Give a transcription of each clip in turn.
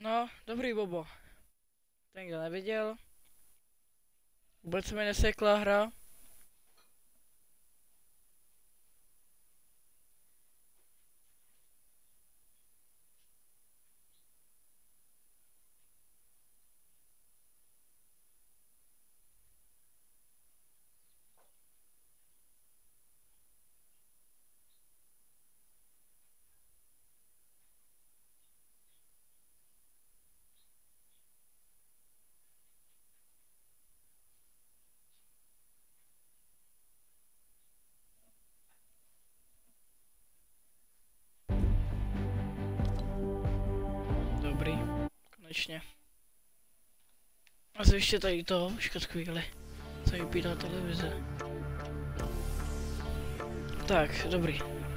No, dobrý Bobo. Ten, kdo neviděl. Vůbec se mi nesekla hra. Dobrý, konečně. A co ještě tady to, počkat chvíli. Co vypíná televize. Tak, dobrý.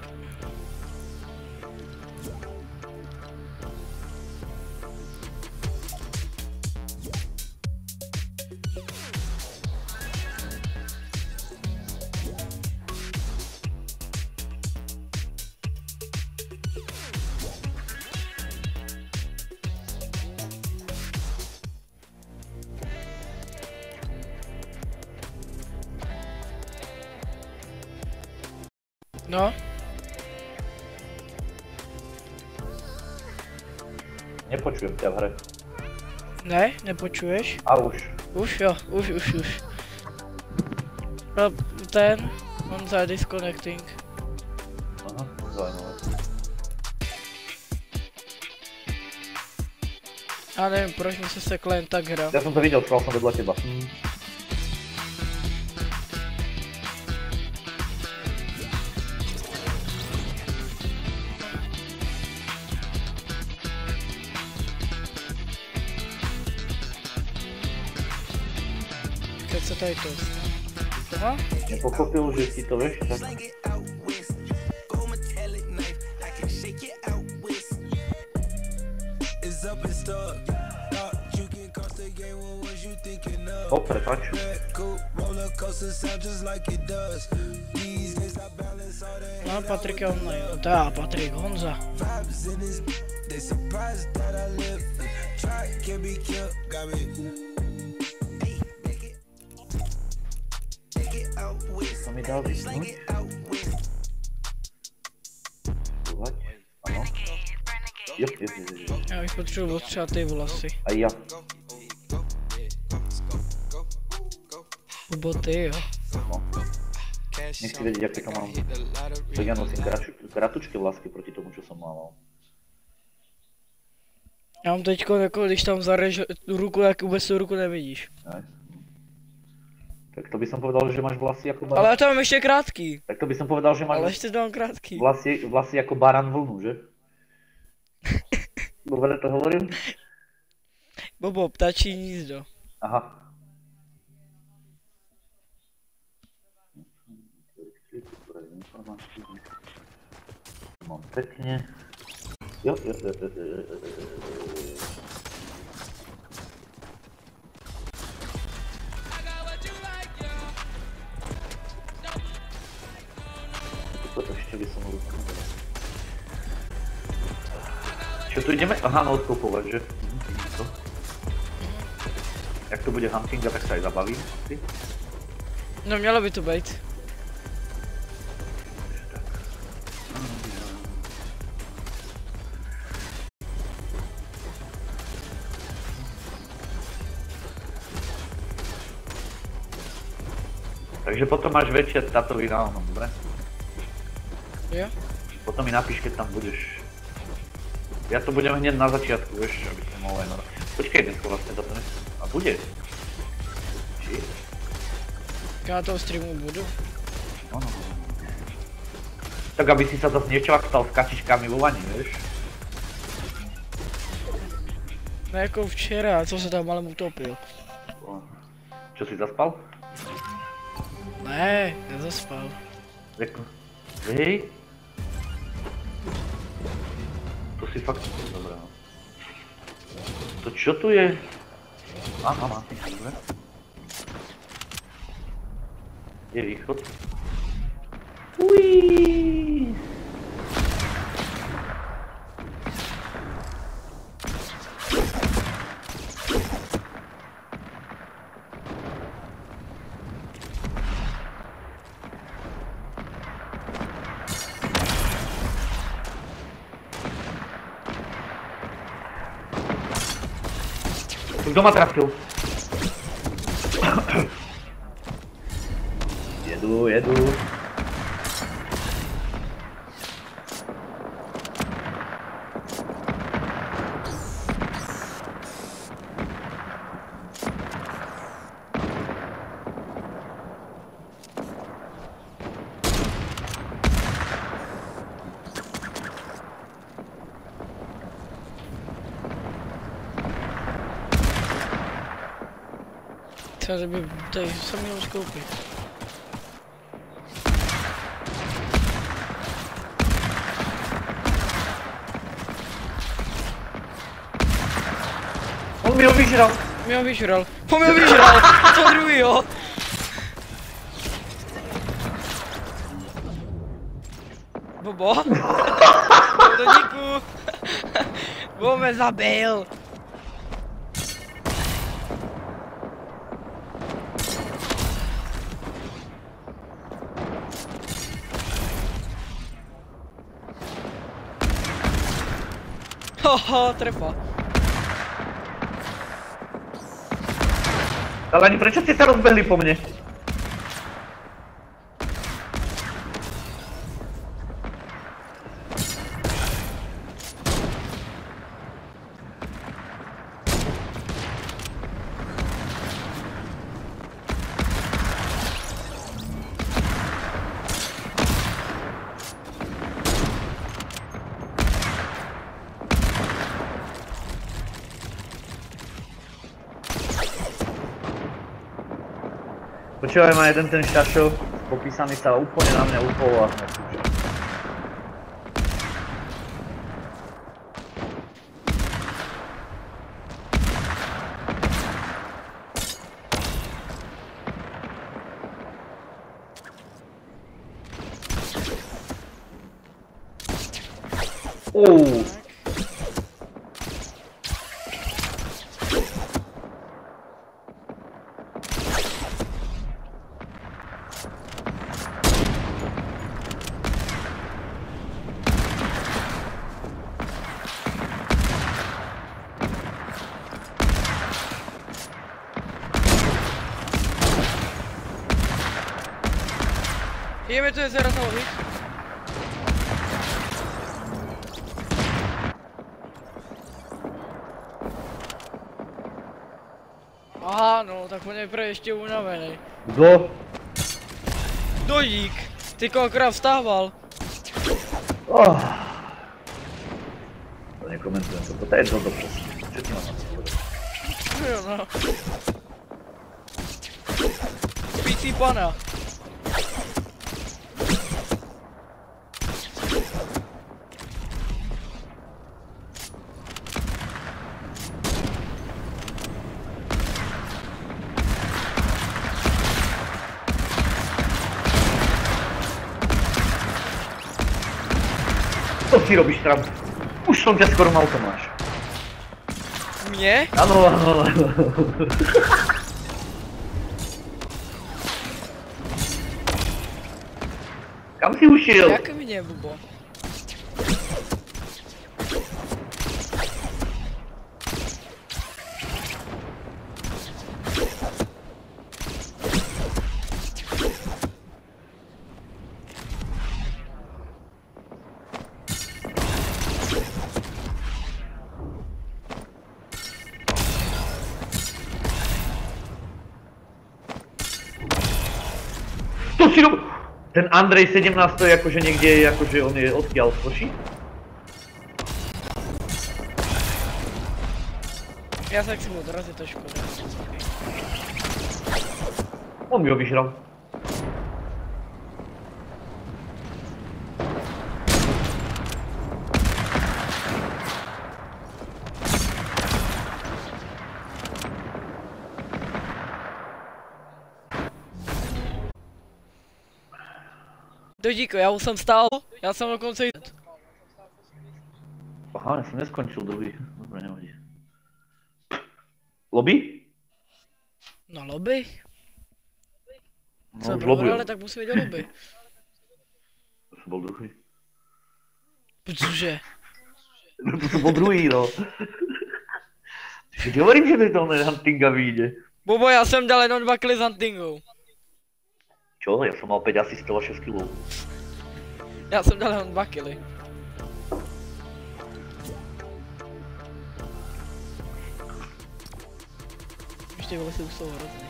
No, Nepočujem ťa v hre. ne, nepočuješ? A už. Už jo, už. No, ten, on za disconnecting. Aha, zaujímavé. Já nevím, proč mi se sekla jen tak hra. Ja som to videl, stál som vedľa teba. Keď se tady to... Aha, Nepochopil, že ti to vieš, tak... O, prepáč. no Patrik je online, tá, Patrik, Honza. To mi dal vysnúť. Skúvať, áno. Jo. Já bych potřeboval třeba ty vlasy. Aj ja. Bo ty jo. No. Nechci vedieť, aké to mám. Tak ja nosím kratučké vlasky proti tomu, čo som mával. Já mám teďko, jako když tam zarež ruku, tak vůbec tu ruku nevidíš. Nice. Tak to by som povedal, že máš vlasy ako baran. Ale já to mám ještě krátký. Tak to by som povedal, že máš Ale ještě to mám krátký. vlasy ako baran vlnu, že? Dobre to hovorím? Bobo, ptačí hnízdo. Aha. Mám pekne. Jo. Toto ešte by som mohol povedať. Čo tu ideme? Aha, no odkopovať, že? To. Jak to bude huntinga, tak sa aj zabavím. No mělo by to být. Takže potom máš večer tátovi na onom, dobre? Jo? Potom mi napíš, keď tam budeš. Ja to budem hneď na začiatku, vieš, aby som mohol aj na... Počkej, dnesko vlastne to ne... A bude? Či? Já toho streamu budu. No. Tak aby si sa zase nečvachtal s kačičkami vo vani, vieš? No jako včera, co se tam malem utopil. Čo si zaspal? Ne, nezaspal. Jako... Hej? To si fakt... Dobré, no. To čo tu je? Áno, dobre. Je východ. Uiii. Kdo ma trafil? Jedu. Třeba, že by tady se měl skoupit. On mi ho vyžral. On mi ho vyžral! To druhý, jo! Bobo? To díku! Bobo mě zabil! Haha, trefa. Ale ani prečo ste sa rozbehli po mne? Počúvaj, má jeden ten šašo, popísaný sa úplne na mňa upol a nesúča. Ideme tu raz naložiť. Aha, no, tak on je pre ešte unavený. Kdo? Dodík! Ty akorát vstával. To nekomentujem, to je to přesně. Všetci mám na to povedať. Jo, no. Spící pana. Co si robíš tam? Už som ťa skoro mal, Tomáš. Mne? Áno. Kam si ušiel? Jak mne, Bubo? Ten Andrej 17 je akože niekde, akože on je odkiaľ z Koší? Ja sa chcem odraziť, to škoda. On mi ho vyžral. Dodíko, ja už som stál, ja som dokonca jít. Aha, ja som neskončil druhý. Dobre, nevadí. Lobby? No lobby? No Co už lobby. prohrali, tak musí byť do lobby. To som bol druhý. Cože? To som bol druhý, no. Teď hovorím, že mi to Huntinga vyjde. Bobo, já jsem dal jenom 2 killy s Huntingou. Čo? Já jsem mal 5 asistov a 6 kg. Já jsem dal jenom 2 killy. Ještě vole si už jsou hrozný.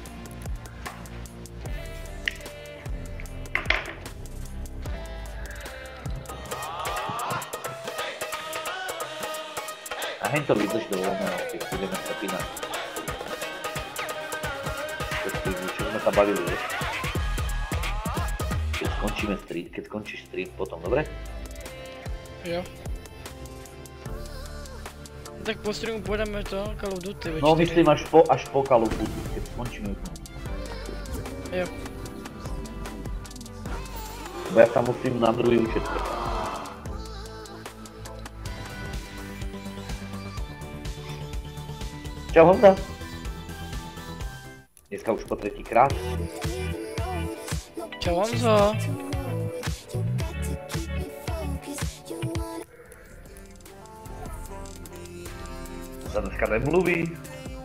A hen to vydrž do volného, keď budeme zapínat. Čo sme sa bavili, vieš? Keď skončíš stream potom, dobre? Jo. Tak po streamu půjdeme to, Call of Duty ve 4. No myslím až po Call of Duty, keď skončíme. Jo. Bo ja sa musím na druhý účet. Čau Honza. Dneska už po 3krát. Čau Honzo. Za dneska nemluví.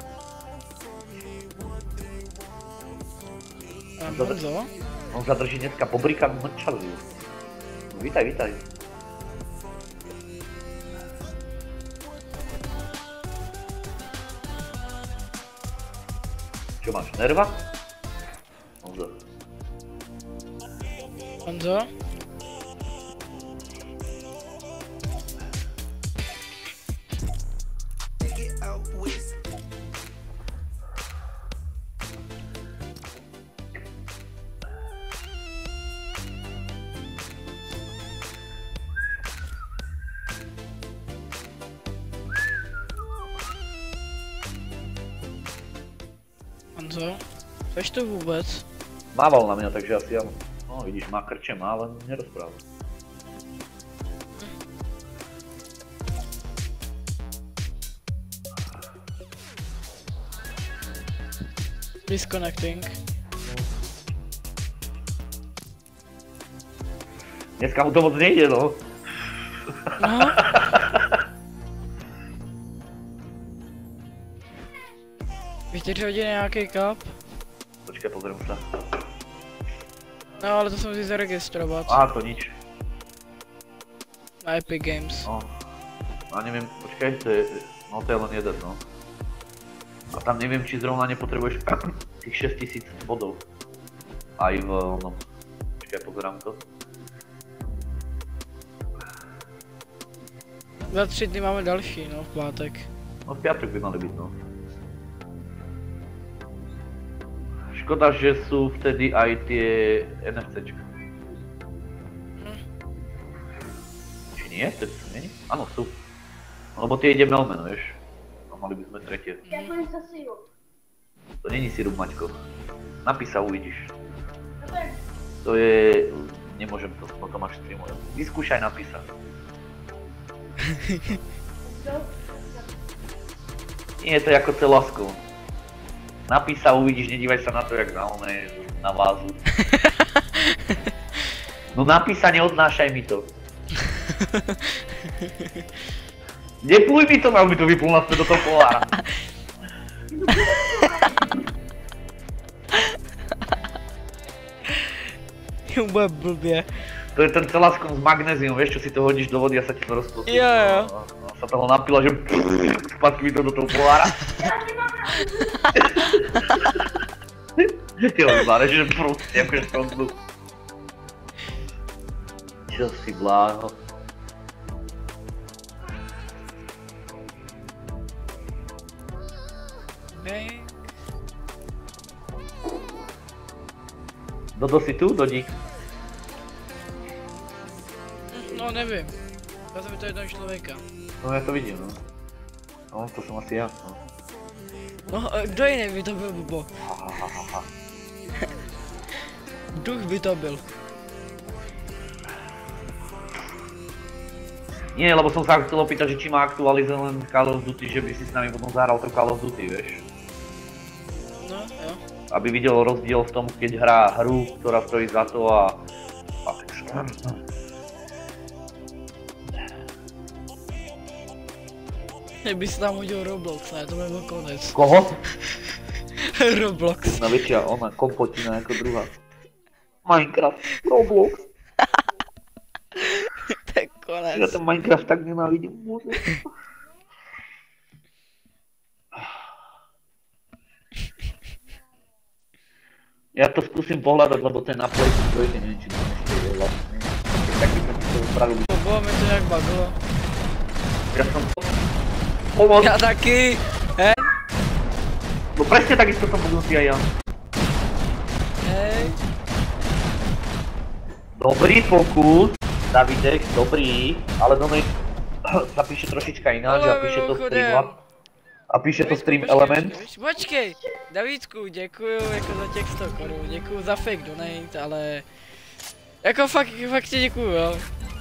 Honzo? On zadrží dneska bobrika mlčavý. Vítaj, vítaj. Čo máš, nerva? Honzo. Honzo? Honzo? Seš to vůbec? Mával na mě, takže asi ano. No vidíš, má krče, má, ale nerozpráva. Disconnecting. Dneska mu to moc nejde, no. No. Ve 4 hodiny nějaký kap? Počkej, pozriem sa. No ale to se musí zaregistrovat. To nič. Na Epic Games. No. A neviem, počkaj, to je len jeden, no. A tam neviem, či zrovna nepotrebuješ tých 6000 bodov. Aj v onom. Počkaj, pozerám to. Za 3 dny máme další, no, v pátek. No v piatok by mali byť, no. Škoda, že sú vtedy aj tie NFCčka. Či nie? Vtedy sú není? Áno, sú. No, lebo tie ide melmeno, vieš. No mali by sme tretie. Ďakujem za sirup. To není sirup, Maťko. Napíš sa, uvidíš. To je... Nemôžem to, potom až streamujem. Vyskúšaj napísať. Nie, to je ako celaskou. Napíš sa, uvidíš, nedívaj sa na to, jak na vázu. No napíš sa, neodnášaj mi to. Nepluj mi to, mal by to vyplul naspäť do toho polára. Bude blbě. To je ten celaskom s magnézium, vieš, čo si to hodíš do vody a sa ti to rozpustí. Jo. A sa toho napila, že spadky mi to do toho polára. Ty ho zbáreš, že proste, akože skončil. Čo si bláho. Hej. Dodo si tu, Dodík? No nevím. Já jsem to jednoho člověka. No ja to vidím, no. No, to som asi ja, no. No, kdo jiný by to byl, Bobo? Duch by to byl. Nie, lebo som sa chcel opýtať, že či má aktualizuje len Call of Duty, že by si s nami potom zahral to Call of Duty, vieš. No, jo. Aby videl rozdiel v tom, keď hrá hru, ktorá stojí za to a... Kdybys tam udělal Roblox, ne, to by byl konec. Koho? Roblox. Jedna většia, ona kompotina jako druhá. Minecraft, Roblox. To je konec. Já ten Minecraft tak nenávidím. Já to zkusím pohľadať, lebo ten na Play 2 neviem, či to ešte je vlastne. Taký som to spravil. Bylo mi to nějak baglo. Ja som... Pomoc! Já taky. Hej. No presne takisto som budúci aj ja. Hej. Dobrý pokus, Davidek, dobrý, ale do nej sa píše trošička ináč a píše to Streamlab. A píše to Stream Element. Počkej, Davidku, děkuju jako za těch 100 korun, děkuju za fake donate, ale... Jako fakt ti děkuju, jo.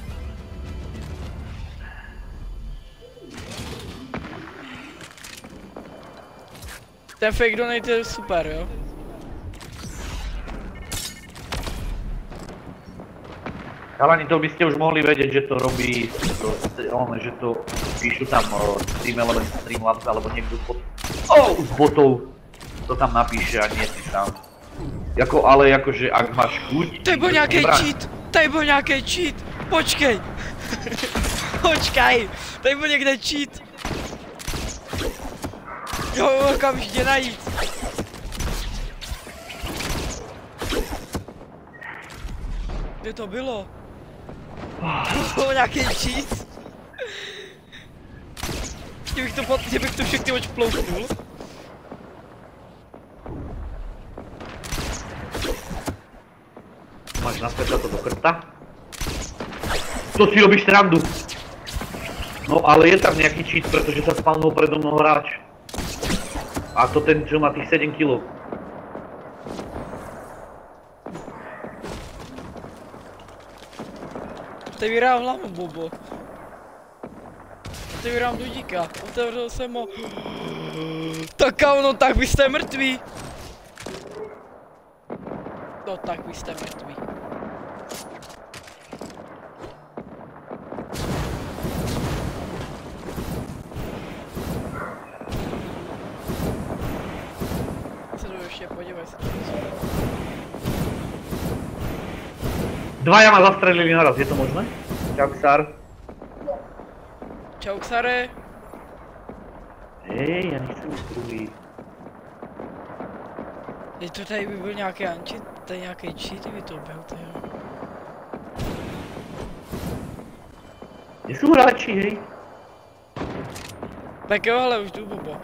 Ten fake donate je super, jo. Chalani, to by ste už mohli vedieť, že to robí, že to píšu tam Stream Element, Streamlabs alebo niekto z botov to tam napíše a nie si sám. Jako, ale jakože ak máš chuť... Tady byl nějaký cheat, tady byl nějaký cheat, počkej. Počkej, tady byl někde cheat. Jo, okamžitě najít. Kde to bylo? Bylo nějaký cheat. Kdybych to všechny odplouknul. Máš naspäť to do krta? To si robíš srandu. No ale je tam nejaký cheat, pretože sa spawnul predo mnou hráč. A to ten, čo má tých 7 kg. Otevírám hlavu, Bobo. Otevírám dudíka. Otevřel jsem ho. Tak ono, tak vy jste mrtví. No tak vy jste mrtví. Co jdu ještě, podívej se. Dvaja ma zastrelili naraz, je to možné? Čau, Ksar. Čau, Ksare. Hej, ja nechcem ísť druhý. Je to tady by byl nějaký anči, tady nějaký cheat, by to byl, to jo. Kde sú hráči, hej? Tak jo, ale už jdu, Bobo.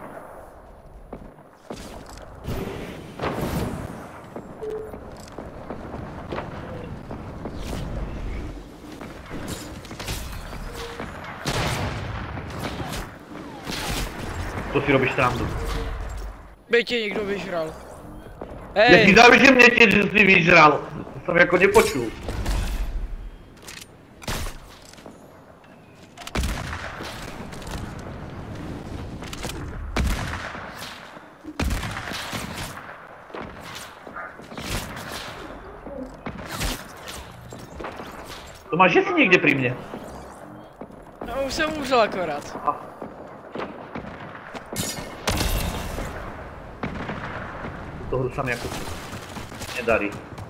To si robíš srandu. By tě někdo vyžral. Ja ti Hej, dám, že mne tiež si vyžral. To som jako nepočul. To máš, že si niekde pri mne? no už jsem umřel akorát. To hru sa mi ako nedarí.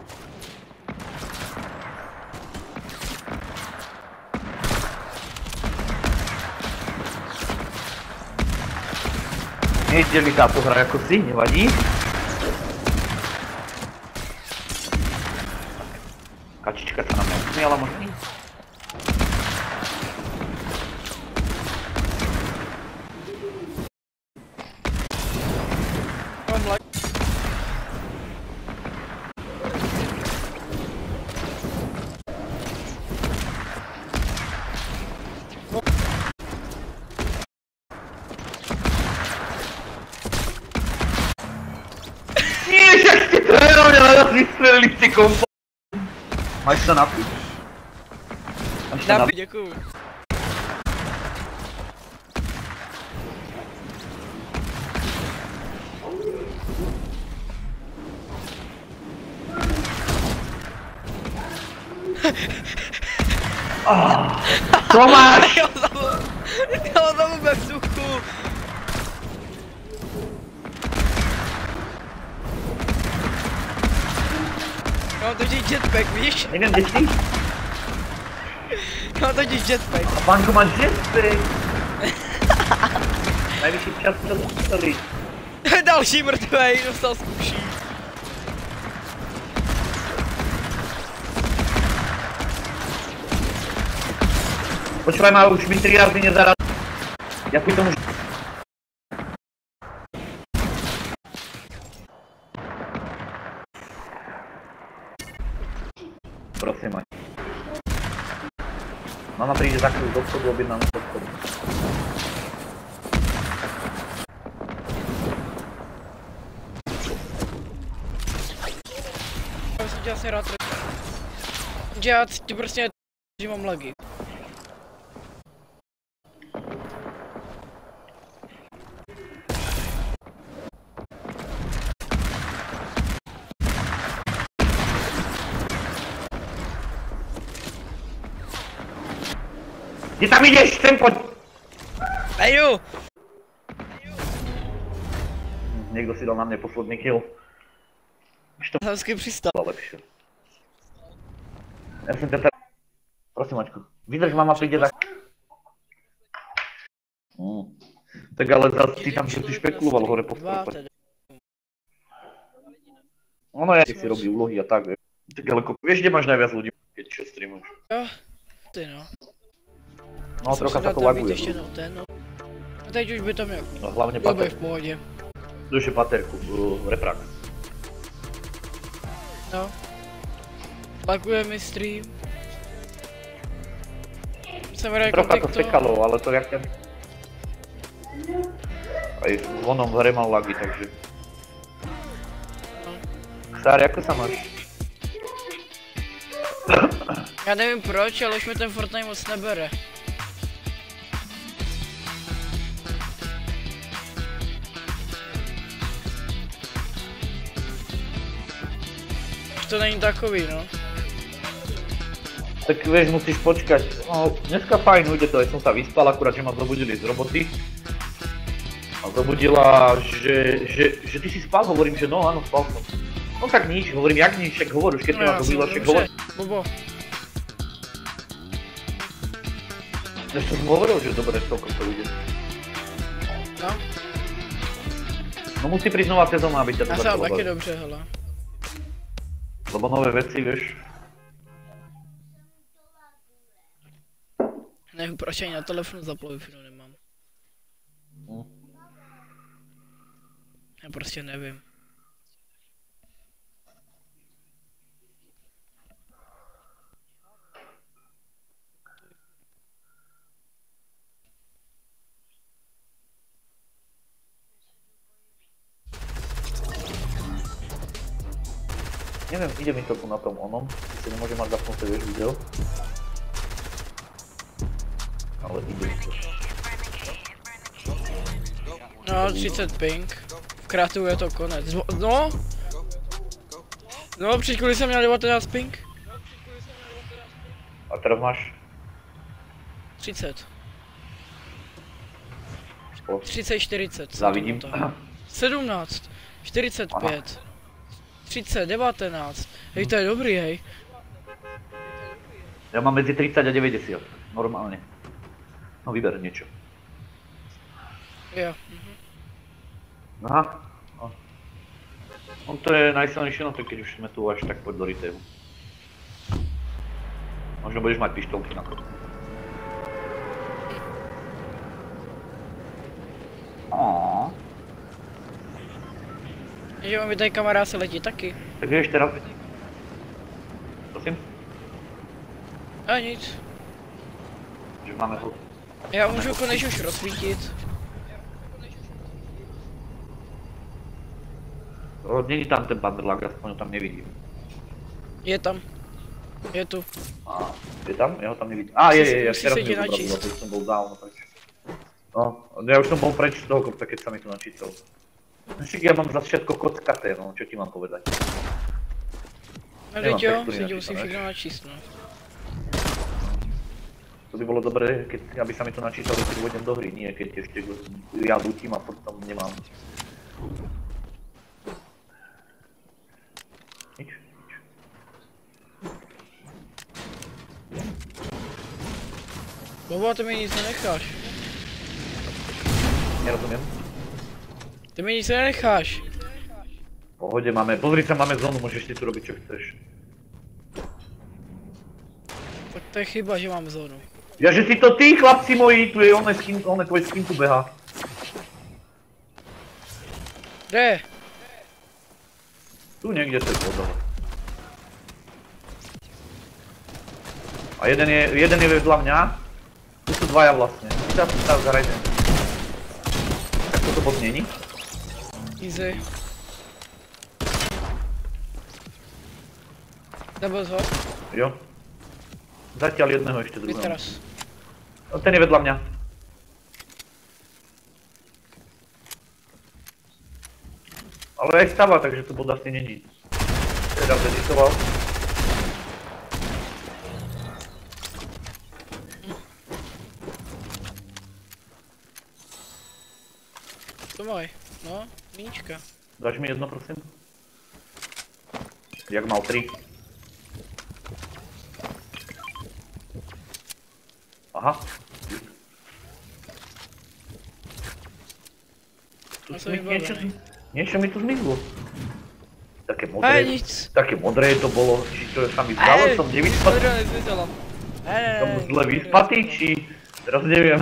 Nejde mi táto hra ako si, nevadí. Kačička sa na mňa usmiala možný. Mám like. Nie, jak ste to jenom mňa naraz vystrelili ste kompo. Máš sa napiť. Máš sa napiť. Děkuju. Co máš? Já ho zavu ve vzduchu. mám totiž jetpack, víš? Nevím, kde jsi? Mám totiž jetpack. A Panko, máš jetpack? Najvyšší čas, co dostali. Další mrtvej, dostal z uší. Počkej, má už mi 3 razy nezaraz. Jak by tomu... Prosím, ať. Mama príde za chvíľu do schodu, objednám do schodu. Já jsem tě asi rád, že já ti prostě že mám lagy. Kde tam ideš? Sem poď! Eju! Niekto si dal na mne posledný kill. Hezky přistál. Lepšie. Ja som ťa prosím, Maťko. Vydrž, mama príde za... Tak ale zase ty tam si špekuloval hore po stolpe. Ono ja si robí úlohy a tak, vieš. Tak ale vieš, kde máš najviac ľudí, keď čo streamuješ? Jo, ty no. No trocha sa to laguje. Ještě no, ten no. A teď už by to měl. No hlavne Byl by pater. v pohodě. Duše paterku, reprak. No. Laguje mi stream. Jsem rád Trocha to TikTok. sekalo, ale to jak ten... Aj v onom v hre mal lagy, takže... Stary, ako sa máš? Já nevím proč, ale už mi ten Fortnite moc nebere. Už to není takový, no. Tak vieš, musíš počkať. No, dneska fajn ujde to, aj som sa vyspal, akurát, že ma zobudili z roboty. A zobudila, že ty si spal, hovorím, že no áno, spal som. No tak nič, hovorím, jak nič, však hovor, už keď si ma zobudila, však hovor. Bobo. Ja som hovoril, že dobre, celkom to ujde. No, No musí prísť nová sezóna, aby ťa to já jsem začalo taky baviť. dobře, hele. Lebo nové veci, vieš. Nevím proč ani na telefonu zapl Wi-Fi nemám. Já prostě nevím. Neviem, ide mi to tu na tom onom, si nemôžem mať zapnuté, vieš, video. Ale ide mi to. No, 30 ping. V kratu je to konec. No! No, před chvíli jsem měl 19 ping. A teraz máš? 30. O, 30, 40. Závidím. 17. 45. 30, 19. Hej, to je dobrý, hej. Ja mám medzi 30 a 90, normálne. No vyber niečo. Jo. Aha. No. No to je najsilnejšie, no to keď už sme tu až tak poď do retailu. Možno budeš mať pištolky na to. Že on mi tady kamarád se letí taky. Tak vieš teraz... Prosím? A nic. Že máme tu... Já můžu konečně už rozsvítit. Není tam ten banderlag, aspoň ho tam nevidím. Je tam. Je tu. A je tam? Ja ho tam nevidím. Á, je, Musí teraz se mi ti ho načíst. zobrazilo, keď som bol dávno preč. No, ja už som bol preč z toho kopca, keď sa mi tu načítal. Však ja mám zase všetko kockaté, no, čo ti mám povedať. No Nemám teď jo, textury si ti musím načítané. všechno načíst, no. To by bolo dobré, keď, aby sa mi to načítalo, keď uvedem do hry, nie keď ešte ja butím a potom nemám. Nič, nič. Bobo, ty mi nic nenecháš. Nerozumiem. Ty mi nic nenecháš. V pohodě máme, pozri sa, máme zónu, môžeš si tu robiť čo chceš. Tak to je chyba, že mám zónu. Ja, že si to ty, chlapci moji, tu je one tvoj skin tu behá. Kde? Tu niekde to je podľa. A jeden je vedľa mňa. Tu sú dvaja vlastne. Ty sa stav zarajte. Tak toto bot není? Easy. Zabil ho? Jo. Zatiaľ jedného ešte Vy druhého. teraz. No, ten je vedľa mňa. Ale aj stava, takže to bod asi není. Teda zeditoval. To maj. No, míčka. Dáš mi jedno, prosím? Jak mal 3. Aha. Tu A co mi niečo mi tu zmizlo. Také Hej, modré. nic. Také modré to bolo, či to sa mi zdalo, som nevyspatý. To nezmyselo. Som zle vyspatý, či... Teraz neviem.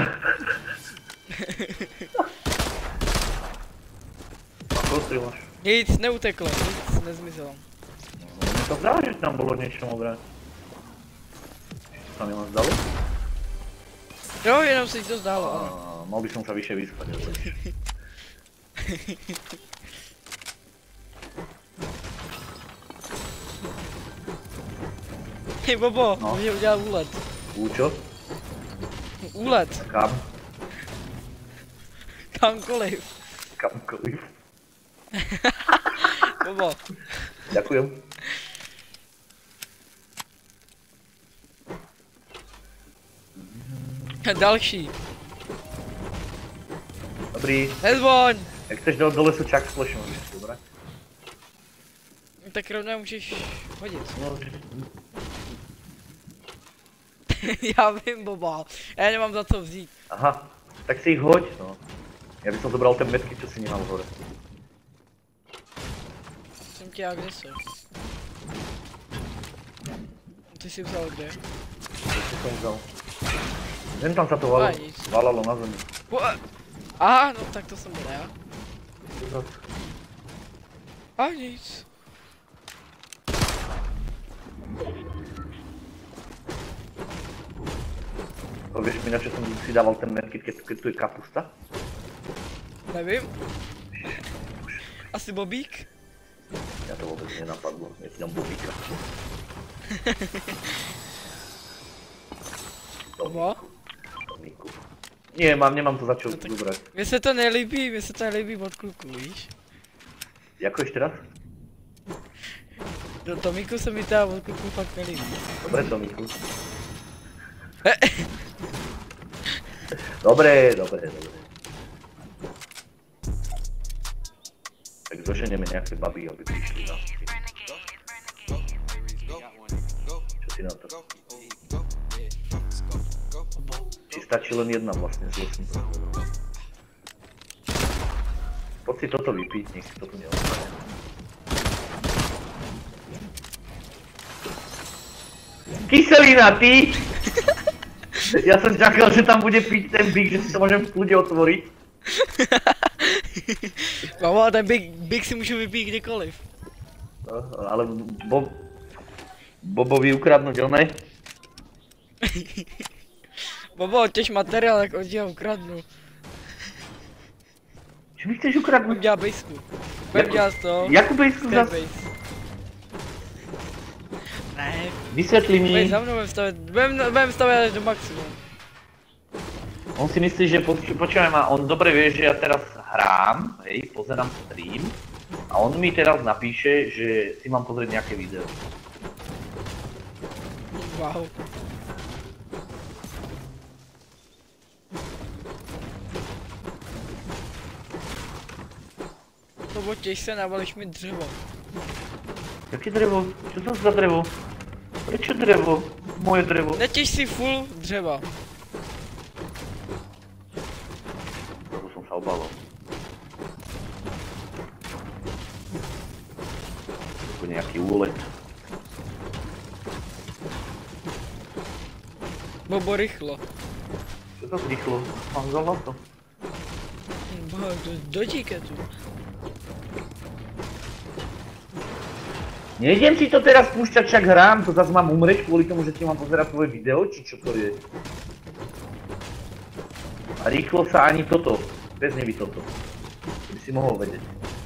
Ako strieľaš? Nic, neuteklo, nic nezmizelo. Mne to zdá, že tam bolo niečo modré. Či sa mi len zdalo? Jo, jenom se ti to zdálo, ano. Mal by som sa vyššie vyspať. Hej Bobo, No. může udělat úlet. Čo? Úlet, Kam? kamkoliv. Kamkoliv. Bobo, Ďakujem. další. Dobrý. Nezvoň! Jak chceš do lesu čak splash můžeš, dobré? Tak rovnou můžeš hodit. No, Já vím, Bobo, já nemám za co vzít. aha, tak si ich hoď, no. Ja by som zobral ten medky, čo si nemám hore. Jsem tě já, kde jsou? Ty si vzal kde? To si som vzal. Jen tam sa to valalo na zemi. Aha, no tak to jsem byl já. A nic. Vieš mi, na čo som si dával ten medkit, keď tu je kapusta? Nevím. Asi Bobík? Ja to vôbec nenapadlo, ja si dám bobíka. Bobo? Tomíku. Nie, nemám to za čo No tak- zobrať. Mně se to nelíbí od kluků, víš? Jako ešte raz? Do Tomíku se mi teda od kluků fakt nelíbí. Dobre, Tomíku. Dobre. Tak zoženeme nejaké baby, aby prišli na... Čo si na to? Či stačí len jedna vlastne z 8. Poď si toto vypiť, nech to tu neostane. Kyselina, ty! Ja som čakal, že tam bude piť ten big, že si to môžem v kľude otvoriť. Bobo, ten Big si můžu vypít kdykoliv. No, ale Bobovi ukradnúť oné. Bobo, těž materiál, jak od něho ukradnu. Čo mi chceš ukradnúť? Budem dělat bejsku. Budem dělat to. Jakú bejsku Step zas? base. Ne, Vysvetli mi. budem za mnou budem stavět do maximum. On si myslí, že počúvaj ma, on dobre vie, že ja teraz hrám, hej, pozerám stream. A on mi teraz napíše, že si mám pozrieť nejaké video. Wow. Bobo, těž se, navališ mi dřevo. Jaké drevo? Čo to za drevo? Prečo drevo? Moje drevo. Netěž si full dřeva. Jaký úlet. Bobo, rychlo. Čo to rýchlo? Mám zlato. Boha, do díketu. Nejdem si to teraz púšťať, však hrám, to zase mám umrieť kvôli tomu, že ti mám pozerať tvoje video, či čo to je. A rýchlo sa ani toto, bez neby toto. By si mohol vedieť.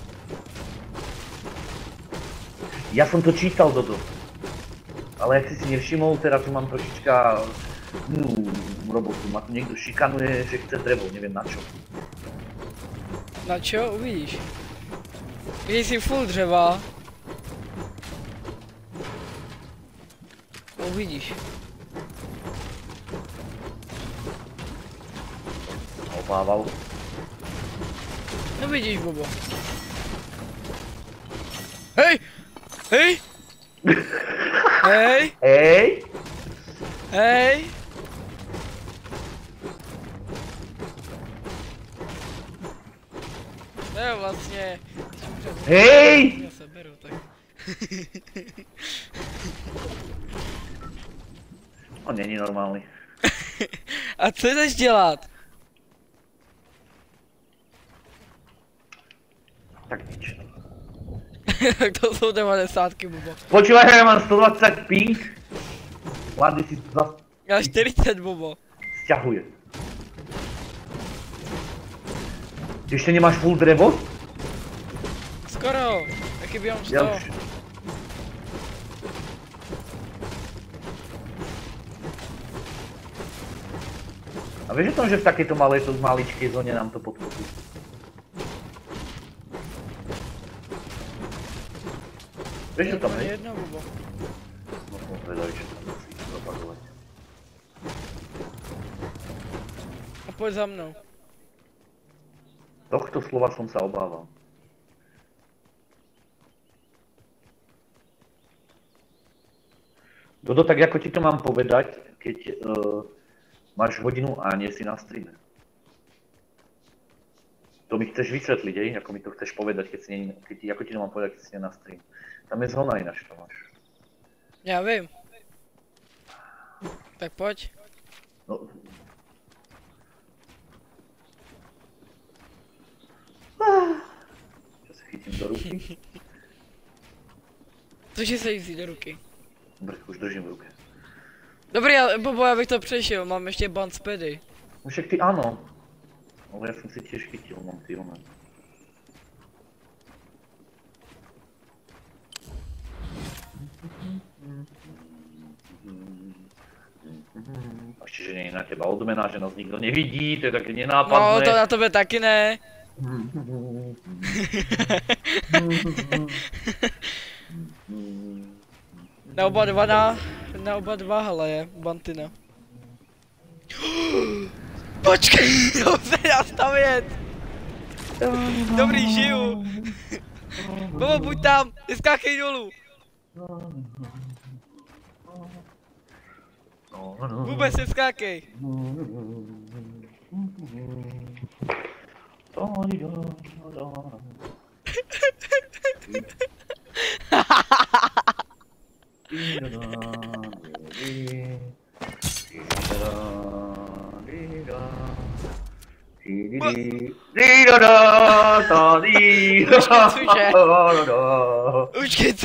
Ja som to čítal, Dodo. Ale ak si si nevšimol, teraz tu mám trošička robotu. Ma tu niekto šikanuje, že chce drevo, neviem na čo. Na čo? Uvidíš. Vidíš si full dřeva. Uvidíš. Obával. No vidíš, Bobo. Hej! Hej! Hej! Hej! Hej! To je vlastně... Hej! Já se beru, tak... On není normální. A co jdeš dělat? Tak nič. To jsou 90, Bobo. Počúvaj, ja mám 120 ping. Vlády si zase Já 40, Bobo. sťahuje. Ty ešte nemáš full drevo? Skoro. Taky by 100. Ja už. A vieš o tom, že v takejto maličkej zóne nám to podkopí? Vieš o tom, hej? Jedno, Bobo. No som zvedavý, čo tam musí propagovať. A pojď za mnou. Tohto slova som sa obával. Dodo, tak ako ti to mám povedať, keď máš hodinu a nie si na streame? To mi chceš vysvetliť, hej? Ako mi to chceš povedať, ako ti to mám povedať, keď si nie na stream. Tam je zhona ináč, to máš. Já vím. Tak pojď. No. Ja sa chytím do ruky. Cože se jí vzít do ruky? Dobre, už držím v ruke. Dobrý, ale Bobo, já bych to přešel, mám ještě bandspedy. No však ty áno. Ale ja som si tiež chytil, mám ty ono. A ešte, že nie je na teba odmena, že nás nikto nevidí, to je také No, nenápadné. to na tebe taky ne. Na oba dva, hele je, Bantina. Počkej, to se dá stavět. Dobrý, žiju. Bobo, buď tam, neskákej dolů. Vůbec neskákej. Počkej,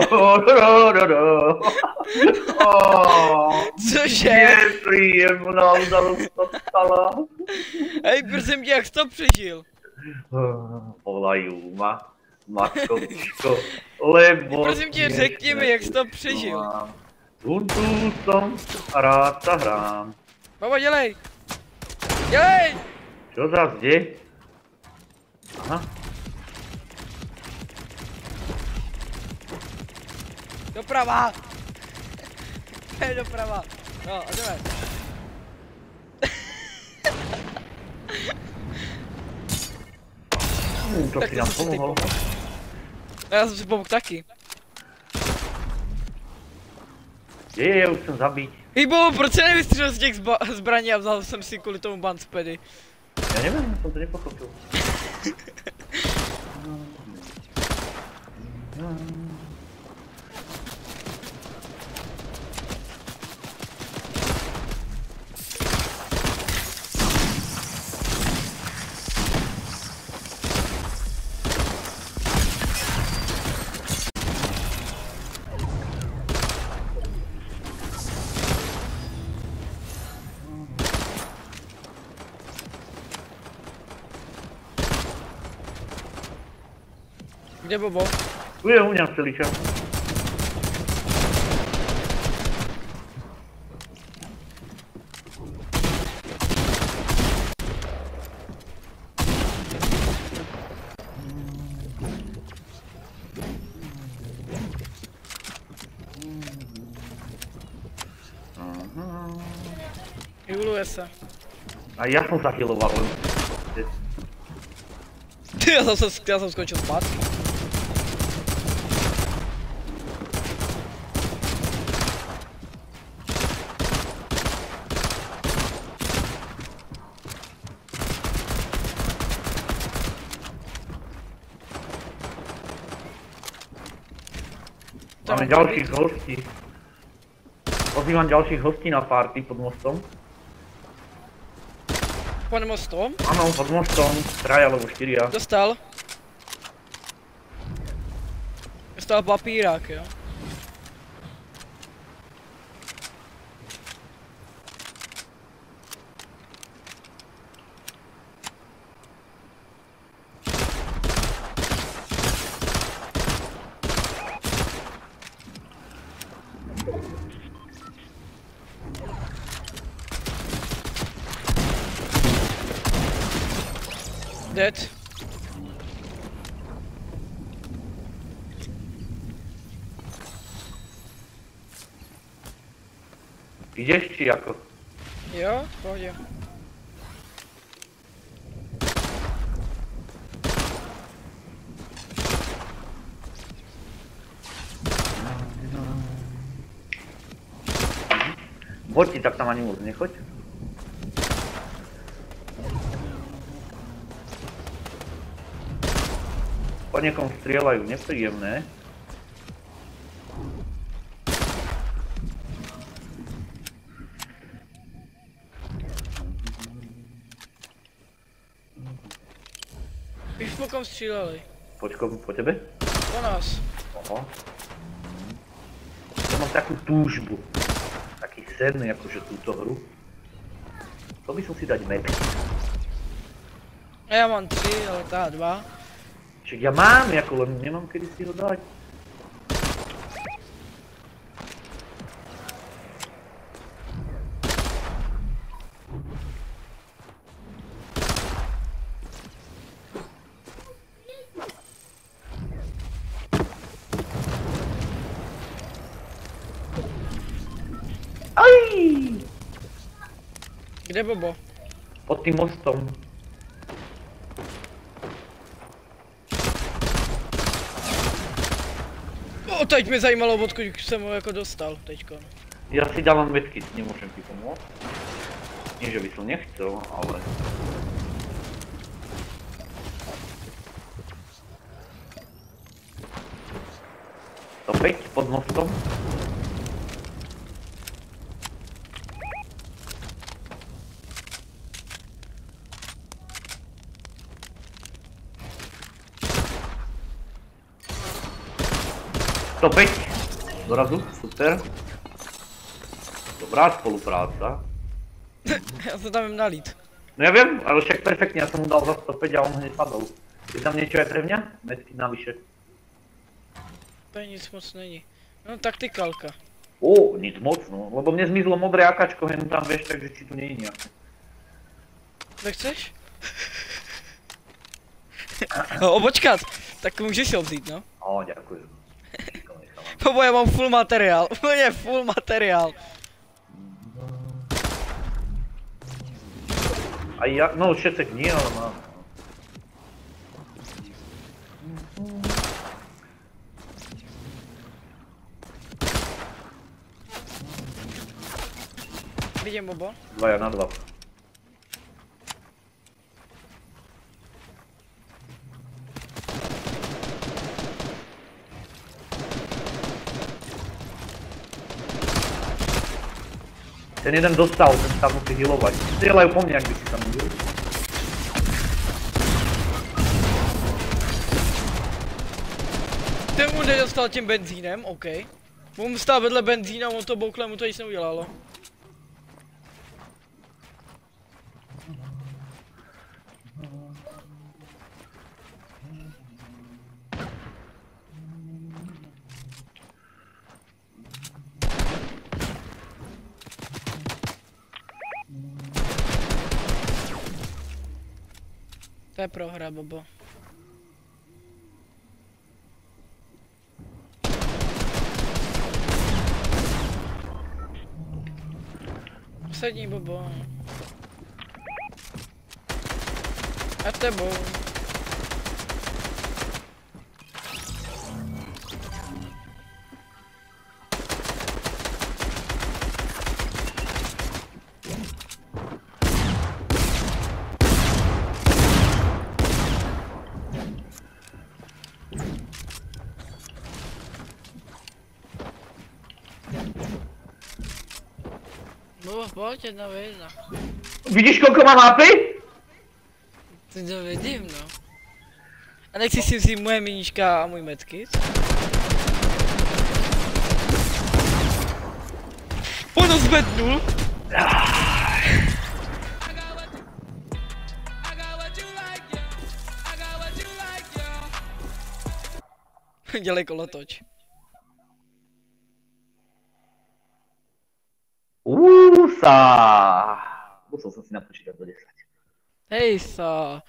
cože? Nepříjemná událost stala. Hej, prosím tě, jak jsi to přežil? Volajú ma, Matkovičko, lebo... Prosím tě, řekni mi, jak jsi to přežil. Tu som a rád sa hrám. Babo, dělej! Dělej! Čo zas, kde? Aha. Doprava! Hej, doprava! No, a jdeme. To Tak si to nám jsem si teď pomohol. pomohl. Já jsem si pomohl taky. Kde je, už chcem zabít. Hej, Bobo, proč se nevystřelil z těch zbraní a vzal jsem si kvůli tomu bandspedy? Ja neviem, som to nepochopil. Kde Bobo? Tu je u mě celý čas. Juluje se. A já jsem zachyloval. Ty, já jsem skočil zpátky. Máme dalších hostí. Pozývám dalších hostí na party pod mostom. Pod mostom? Ano, pod mostom, 3 alebo 4. Dostal. Dostal papírák, jo. Dead. Jdeš či jako? Jo, v pohodě. Pojď ti, tak tam ani moc nechoď. Po někom střílejí, nepříjemné. Víš, po kom stříleli? Po tebe? Po nás. Oho. Já mám takovou túžbu. Taký sen, jakože túto hru. To by som si dať metky. Já mám 3, ale ta 2. Však ja mám, jako len nemám kedy si ho dať. Aj! Kde Bobo? Pod tým mostom. O, teď mě zajímalo, odkud jsem ho jako dostal teďko. Ja si dávam metky, nemôžem ti pomôcť. Nie, že by som nechcel, ale... To 5 pod mostom. To 5. Dorazu, super. Dobrá spolupráca. Já se tam jim nalít. No ja viem, ale však perfektne, ja som mu dal za 105 a on hneď padol. Je tam niečo aj pre mňa? Metky navyše. Tady nic moc není. No, taktikalka. Ó, nic moc, no, lebo mne zmizlo modré akačko, hen tam vieš, takže či tu nie je nejaké. Nechceš? No, počkat, tak můžeš si ho vzít, no. Ó, ďakujem. Bobo, já mám full materiál, úplně full materiál. A ja, no všetek nie, ale mám. Vidím Bobo. 2 na 2. Ten jeden dostal, ten sa musí healovať. Strieľajú po mne, ak by si tam byl. Ten mu nedostal tím benzínem, OK. On stál vedle benzína, on to boukle, mu to nic neudělalo. To je prohra, Bobo. Sedni, Bobo. A tebou. No, pojď jedna věc. Vidíš, kolik má mapy? Ty to vidím, no. A nechci si vzít moje minička a můj medkit? Ono zvednul! Dělej kolotoč. Musel jsem si napočítat do 10. Hej, sa.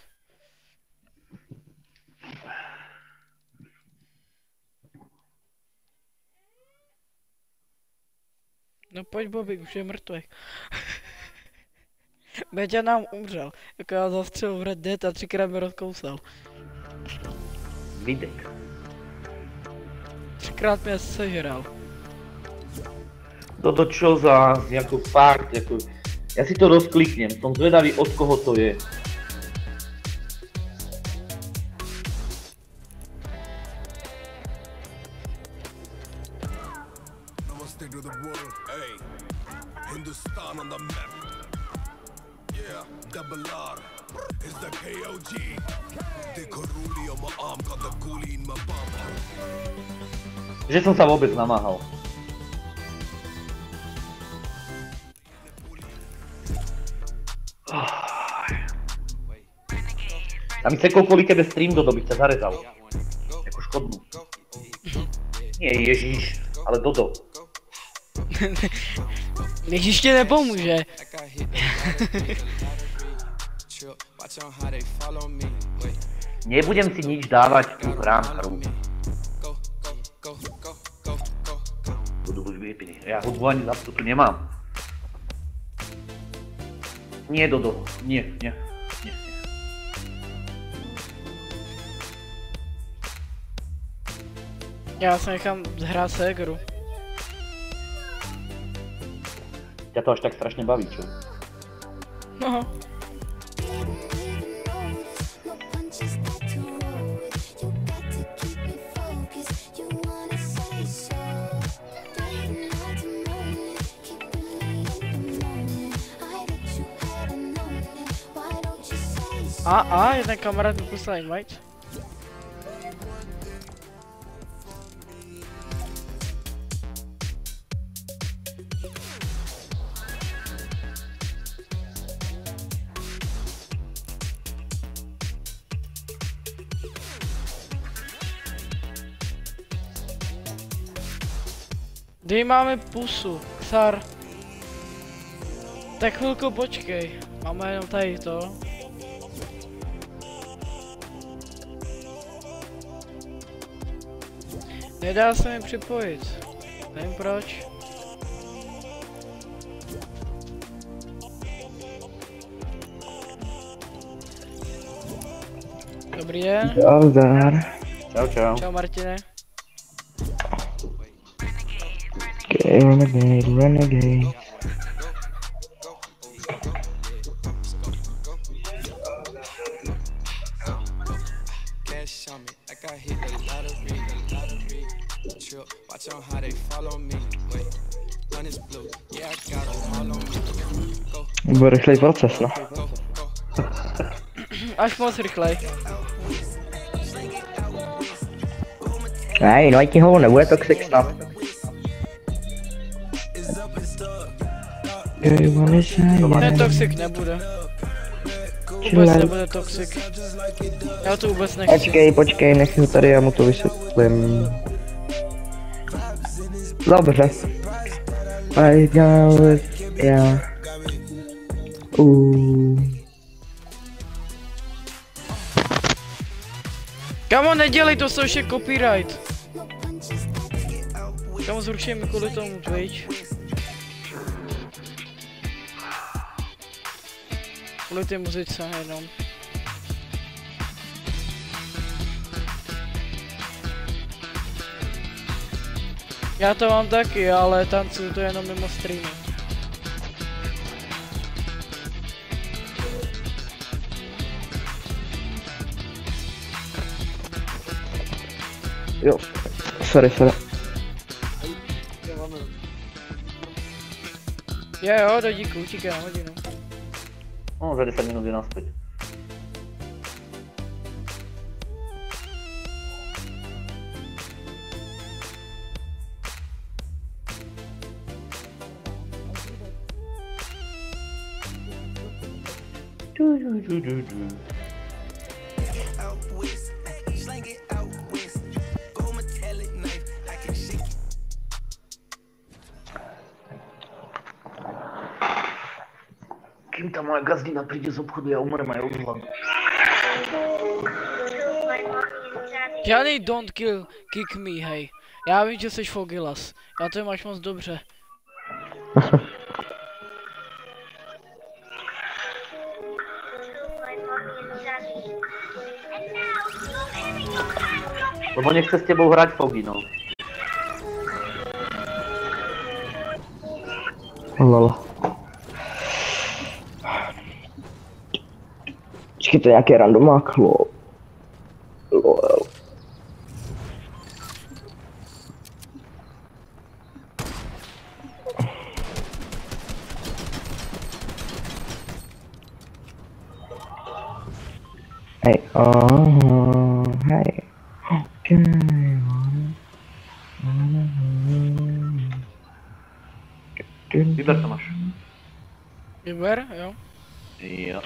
No pojď, Bobby, už je mrtvý. Beťa nám umřel, jako já zastřelil v Red Dead a 3krát mě rozkousal. Videk. 3krát mě sežral. Toto čo za, jako fakt, jako... Ja si to rozkliknem, som zvedavý, od koho to je. Že som sa vôbec namáhal. Tam mi sekol kvôli tebe stream, Dodo, by ťa zarezal. Jako škodnú. Nie Ježíš, ale Dodo. Ježíš ti nepomůže. Nebudem si nič dávať, tu hrám hru. Budu buď vypíný. Ja hudbu ani zapnutú nemám. Nie, Dodo, nie. Já se nechám hrát ségru. Ťa to až tak strašne baví, čo? No. Jeden kamarád mi poslal invite. Kde máme pusu, Xar? Tak chvilku počkej, máme jenom tady to. Nedá se mi připojit, nevím proč. Dobrý den. Čau. Čau, Martine. Okay, renegade. Bude rychlej proces, no. Až moc rychlej. Nej, no ať ho nebude toxic snad. Ten toxic nebude. Vůbec nebude toxic. Já to vůbec nechci. Počkej, nech ho tady, já mu to vysvětlím. Dobře. I got it, yeah. Kamo, nedělej, to jsou ještě copyright. Kamo, zruším mi kvůli tomu Twitch. Kvůli té muzice jenom. Já to mám taky, ale tancuju to jenom mimo streamy. Jo. Sorry. Jo, do díku, utíkej na hodinu. No, za 10 minut je naspäť. Kým ta moje gazdina príde z obchodu, ja umrem aj od hladu. Žádný don't kick me, hej. Já vím, že jsi Fogilas. Já to máš moc dobře. Lebo nechce s tebou hrať Fogy, no. Lol. Počkej, to je nějaký randomák, lol. Hej, hej. Okay. Vyber to máš. Vyber, jo. Jo.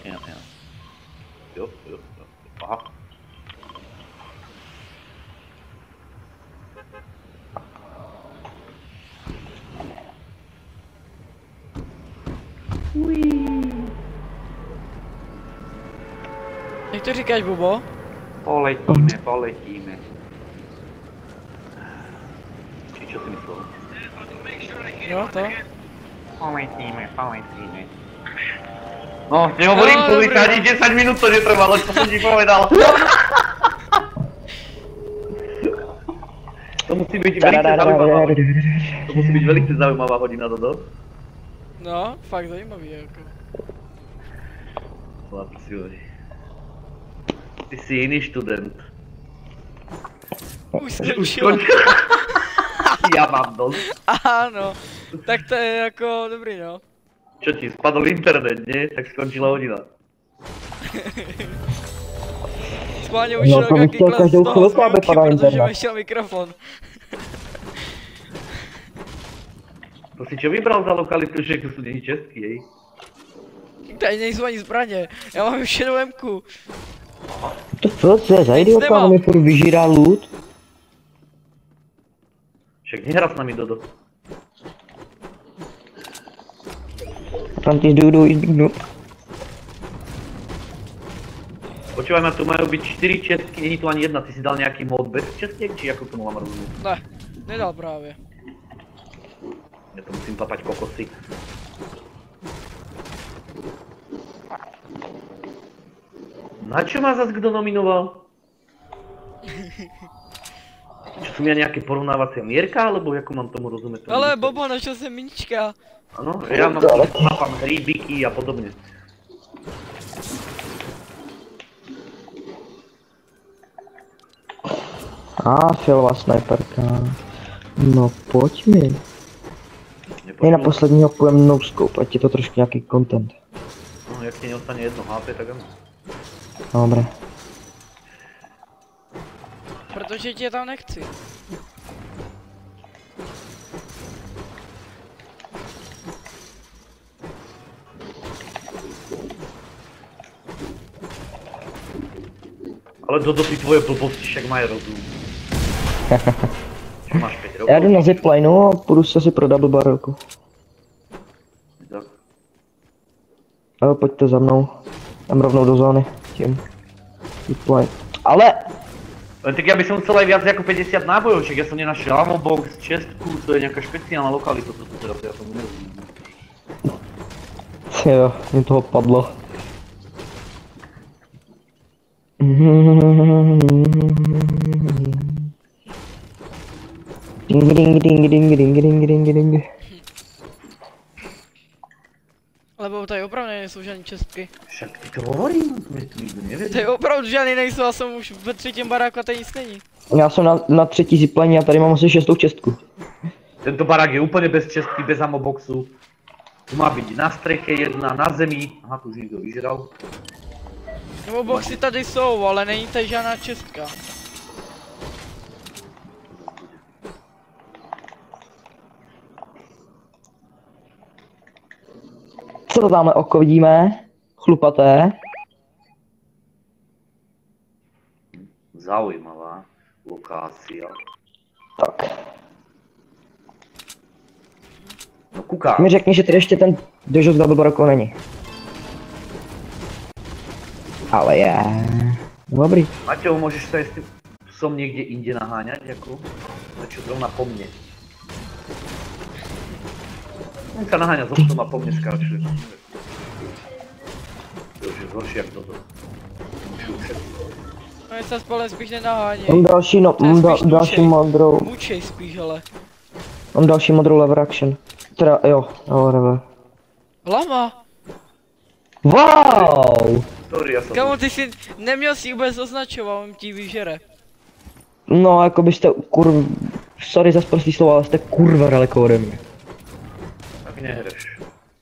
Aha. Jak to říkáš, Bobo? Poletíme. Či čo si myslel? Jo, to. Poletíme. No, nehovorím, to ani 10 minút to netrvalo, čo som ti povedal. To musí byť velice zaujímavá hodina, Dodo. No, fakt zajímavý, jako. Chlapci, ty si jiný študent. Už skončil. Já mám dost. Ano, tak to je jako dobrý, no. Čo ti, spadl internet, ne? Tak skončila hodina. Schválně už No, to bych chtěl každou chvilku, aby padal protože internet. vyšel mikrofon. To si čo vybral za lokalitu, že to jsou není český, hej? Tady nejsou ani zbraně, já mám už jenom M-ku. Co je za idiota, nemám. on mi furt vyžírá loot? Však nehrá s nami, Dodo. Františ jdu i bignu. Počúvaj ma, tu majú byť 4 česky, není tu ani jedna, ty si dal nejaký mod bez českiek, či ako tomu mám rozumieť? Ne, nedal právě. Ja to musím papať kokosy. Na čo ma zas kdo nominoval? Čo sú mi nejaké porovnávacie mierka, alebo ako mám tomu rozumieť? Ale Bobo, našel jsem míčka. Ano, ja mám hríbiky a podobne. Fialová snajperka. No pojď mi. Dej na posledního půjdem no-scope, ať je to trošku nějaký content. No, jak ti neostane jedno HP, tak ano. Dobré. Protože tě tam nechci. Ale Dodo, ty tvoje blbosti však mají rozum. Máš 5 rokov. Já jdu na ziplineu a půjdu se si pro double barrelku. Tak. Ale pojďte za mnou. Jdem rovnou do zóny. Tím. Zipline. Ale! Tak ja by som chcel aj viac ako 50 nábojov, však ja som nenašiel ammobox, čestku, to je nejaká špeciálna lokalita, toto teraz ja tomu nerozumiem. Jo, mi toho padlo. Ding ding ding ding ding ding ding ding. Lebo tady opravdu nejsou žádný čestky. Však ty to hovorím, to mi tu nikdo nevěděl. Tady opravdu žádný nejsou, já jsem už ve třetím baráku a tady nic není. Já jsem na třetí ziplení a tady mám asi 6. čestku. Tento barák je úplně bez čestky, bez ammoboxu. Tu má být na streche jedna, na zemi. Aha, tu už někdo vyžral. Nebo boxy tady jsou, ale není tady žádná čestka. Co to tamhle oko vidíme? Chlupaté. Zaujímavá lokácia. Tak. No kuká. Mi řekni, že tady ještě ten dožos double baroko není. Ale je. Dobrý. Maťo, můžeš se s tím psom někde jinde naháňať, jako? Začo zrovna po mne. On sa naháňa so psom a po mne skáče. To už je horší jak toto. Mušu všetko. No je se spole spíš nenaháněj. Mám další, no, To je spíš další mučej. modrou. Mučej spíš, ale. Mám další modrou lever action. Teda, jo, lever. Lama! Wow! Sorry, ja som... Kamu, ty si neměl si vůbec označovat, on ti vyžere. No, jako byste sorry za prostý slovo, ale jste kurva daleko ode mě. Tak nehreš.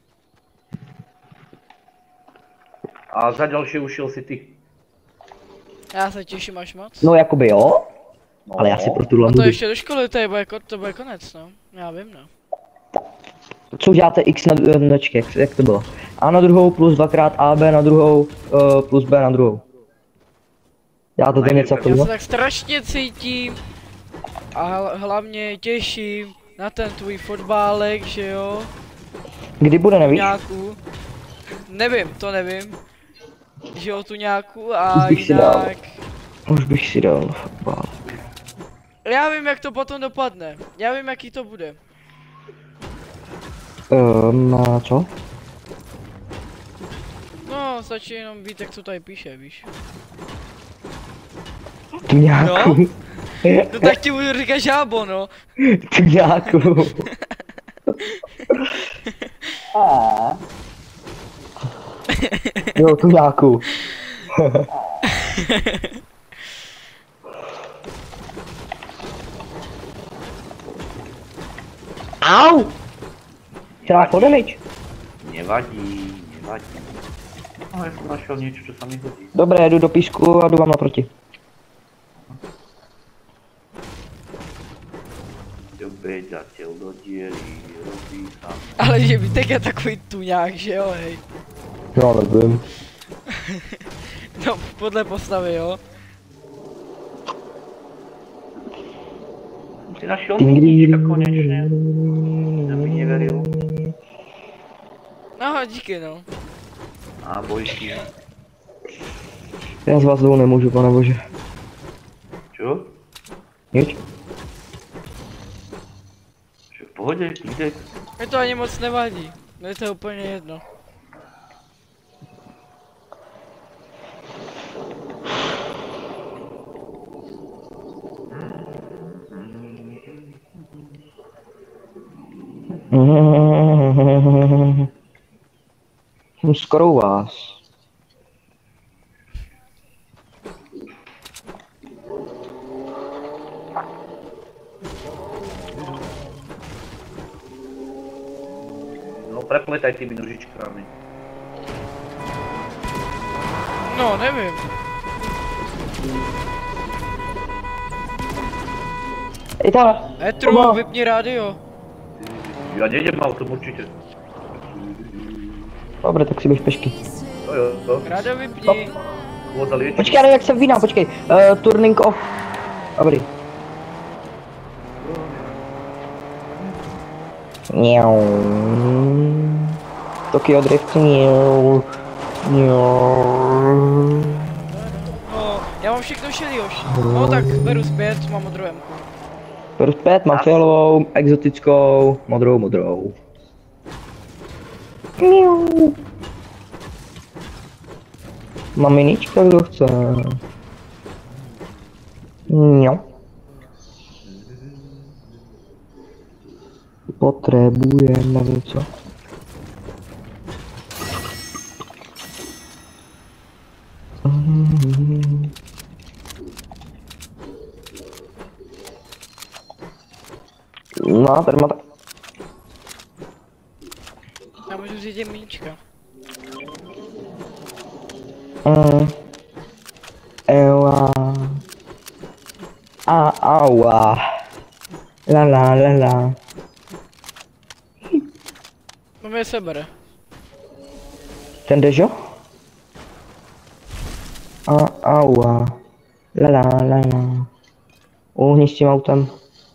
A za ďalšie ušiel si ty. Já se těším až moc. No, jakoby jo, No. ale já si pro tuhle A to budu. ještě do školy, to bude konec, no. Já vím, no. Co uděláte x na dočky, jak to bylo? A na druhou plus dvakrát AB na druhou plus B na druhou. Děláte to něco Já se takového? tak strašně cítím a hlavně těším na ten tvůj fotbálek, že jo? Kdy bude, nevíš? Nějakou. Nevím, to nevím. Že jo, tu nějakou a Už bych si dal. jinak. Už bych si dal fotbal. Já vím, jak to potom dopadne. Já vím, jaký to bude. Na co? No, stačí jenom být, jak to tady píše, víš. Tu nějakou. No tak ti budu říkat žábo, no. Tu nějakou. Jo, tu nějakou. Au! Chtěla podemič. Nevadí, nevadí. No, ja som našiel niečo, čo sa mi hodí. Dobré, jdu do písku a jdu vám naproti. Beďateľ do diery, robí sa. Ale že Vítek je takový tuňák, že jo, hej. Já nevím. No, podle postavy, jo. Si našiel mínička konečne. Ja mi neveril. No, díky, no. A bojky. Já z vás dvou nemůžu, pane bože. Čo? Nic? Čo v pohode, klídek? Mě to ani moc nevadí. No je to úplně jedno. Jsem skoro u vás. No prepletaj tými nožičkami. No, nevím. I ta. Etru, vypni rádio. Ja nejdem autom určite. Dobré, tak si běž pešky. To jo, to. Rádio vypni. Voda lieči. Počkej, já nevím, jak se vydám, počkej. Turning off. Dobrý. Mňau. Tokyo Drift, mňau. Mňau. No, já mám všechno šel Joši. No tak beru zpět, mám modrou Mku. Beru zpět, mám fialovou, exotickou, modrou. Miau. Mám minička, kdo chce. No. Potřebujeme něco. No, tady máte. Já můžu říct jen minička. Ewa. Aua. La. No mě sebere. Ten jdeš, jo? Aua. La. Uhni s tím autem.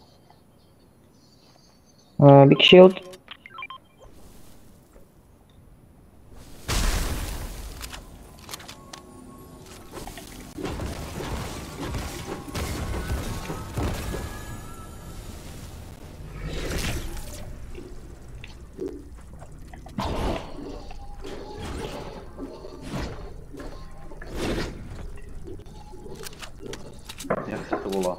Big shield. Jak se to volá?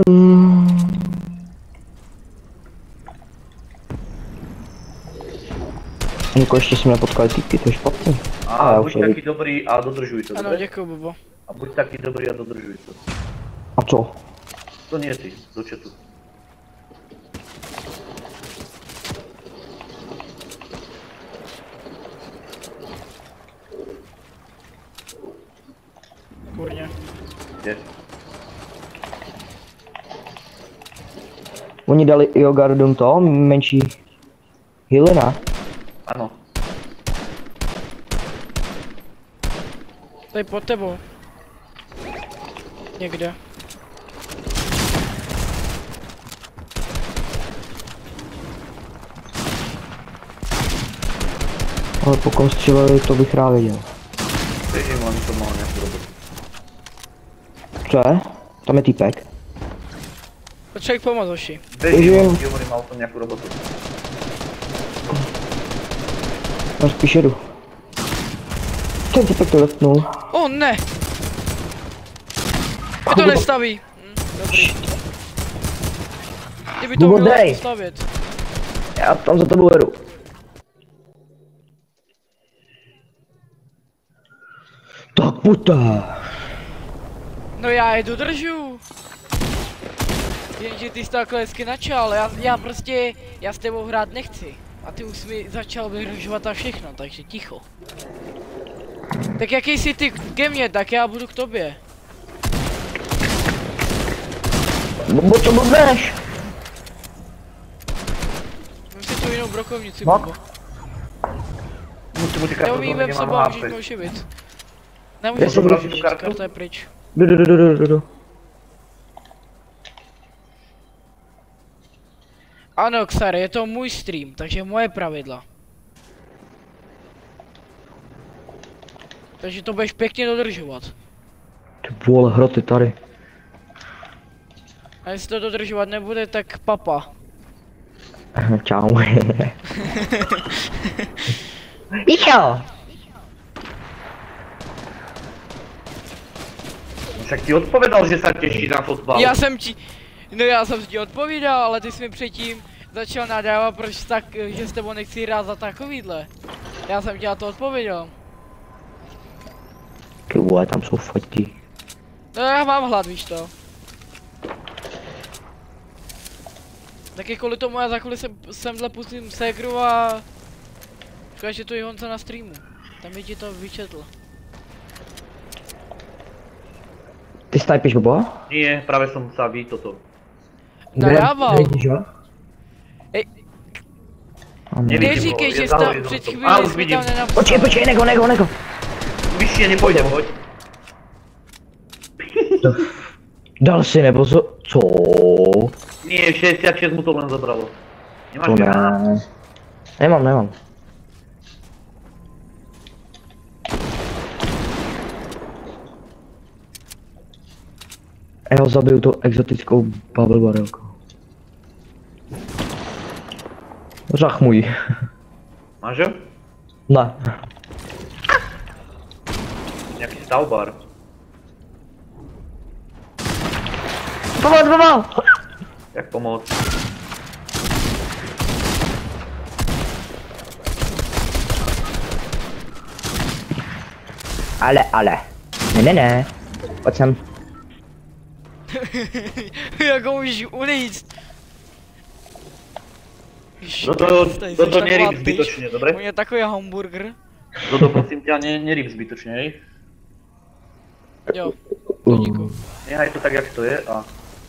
Niko, ještě jsme nepotkali týpky, to je špatný. A už buď je taky dobrý a dodržuj to, Ano, dobre? děkuju, Bobo. A buď taky dobrý a dodržuj to. A co? To nie ty, do chatu. Kurně. Je. Oni dali Iogardum to, menší healina. Ano. Tady pod tebou. Někde. Ale pokud střelili, to bych rád viděl. Běžím, oni to má nějakou robotu. Co je? Tam je týpek. Potřebuji pomoct, Hoši. Běžím, oni má tam nějakou robotu. Já spíš jedu. Ten týpek to leftnul. O ne! Mě to nestaví. Dobrý. Kdyby to Bobo, mělo dej. stavět. Já tam za tebou jedu. Tak puta. No já je dodržu. Jenže ty jsi takhle hezky načal, já s tebou hrát nechci. A ty už mi začal vyhrožovat a všechno, takže ticho. Tak jaký jsi ty ke mně, tak já budu k tobě. Bobo, co blbneš? Vem si tu jinou brokovnici, Mak. Bobo. Musím utíkat, Neumím protože sebou, nemám můžeš mě HP. oživit. Já Nemůžu jsem se bral si tu oživit, kartu? karta je pryč. Jdu. Ano, Xar, je to můj stream, takže moje pravidla. Takže to budeš pěkně dodržovat. Ty vole, hroty tady. A jestli to dodržovat nebude, tak papa. Čau. Jo. Však ti odpovědal, že se těší na fotbal. Já jsem ti odpovídal, ale ty jsi mi předtím začal nadávat, proč tak, že s tebou nechci hrát za takovýhle. Já jsem ti na to odpověděl. Ty vole, tam jsou fotí. No já mám hlad, víš to. Taky kvůli tomu já za kvůli semhle pustím Segru a... Říkáš, že to je Honza na streamu. Tam mi ti to vyčetl. Ty snajpíš, Bobo? Nie, práve som sa ví toto. Nadával. Ej, Nevidím ho, neříkej, je že jsi za tam horizontom. před A, chvíli už jsi vidím. tam nenapsal. Počkej, nego. Vyššie nepôjde, poď. Dal si nebo co? Nie, 66 mu to len zabralo. Nemáš To granát? ne. Nemám. Já ho zabiju to exotickou bubble barelkou. Řach můj. Máš ho? Ne. Nějaký stavbar. Pomoc! Jak pomoct? Ale. Ne. Pojď sem. Jak ho můžeš uníct? Dodo nerýb zbytočne, dobre? On je takový hamburger. Dodo, prosím ťa, nerýb zbytočne, hej? Jo, díku. Nehaj to tak, jak to je a...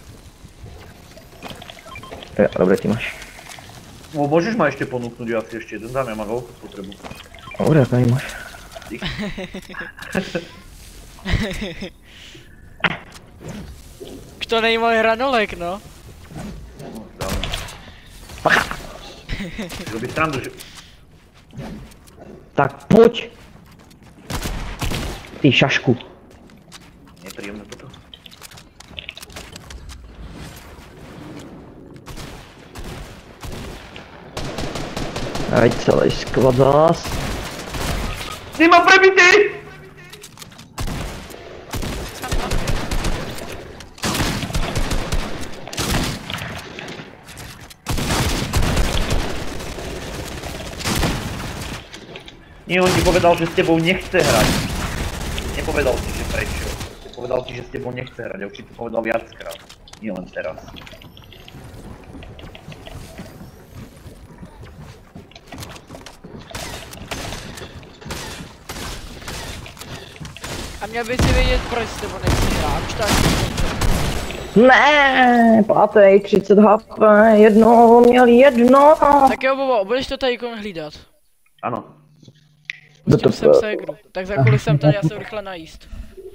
Jo, dobre, ty máš. No, môžeš ma ešte ponúknuť, ja si ešte jeden dám, ja mám veľkú spotrebu. Dobre, tady máš. Kto nejímal hranolek, no? No, dáme. Robí srandu, že... Tak pojď. Ty šašku. Nepríjemné toto. Ať celý skvad zás. Ty ma prebitý! Nie, on ti povedal, že s tebou nechce hrať. Nepovedal ti, že prečo. Povedal ti, že s tebou nechce hrať, a už ti to povedal viackrát. Nie len teraz. A měl by si vědět, proč s tebou nechci hrát, už tak. Ne, pátej, 30 HP, jedno, měl jedno. Tak jo, Bobo, budeš to tady hlídat. Ano. Pustím sem ségru. Tak za kolik jsem tady, já se rychle najíst.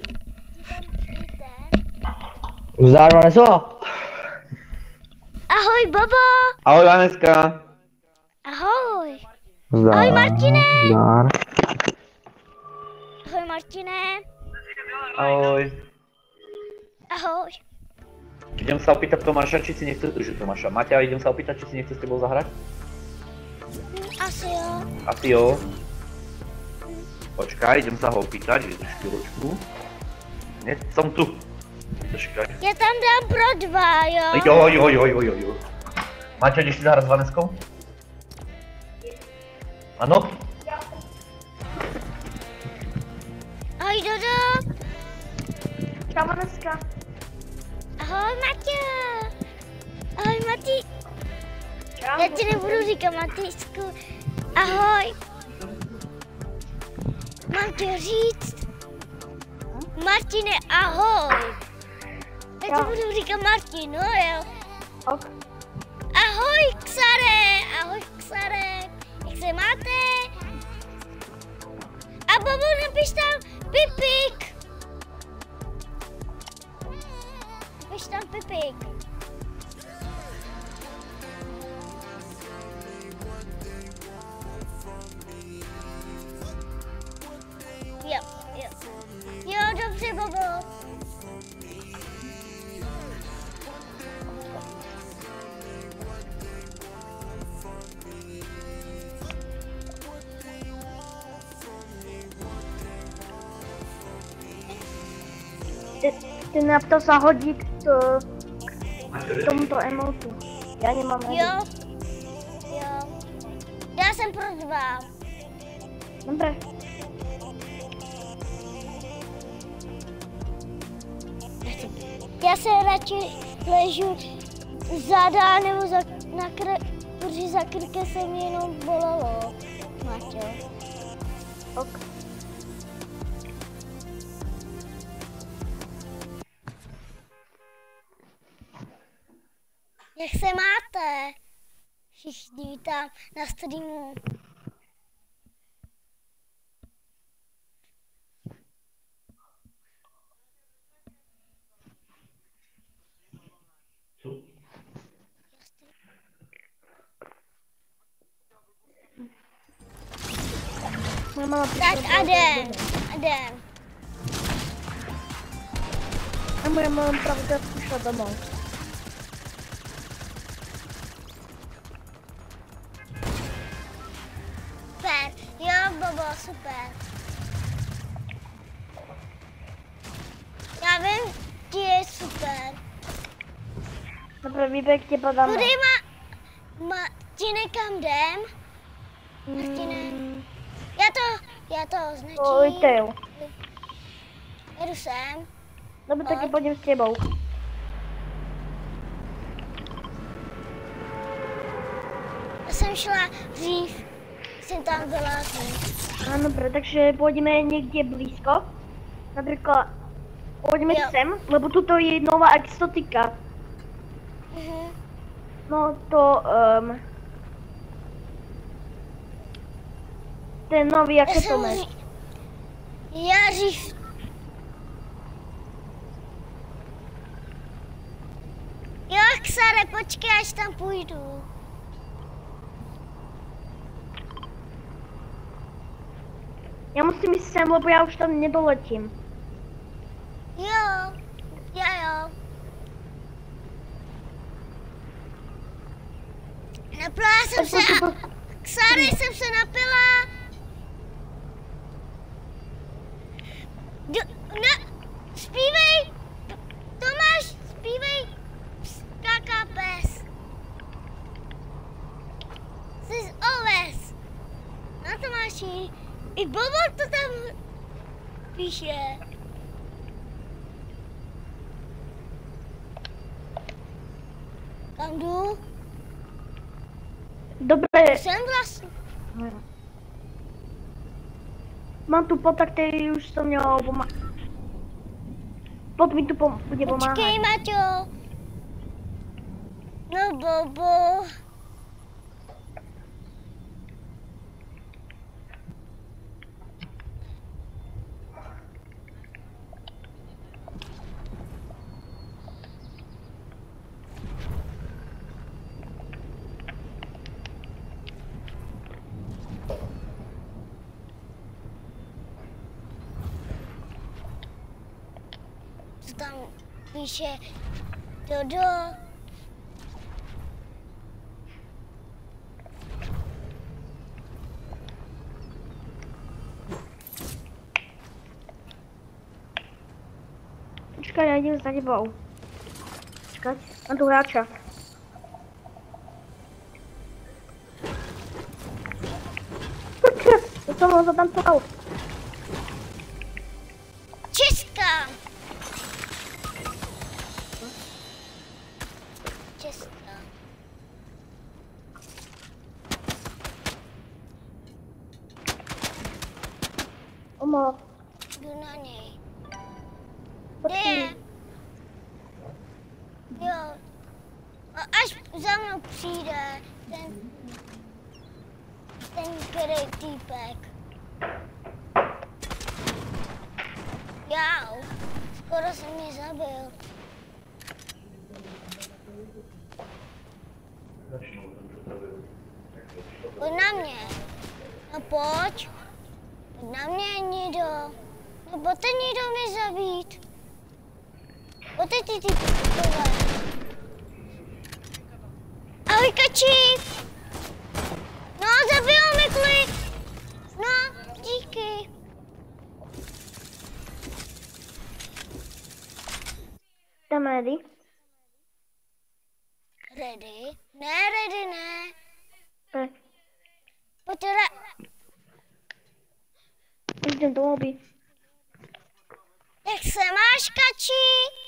Zdár, Vaneso. Ahoj, Bobo! Ahoj, Vaneska. Ahoj! Zdár. Ahoj, Martine. Zdár. Ahoj, Martine! Ahoj. Ahoj! Idem sa opýtať Tomáša, či si nechce... Tomáša, Maťa, idem sa opýtať, či si nechce s tebou zahrať? Asi jo. Asi jo. Počkaj, idem sa ho opýtať, vydrž chvíľočku. Nie, som tu. Počkaj. Já tam dám pro 2, jo? Jo. Maťa, ideš si zahrať s Vaneskou? Ano? Ahoj, Dodo! Čau, Vaneska. Ahoj, Maťo! Ahoj, Mati! Čau. Já ti nebudu říkat Matyšsku. Ahoj! Mám ti říct? Martine, ahoj! Já ti budu říkat Martin, no jo? Ok. Ahoj, Xare! Ahoj, Xare! Jak se máte? A Bobo, napiš tam Pipik! Napiš tam Pipik. Jo. Jo, dobře, Bobo. Ty naptal zahodit k tomuto emotu. Já nemám Jo. Jo. Já jsem pro 2. Dobré. Já se radši ležu zadá nebo protože za krkem se mě jenom bolelo. Maťo. Ok. Jak se máte? Všichni vítám na streamu. Moje mama Tak a jdem. moje mám pravdu, já jsem šla domů. Super, jo, Bobo, super. Já vím, ti je super. Dobré, výběh tě padáme. Kudy Martine, kam jdem? Martine, já to označím. Retail. Jedu sem. Dobře, taky pojďím s těbou. Já jsem šla dřív, jsem tam byla dřív. Ano, dobré, takže pojďme někde blízko. Například pojďme Jo. sem, lebo tuto je nová exotika. No to, ten nový, jak se to jmenuje. Já dřív. Jo, Xare, počkej, až tam půjdu. Já musím jít sem, lebo já už tam nedoletím. Jo. Napila jsem se a... Xare, jsem se napila. Zpívej. Tomáš, zpívej. Skáká pes. Jsi oves. Na Tomáši. I Bobo to tam píše. Kam jdu? Dobré, Jsem vlastně. mám tu pot, který už to mělo pomáhat. Pot mi tu bude pomáhat. Počkej, Maťo. No, Bobo. Co tam píše Dodo? Počkej, já jdu za tebou. Počkej, mám tu hráče. Počkej, to jsem tam ptal. Česká. Česká. Omlouvám. Jdu na něj. Kde je? Jo. A až za mnou přijde ten který týpek. Jau. Skoro jsem mě zabil. Pojď na mě. No pojď. Pojď na mě, Nido. Nebo ten Nido mě zabít. Pojď ty typkové. Ahoj, kači. No, zabil mi klik. No, díky. Jdeme, ready? Ready? Ne, ready, ne. Tak, Pojď teda. jdem do lobby. Jak se máš, kači?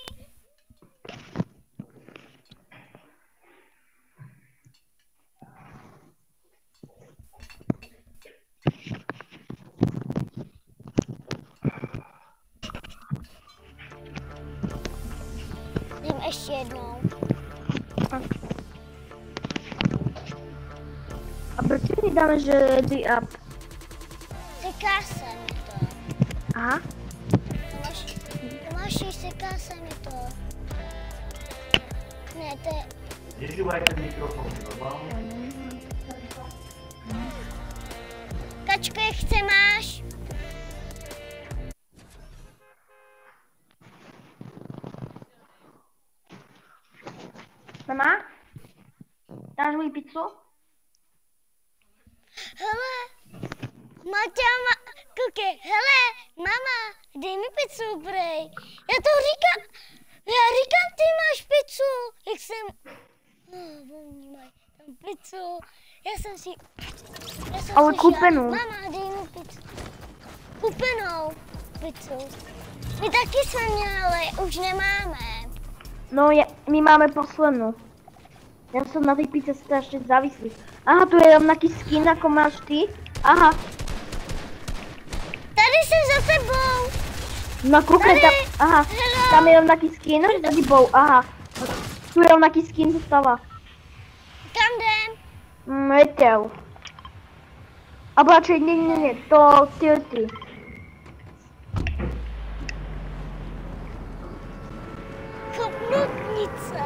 Jdem ještě jednou. A proč mi dáme, že ready up? Seká se mi to. Aha. Tomáši, seká se mi to. Ne, to je... Nežívaj ten mikrofon, normálně. Kačko, jak se máš? Mama? Dáš mi pizzu? Hele, Maťa, koukej, hele, mama, dej mi pizzu, prej. Já to říkám, ty máš pizzu, jak jsem, oni mají tam pizzu, já jsem Ale slyšela, kupenou. mama, dej mi pizzu, kupenou pizzu. My taky jsme měli, ale už nemáme. No, my máme poslednou. Já jsem na té pizze strašně závislý. Aha, tu je rovnaký skin, jako máš ty. Aha, Tady jsem za tebou. na koukej tam, aha, Hello. tam je rovnaký skin, tady bou, aha. Tu je rovnaký skin zůstává. Kam jdem? Retail. A bratře, ne, to ty. Kopnutnice.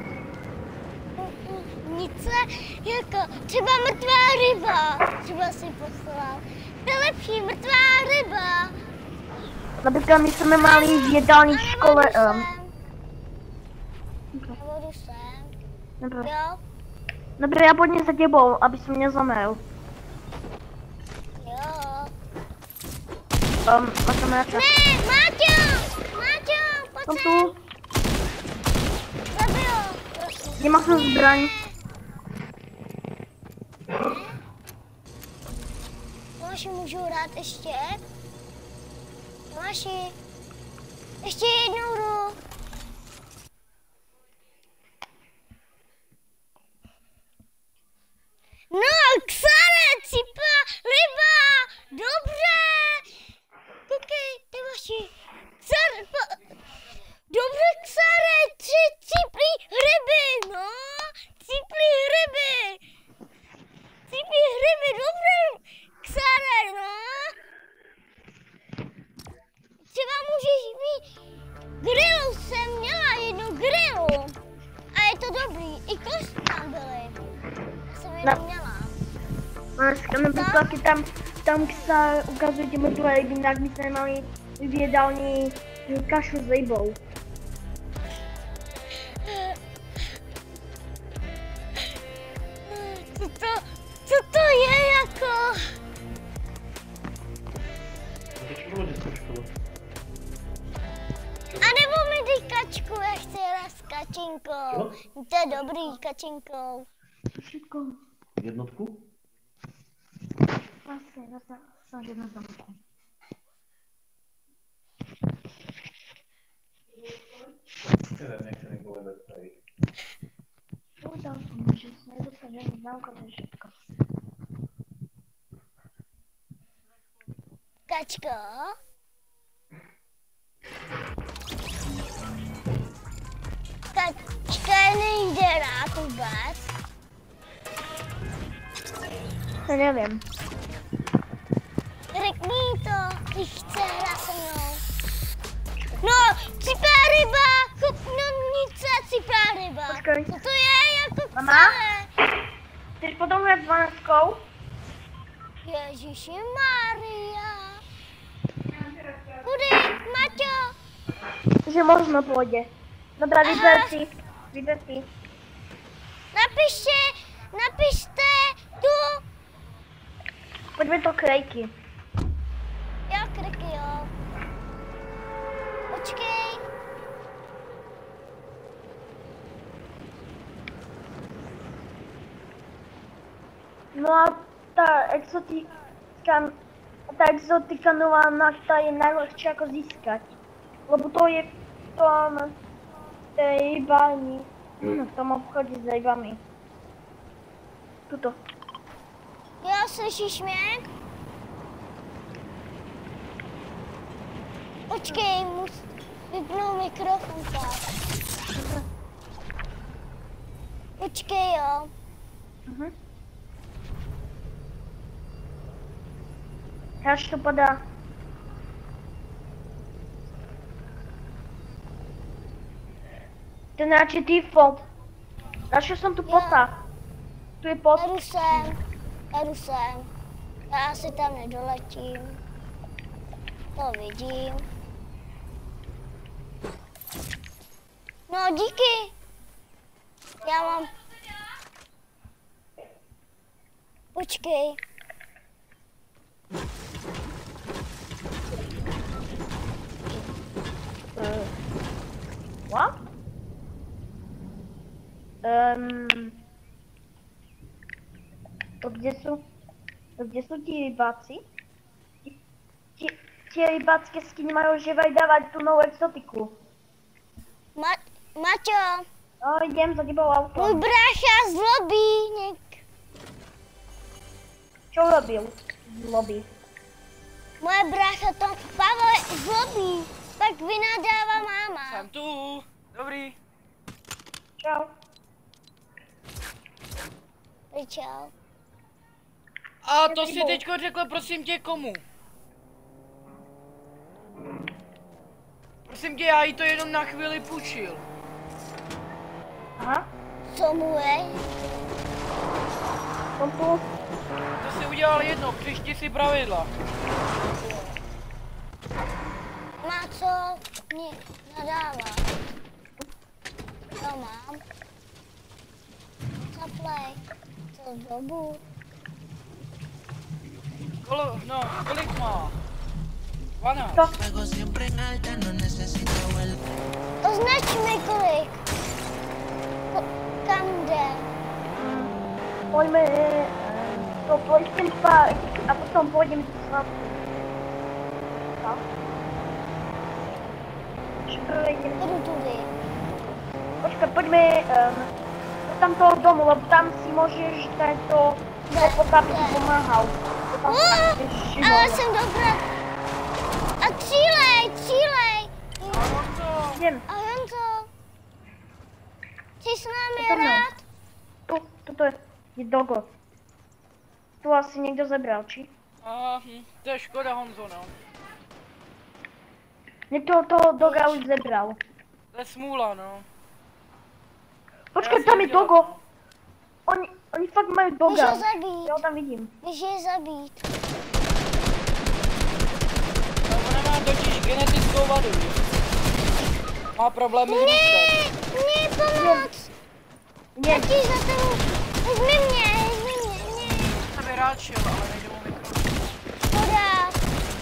Kopnutnice, jako třeba mrtvá ryba. Třeba si poslal. To je lepší, mrtvá ryba. Například my jsme mali v jedální škole. Nebudu sem. Dobré. Jo? Dobré, já pojďme za těbou, aby jsi mě zamel. Jo. Matematika. Ne, Máťo, pojď Jsem sem. tu, Zabil, prosím. nemá jsem zbraň. Tomáši, můžu hrát ještě? Tomáši, ještě jednou hru. No, Xare, cipa, ryba, dobře. Koukej, Tomáši, dobře, Xare, 3 ciplí ryby, no, ciplí ryby. Ciplí ryby, dobře, Xare, no. Třeba můžeš mít grilu, jsem měla jednu grilu. A je to dobrý, i kosti tam byly. Já jsem jednu měla. Dneska například tam se ukazuje těmi tvoje ryby, jinak my jsme mali v jedální kašu s rybou. Co to je jako? A nebo mi dej kačku, já chci hrát s kačinkou. To je dobrý, kačinkou. Všetko. Jednotku? Asi, snažím na zamku. Nevím, jak se mi povede tady. Udal jsem, že se nedostaneme známka, to je všetko. Kačko? Kačka nejde rád vůbec. To nevím. Řekni to, když chce hrát se mnou. No, cipá ryba, chopnomnice, cipá ryba. Počkej. Co to je jako Mama? Xare? Chceš potom hrát 12? Ježíši Maria. Kudy, Maťo? Že možno půjde. Dobrá, vyber si. Napište tu. Pojďme to krejky. Jo, kriky, jo. Počkej. No a ta exotika nová nafta je najlepší jako získat. Lebo to je v tom té rybárni, v tom obchodě s rybami. Tuto. Jo, slyšíš mě? Počkej, vypnu mikrofon tak. Počkej, jo. Až to padá. Ten radši default. Našel jsem tu pota. Tu je pot. Jedu sem. Já asi tam nedoletím. To vidím. No, díky. Já mám... Počkej. What? Kde jsou ti rybáci? Ti rybácké skiny mají, že mají dávat tu novou exotiku. Maťo, No, jdem za tebou auto. můj brácha zlobí. Čo robil? Zlobí. Moje brácha to Pavel zlobí. Pak vynadává máma. Jsem tu. Dobrý. Čau. Čau. A to si teďko řekl, prosím tě, komu? Prosím tě, já jí to jenom na chvíli půjčil. Aha. Co mu je? Jsem tu. To si udělal jedno, příště si pravidla. Má co mě nadává. Co mám? Zaplej. Co dobu? Kolik má? 12. Označ mi kolik. Kam jde? Pojďme to pojď ten park a potom půjdeme do svatku. Tak. Jdu tudy. Počkej, pojďme do tamtoho domu, lebo tam si můžeš dát to potápět pomáhal. Ale jsem dobrá. A cílej. Jdem. A Honzo. Jsi s námi rád? Toto je dogo. Tu asi někdo zabral, či? To je škoda, Honzo, no. Někdo toho doga už zabral. To je smůla, no. Počkej, tam je dogo. Oni fakt mají Můžu doga. zabít. Já ho tam vidím. Můžu je zabít. No, ona má totiž genetickou vadu. Má problémy s růstem. Ne, pomoc. Ne. Taky za tebou. Vezmi mě. Jsem by rád šel, ale nejdu mu mikro. Škoda.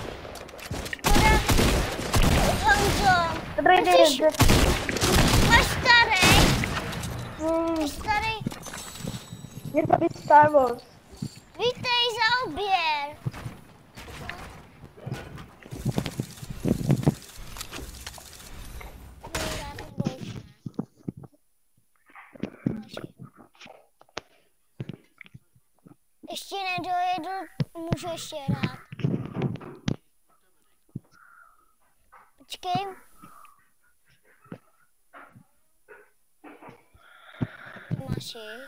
Honzo. Dobrý den. Máš starý. Něco být Star Wars. Vítej za oběd. Ještě nedojedu, můžu ještě hrát. Počkej. Máš ji?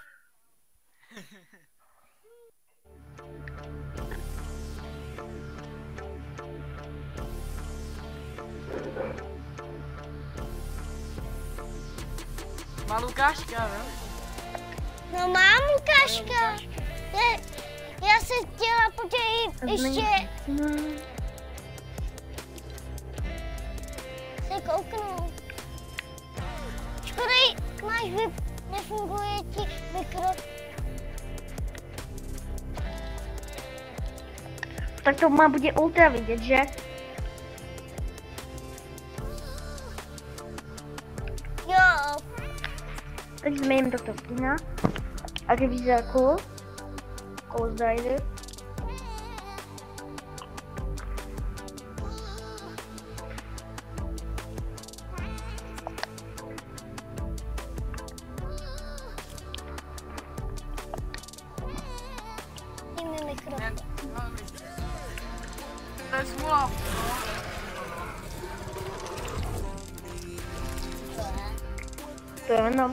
Má Lukáška, ne? No mám Lukáška. Já se chtěla podívat ještě se kouknout. Škoda, nefunguje ti mikro. Tak to má bude ultra vidět, že? Jo. Teď změním toto skina. A revizorku. Ghost Rider. Dej mi mikro. To je smůla. To je jenom.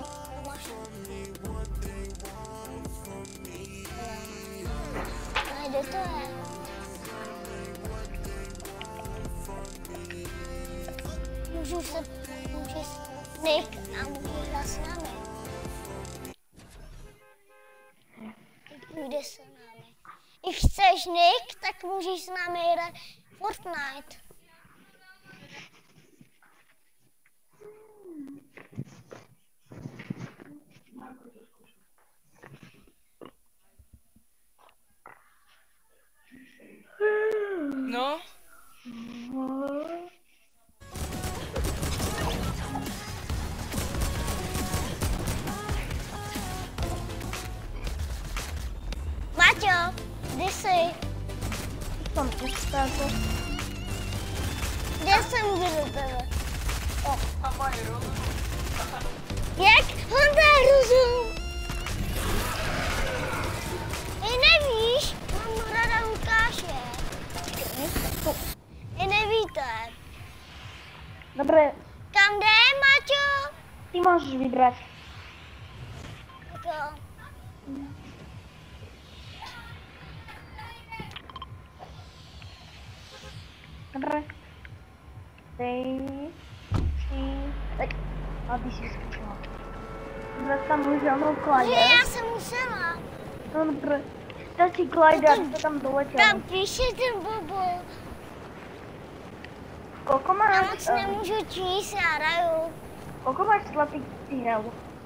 Kde to je? Můžu Nick a můžu hrát s námi. Půjde s námi. I chceš Nick, tak můžeš s námi hrát Fortnite. Táto. Kde jsem byl tebe? Jak? Honda rozum. Nevíš? Mám ráda Lukáše. Nevíte. Dobre, Kam jde, Maťo? ty môžeš vybrať. To. Dobre. 3, 4, tak. A ty si vyskočila. Zase tam už rovnou Že Clyde. já jsem musela. No dobre. To si Clyde, to tam doletěl. Tam píše ten bobo. Koľko Já máš? moc nemůžu číst, já hraju. Koľko máš slepých si hral?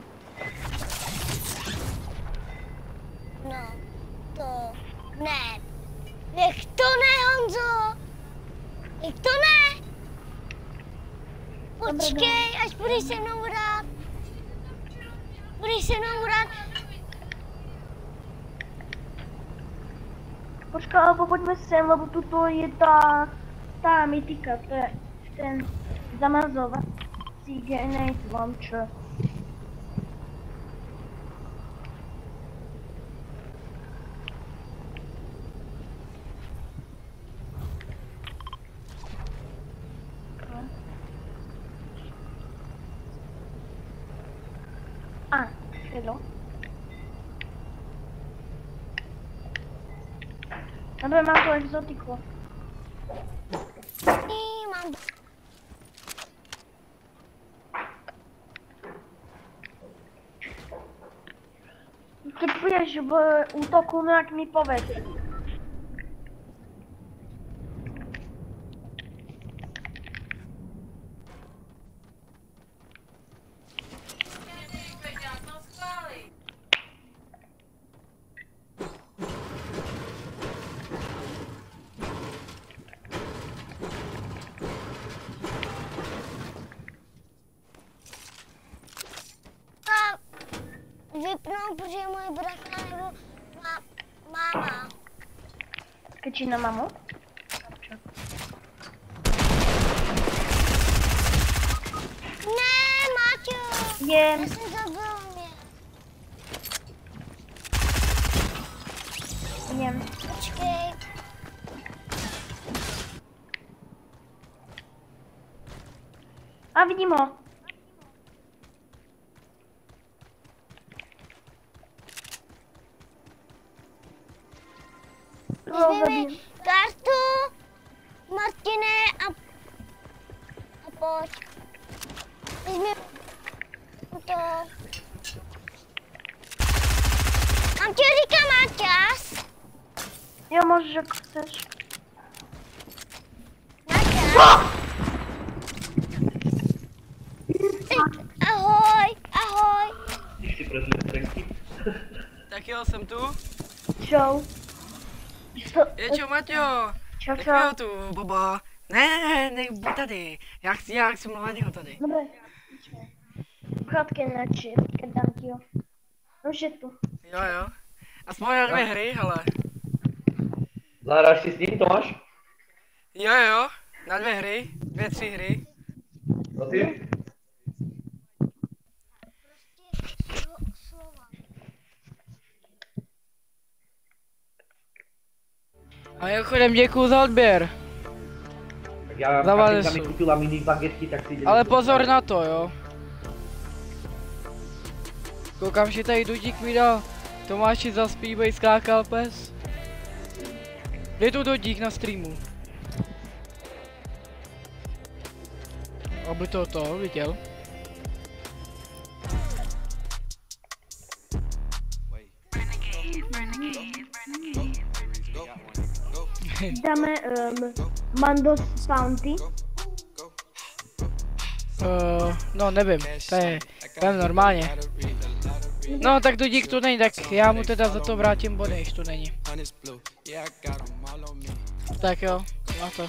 No, to ne. Jak to ne, Honzo? Jak to ne? Počkej, až budeš se mnou hrát. Budeš se mnou hrát. Počkaj, alebo poďme sem, lebo tuto je tá mytika, to je ten zamazovací grenade launcher. A, hello. Dobre, mám tu exotiku. Mám. Keď budeš v útoku, no jak mi povedz. A vypnou, protože můj bratr nebo máma. Kričí na mamu? Ne, Maťo. Jem. Já jsem zabila mě. Jem. Počkej. A vidím ho. Vezmi mi kartu, Martine, a pojď. Vezmi to. Mám ti říkám, má čas. Jo, môžeš, ako chceš. Má čas. Ahoj, ahoj. Když si prezli trenky. Tak jo, jsem tu. Čau. Je čo, Maťo? Čau, Tak čau. jo tu, Bobo. Ne, buď tady. Já chci mluvit ho tady. Dobre. Krátké načít, keď dám ti ho. Už je tu. Jo. Aspoň na 2 hry, hele. Zahráš si s ním, Tomáš? Jo, na 2 hry, 2-3 hry. No ty? A mimochodem děkuju za odběr. Tak já, Zavali Katinka mi jsou. kupila mini bagetky, tak si... Ale pozor na to, jo. Koukám, že tady Dudík mi dal Tomáši zaspívej, skákal pes. Je tu Dudík na streamu. Aby to viděl. Dáme Mandos Bounty. No nevím, to je normálně. No tak Dudík tu není, tak já mu teda za to vrátím body, když tu není. Tak jo, na to.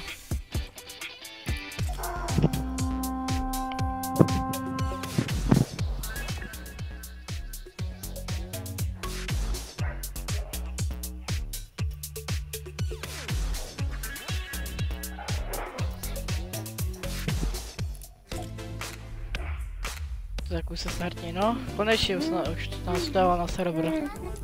Tak už se startní, no. Konečně už nás dává na server.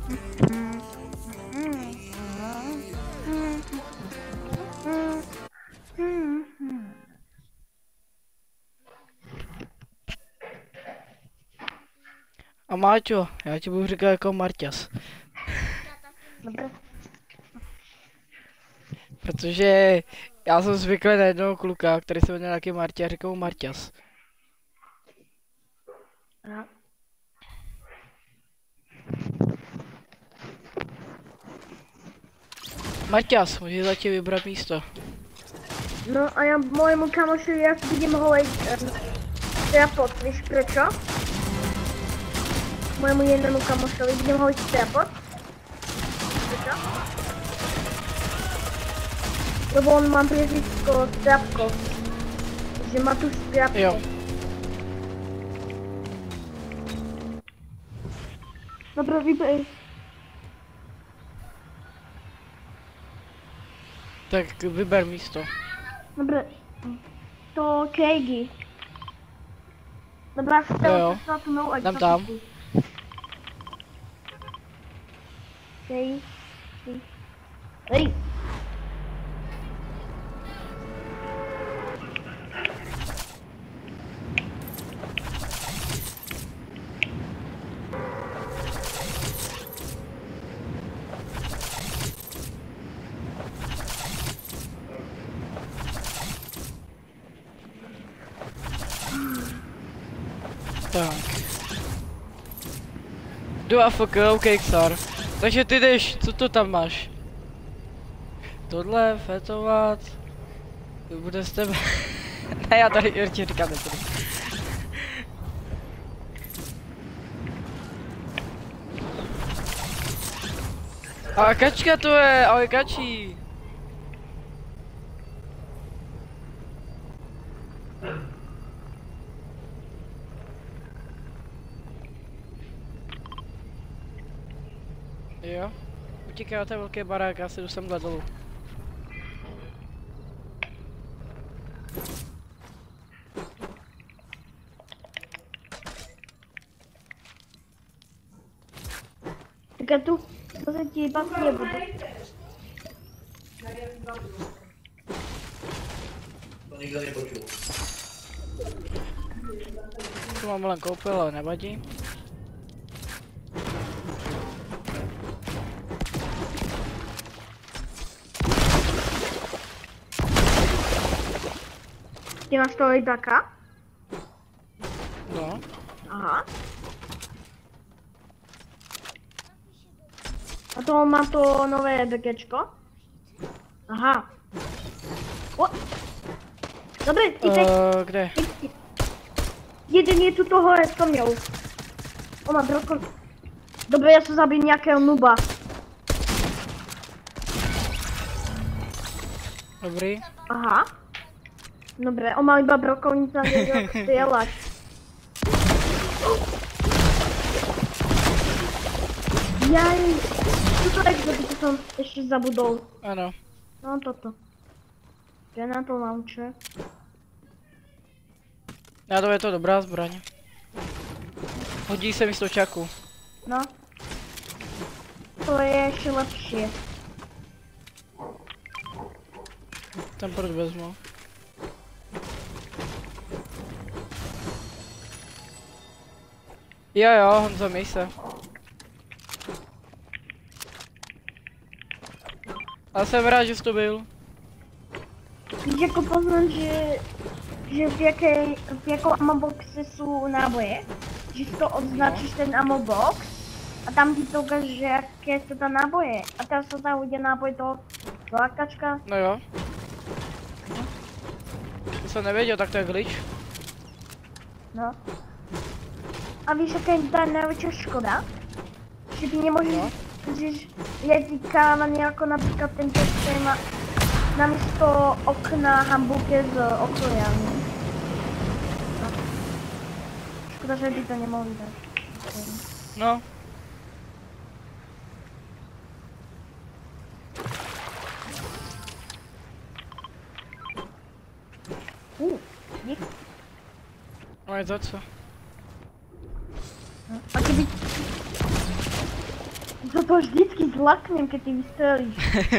A Máťo, já ti budu říkat jako Marťas. Dobře. Protože já jsem zvyklý na jednoho kluka, který se jmenuje taky Martě a říkal mu Marťas. Aha. Marťas, můžeš zatím vybrat místo. No a já mojemu kamošovi, jak vidím holej trapot, víš prečo? Mojemu jednomu kamošovi vidím holej trapot. Prečo? Lebo on má priezvisko Trapko. Že má tu Trapko. Jo. Dobro, vyber. Tak vyber místo. Dobre. To Craigy. Dobrá, Jo. stala tu novou Dám tam. Hej. Hej. Tak. Jdu AFK, OK, Xar. Takže ty jdeš, co to tam máš? Tohle, fetovat. To bude z tebe. Ne, já tady určitě říkám nebudu. Ale kačka to je, ale kačí. Jo, utíkej na ten velký barák, já si jdu semhle dolů. Tak já tu zase ti pak nebudu. To nikdo nepočul. Tu mám len koupil, ale nevadí. Ty máš toho Ibaka? No. Aha. A to má to nové BGčko? Aha. O! Dobrý, ty Kde? jeden je tu toho to měl. On má brokon. Dobré, já jsem zabil nějakého nuba. Dobrý. Aha. Dobré, on má iba brokovnicu a nevěděl jak strieľať. Jaj, toto exotiku som ešte zabudol. Ano. No toto. Kde na to launcher? Já to je to dobrá zbraň. Hodí se mi stočáku. No. To je ještě lepší. Ten proč vezmu. Jo, Honzo, měj se. A jsem rád, že jsi to byl. Víš, jako poznám, že v jakou ammoboxe jsou náboje, že si to odznačíš ten ammobox a tam ti to ukáže, jaké jsou tam náboje. A teraz se tam udělá náboj toho lákačka. No jo. To jsem nevěděl, tak to je glitch. No. A víš, jaká je ta největší škoda? Že ty nemůžeš, No. že jazyka má jako například ten text, který má namísto okna hamburger z okolí. No. Škoda, že by to nemohli dát. No. Dík. No je za co? A keby... Za to vždycky zlaknem, keď ty vystrelíš.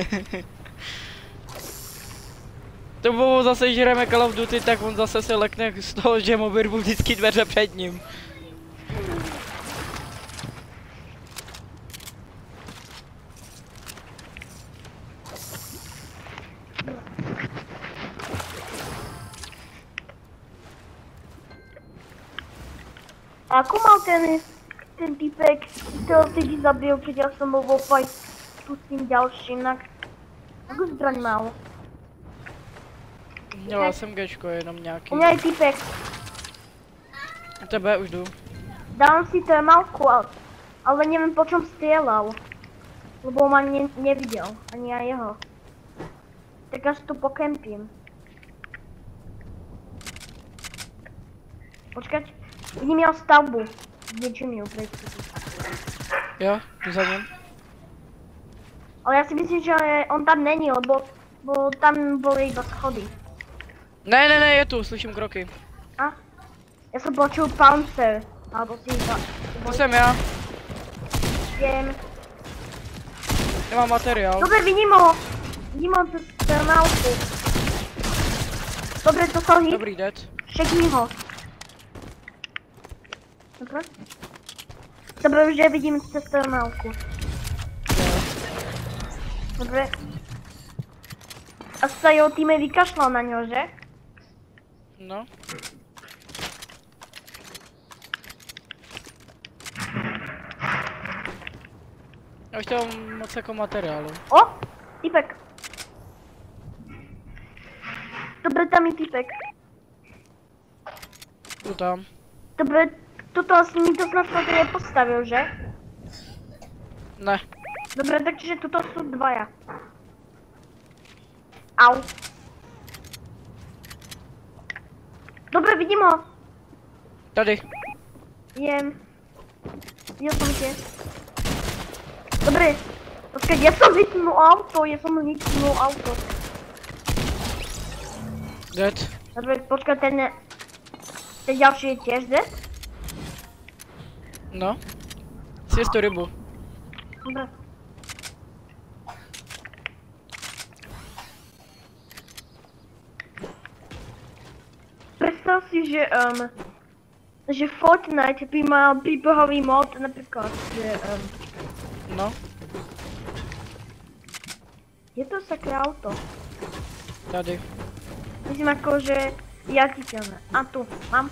To bylo zase, že hrajeme Call of Duty, tak on zase se lekne z toho, že mu vyrvu vždycky dveře před ním. A ako mal ten typek, ktorého ty zabil, keď ja som bol vo fight tu s tým ďalším, ako zbraň mal? Měla jsem Gčko, jenom nějaký. U mňa je typek, U tebe už jdu. dám si termálku, ale neviem po čom strieľal. Lebo ma nevidel, ani ja jeho. Tak až tu pokempím. Počkať, vidím jeho stavbu. Zničím ju, prečo. Jo, jdu za ním. Ale ja si myslím, že on tam není, lebo tam boli iba schody. Ne, je tu, slyším kroky. A? Ja som počul Pouncer, alebo si iba... To jsem já, Viem. nemám materiál. Dobre, vidím ho cez termálku. Dobre, to sa hit. Dobrý, dead. Šekni ho. Dobre. Dobre, už je vidím cez termálku. Dobre. A sa jeho týme vykašľal na ňo, že? No. Já už to mám moc jako materiálu. O! Typek. Dobre, tam je typek. Jdu tam. Dobre, toto asi mi to snad nepostavil, že? Ne. Dobre, takže tuto sú dvaja. Au. Dobre, vidím ho. Tady. Jem. Videl som tě. Dobre. Počkej, ja som vypnul auto, Dead. Dobre, počkaj, ten ďalší je tiež dead? No. Svěz tu rybu. Dobre. Predstav si, že Fortnite by mal príbehový mod, napríklad, že No. je to sakra auto. Tady. Myslím ako, že jazditeľné. A tu, mám.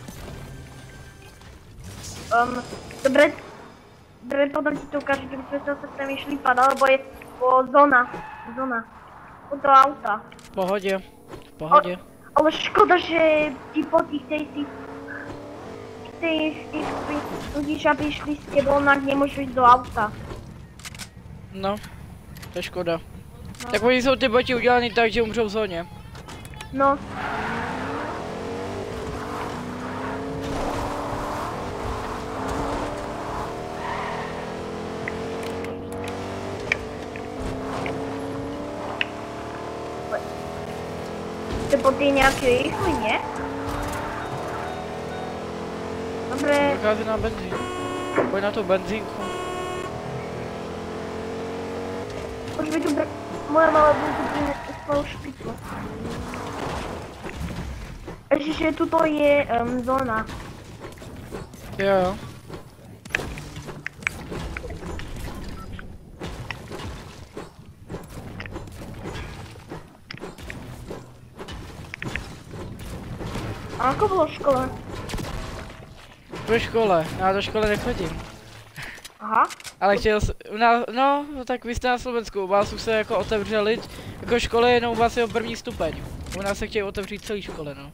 Dobre, potom ti to ukážem, keby sme sa sem išli padať, lebo je zóna. Od toho auta. V pohodě. V pohodě. Ale škoda, že ti po tých ľudíš, aby išli s tebou, nemôžu ísť do auta. No. To je škoda. Tak oni jsou ty boti udělaný tak, že umřou v zóně. No. Ty boty je nějaký rychlý, ne? Dobre. Vychází na benzín. Pojď na tu benzínku. Už by tu moja malá benzín úplnou špicu. Ježiže, tuto je zóna. Jo. A ako bylo v škole? Ve škole. Já do školy nechodím. Aha. Ale chtěl jsem, no, tak vy jste na Slovensku, u vás už se jako otevřeli, jako školy, jenom u vás je první stupeň. U nás se chtějí otevřít celý školy, no.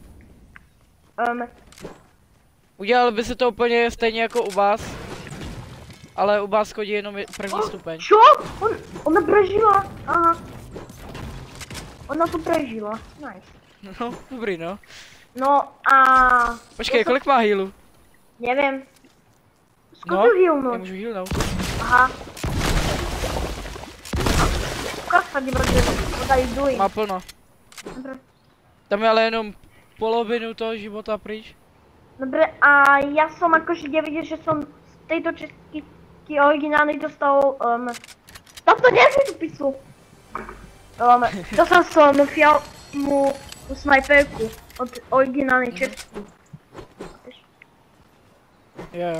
Udělali by se to úplně stejně jako u vás, ale u vás chodí jenom první stupeň. Čo? Ona prežila? Aha. Ona to prežila. Nice. No, dobrý, no. No a... Počkej, kolik má healu? Neviem. No, Skúsil healnúť. já můžu healnout. Aha. Ukáž sa, kde dajú doing. Má plno. Dobre. Tam je ale jenom polovinu toho života pryč. Dobre, a ja som akože nevidel, že som tejto český originálny dostal, tam to neviem tú picu. Dostal som fialmu snajperku od originálnej český. Jo.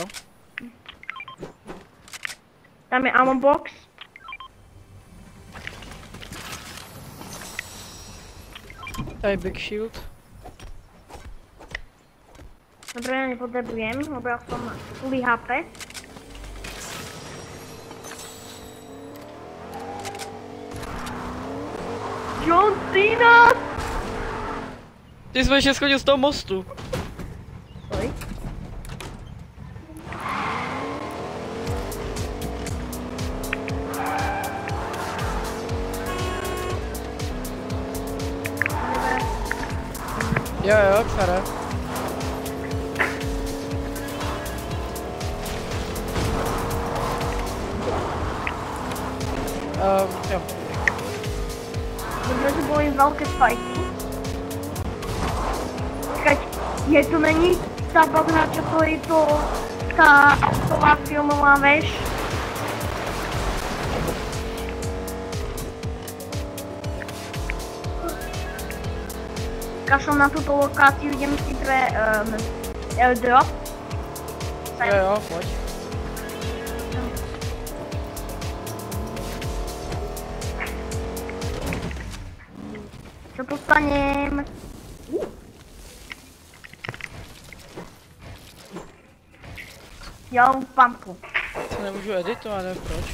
Tam je ammo box. Tady big shield. Dobre, ja nepotrebujem, lebo ja som fully HP. John Cena! Ty jsi ještě schodil z toho mostu. Oj. Jo, Xara. Jo. Dobre, že boli veľké fighty. Keď je tu není stavba, na čo to je to tá nová filmová veš. Kašlem na túto lokáciu, idem si pre airdrop. Jo, pojď. Co dostanem? Jo, pampu. To nemůžu editovat, nevím proč.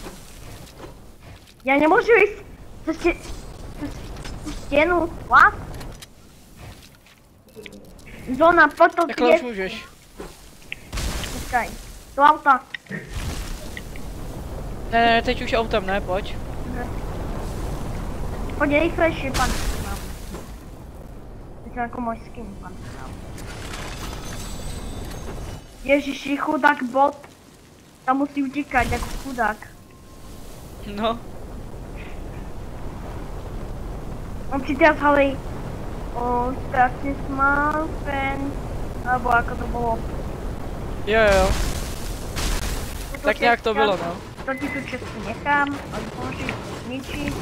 Já nemůžu jít tu stěnu, what? Zóna, potom Takhle už můžeš. Počkaj, do auta. Ne, teď už autem, ne, pojď. Pojď rychlejší, pan. Je to jako můj skin, pan. Ježiši, chudák bot. Tam musí utíkat jako chudák. No. On si teraz halej o strašně small friend, alebo jako to bylo. Jo. Tak nějak to bylo, no. To ti tu česku nechám, ale můžeš zničit.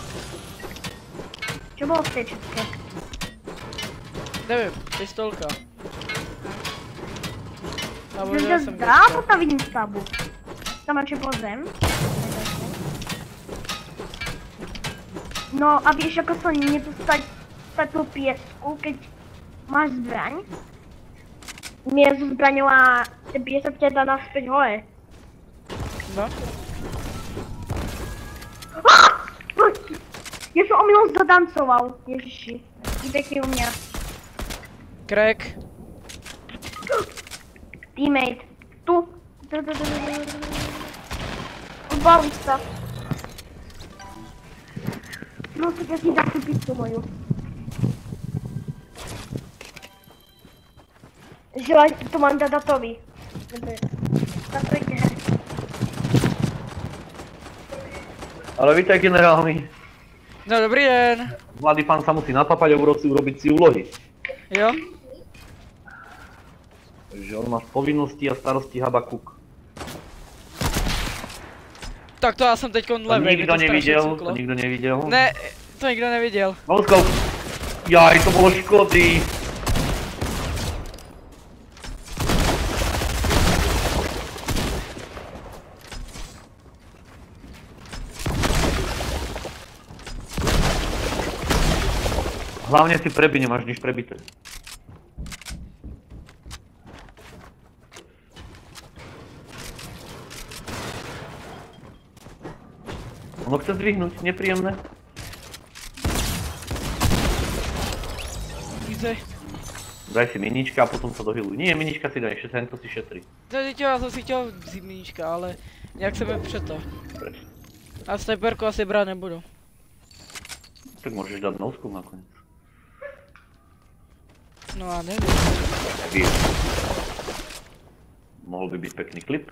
Co bylo v té české? Nevím, pistolka. Alebo Že jsem dá postavit stavbu. Tam máš podzem. No a víš, jako se nedostať tu piesku, keď máš zbraň. Mě zbraňová, ty piesek tě dá naspäť hore. No. Já jsem omylom zadancoval, ježiši. Pěkně u mě. Crack. Teammate. Tu. Odbaví se. No tak já si dám tu pizzu moju. Že to mám dát datový. Ale víte, generálny, No dobrý den. mladý pán sa musí napapať a urobiť si úlohy. Jo. Takže on má z povinností a starosti Habakuk. Tak to já jsem teď To levej, nikdo neviděl, to nikdo neviděl. Ne, to nikdo neviděl. Mouskov! Jaj, to bolo škody! Hlavne si prebi, nemáš nič prebité. Ono chce zdvihnúť, nepríjemné. Víte. Daj si minička a potom sa dohyluj. Nie, minička si daj, to si šetrí. No teď já jsem si chtěl vzít míčka, ale nějak se mi přeto. Preč. A sniperku asi brát nebudu. Tak môžeš dať nosku nakoniec. No a nevím. Mohol by byť pekný klip.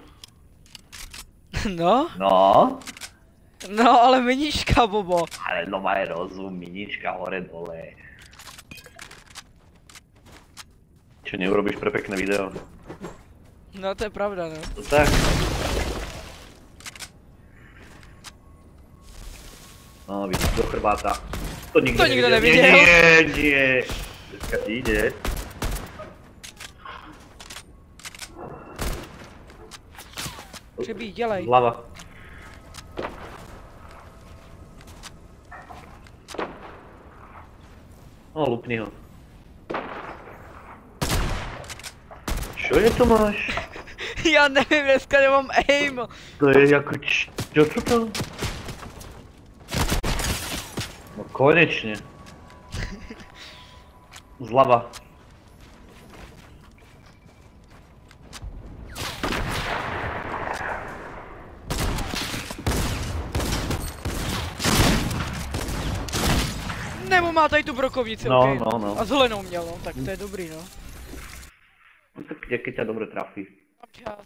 No, No, no ale míčka, bobo. ale no maj rozum, minička hore dole. Čo neurobíš pre pekné video? No to je pravda, no. To tak. No, vidíš, do chrbáta. To nikdo neviděl. Nie. Dneska ti jde. Přebíj, dělej. Hlava. No, lupni ho. Čo je to máš? Já nevím, dneska nemám aim. To je jako čo to? No konečně. Zlava. Nebo má tady tu brokovnici, No, okej. no. A zelenou měl, no, tak to je dobrý, no. No tak jaký ťa dobre trafí. Mám čas.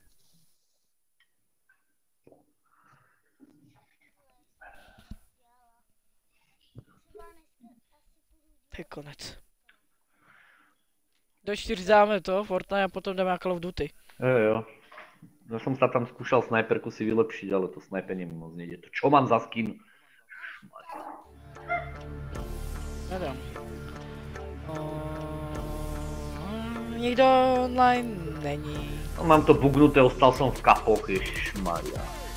To je konec. Do 4 dáme to, Fortnite a potom jdeme na Call of Duty. Jo. Ja som sa tam skúšal snajperku si vylepšiť, ale to snajpenie mi moc nejde. To čo mám za skin? Nedám. Nikdo online není. No, mám to bugnuté, ostal som v kapoch, ježišmarja.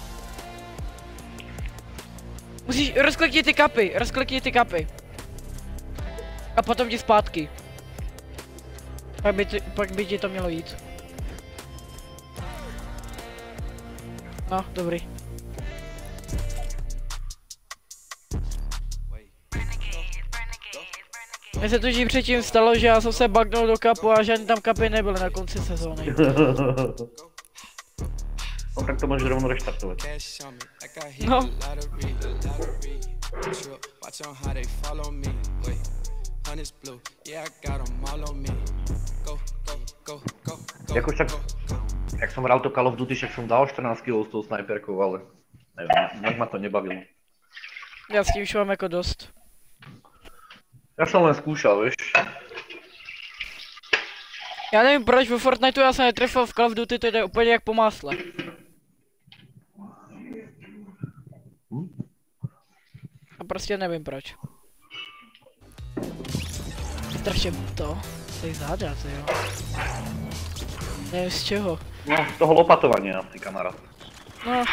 Musíš, rozklikni ty kapy. A potom ti zpátky. Pak by ti to mělo jít. No, dobrý. Mně se totiž předtím stalo, že já jsem se bugnul do kapu a žádný tam kapy nebyly na konci sezóny. No tak to môžeš rovno reštartovať. No. Jako však, jak som hral to Call of Duty, však som dal 14 kg s tou snajperkou, ale neviem, nejak ma to nebavilo. Já s tím už mám jako dost. Ja som len skúšal, vieš. Já nevím proč, vo Fortniteu já se netrefil, v Call of Duty to jde úplně jak po másle. A prostě nevím proč. Strašně to je záda, to jo. Nevím z čeho. No, z toho lopatovania asi, kamarát. No.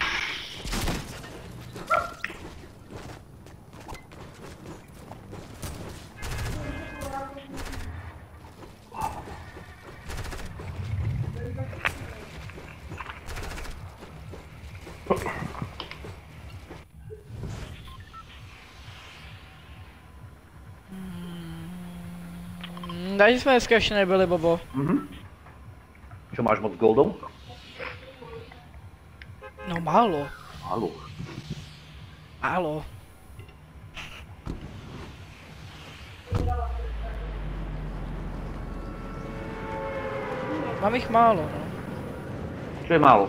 Tady jsme dneska ještě nebyli, Bobo. Čo, máš moc goldov? No málo. Málo. Málo. Mám jich málo, no. Čo je málo?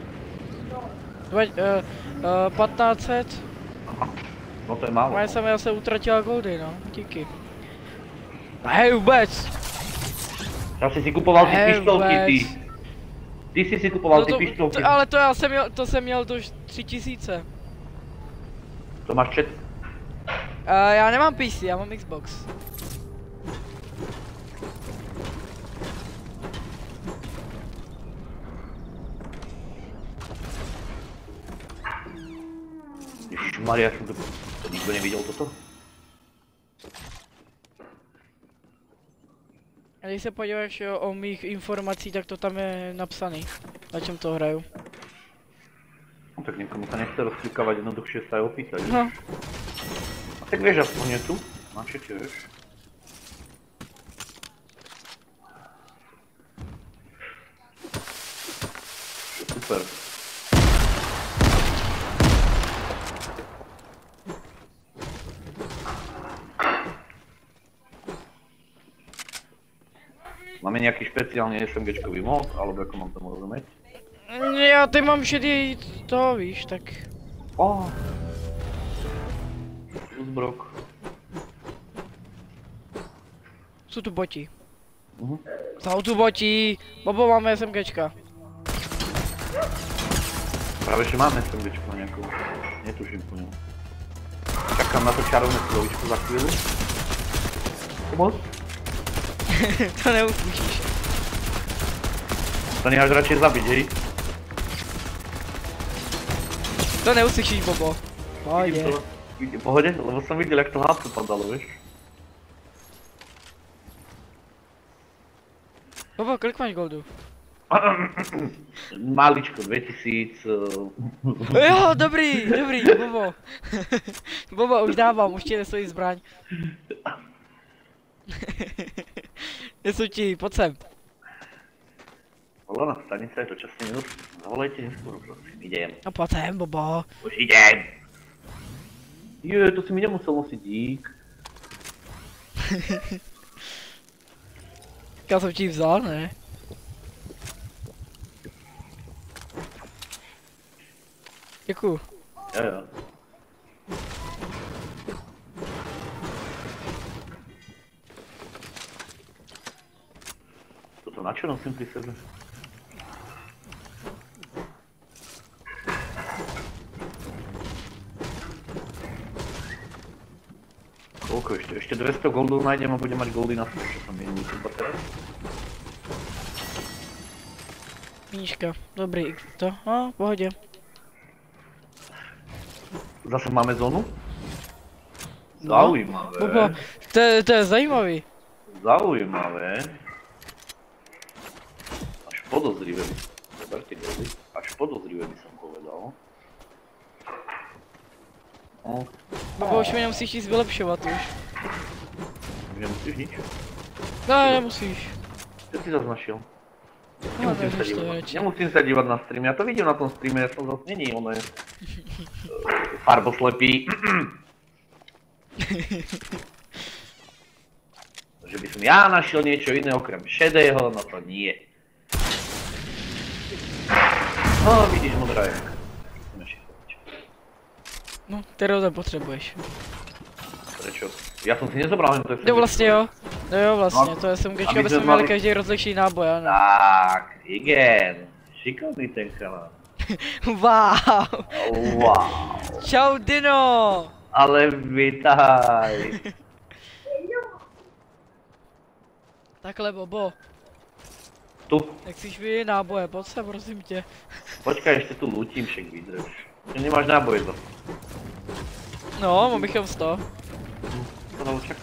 1500. No to je málo. Já jsem zase utratila goldy, no. Díky. Hej, vůbec. Tam si kupoval ty Hej, pištolky, ty. vůbec. Ty si kupoval No ty pištolky. ale to jsem měl to 3000. To máš čet? Já nemám PC, já mám Xbox. Ježišmarja, ja som to nikto nevidel toto? A když se podíváš o mých informací, tak to tam je napsaný, na čem to hraju. No tak niekomu sa nechce rozklikávať, jednoduchšie sa aj opýtať. No. A tak vieš, aspoň je tu, na čete, vieš. Super. Máme nejaký špeciálny SMGčkový mod, alebo ako mám tomu rozumieť? Já ty mám šedý toho, víš, tak... Zbrok. Jsou tu boti. Jsou tu boti. Bobo, máme SMGčka. Práve že máme SMGčko nejakú. Netuším po ňom. Čakám na to čarovné slovíčko za chvíľu. Pomoc? To neuslyšíš. To necháš radšej zabiť, hej? To neuslyšíš, Bobo. Vidím to. V pohode? Lebo som videl, jak to hlasno padalo, vieš? Bobo, kolik máš goldu? Maličko, 2000... Jo, dobrý, Bobo. Bobo, už dávám, už ti nestojí zbraň. Nesu ti, pojď sem. Volá na stanice, je dočasně minut. Zavolejte neskôr, prosím, idem. No pojď sem, Bobo. Už idem! Je, to si mi nemusel nosiť dík. Já jsem ti vzal, ne? Děkuju. Jo. Toto na čo nosím pri sebe? Koľko ešte? Ešte 200 goldov nájdem a budem mať goldy na sebe, čo som minul iba teraz. Míška, dobrý, to, no, v pohodě. Zase máme zónu? Zaujímavé. Bobo, to je zajímavý. Zaujímavé. Až podozrivé by som... Zoberte goldy. Až podozrivé by som povedal. No. Bobo, už mi nemusíš jít vylepšovat už. Nemusíš nič? No, nemusíš. Čo si zase našiel? No, Nemusím sa dívať na stream, ja to vidím na tom streame, ja som zase není oné farboslepý. Že by som ja našiel niečo iné okrem šedého, no to nie. No vidíš, modrá je. No, kterou to potřebuješ. Prečo? Ja som si nezobral len to SMG. Jo, vlastně jo. No jo, vlastně, No, to je SMGčka, aby aby jsme jsme měli mali- každý rozličný náboj, ano. Tak, igen. Šikovný ten chalán. Wow. Wow. Čau, Dino. Ale vitaj. Takhle, Bobo. Tu. Jak chceš vy náboje, pojď se, prosím tě. Počkaj, ešte tu lútim, však vydrž. Ty nemáš náboje za. No, mám bychom 100. To naučak.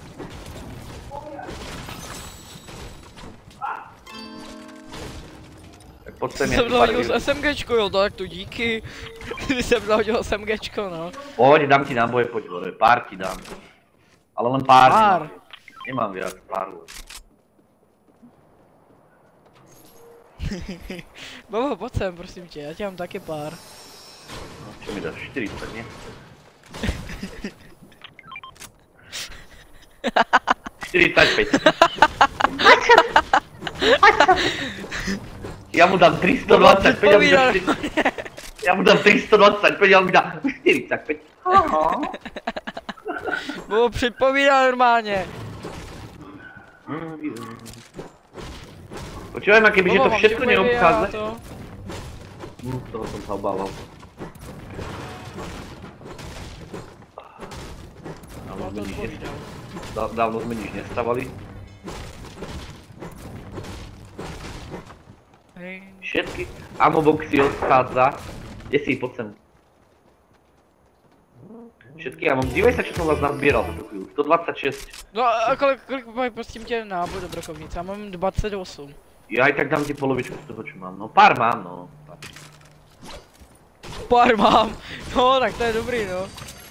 Tak poď sem, Jsem hodil s SMGčko, jo, tak to díky. Ty jsem hodil SMGčko, no. Poď, dám ti náboje, poď hore, pár ti dám. Ale len pár. Pár. Nemám viac, pár. Bobo, pojď sem, prosím tě, já tě mám taky pár. No, čo mi dáš? 40, nie? 45. Ja mu dám 325, a mi dá 40. Ja mu dám 325, a on mi dá 45. Bobo, předpovídá normálně. Počúvaj ma, kebyže to Bobo, všetko mám děkuji, neobchádza... já to- Toho som sa obával. Já to odpovídám. Dávno sme nič nestávali. Hej. Všetky amoboxy odchádza. Kde si, poď sem. Všetky ammo, dívej sa, čo som vás nazbieral za tú chvíľu. 126. No a kolik mají prostě tě náboj do brokovnice? Já mám 28. Ja aj tak dám ti polovičku z toho, čo mám. No pár mám, no. Pár mám. No, tak to je dobrý, no.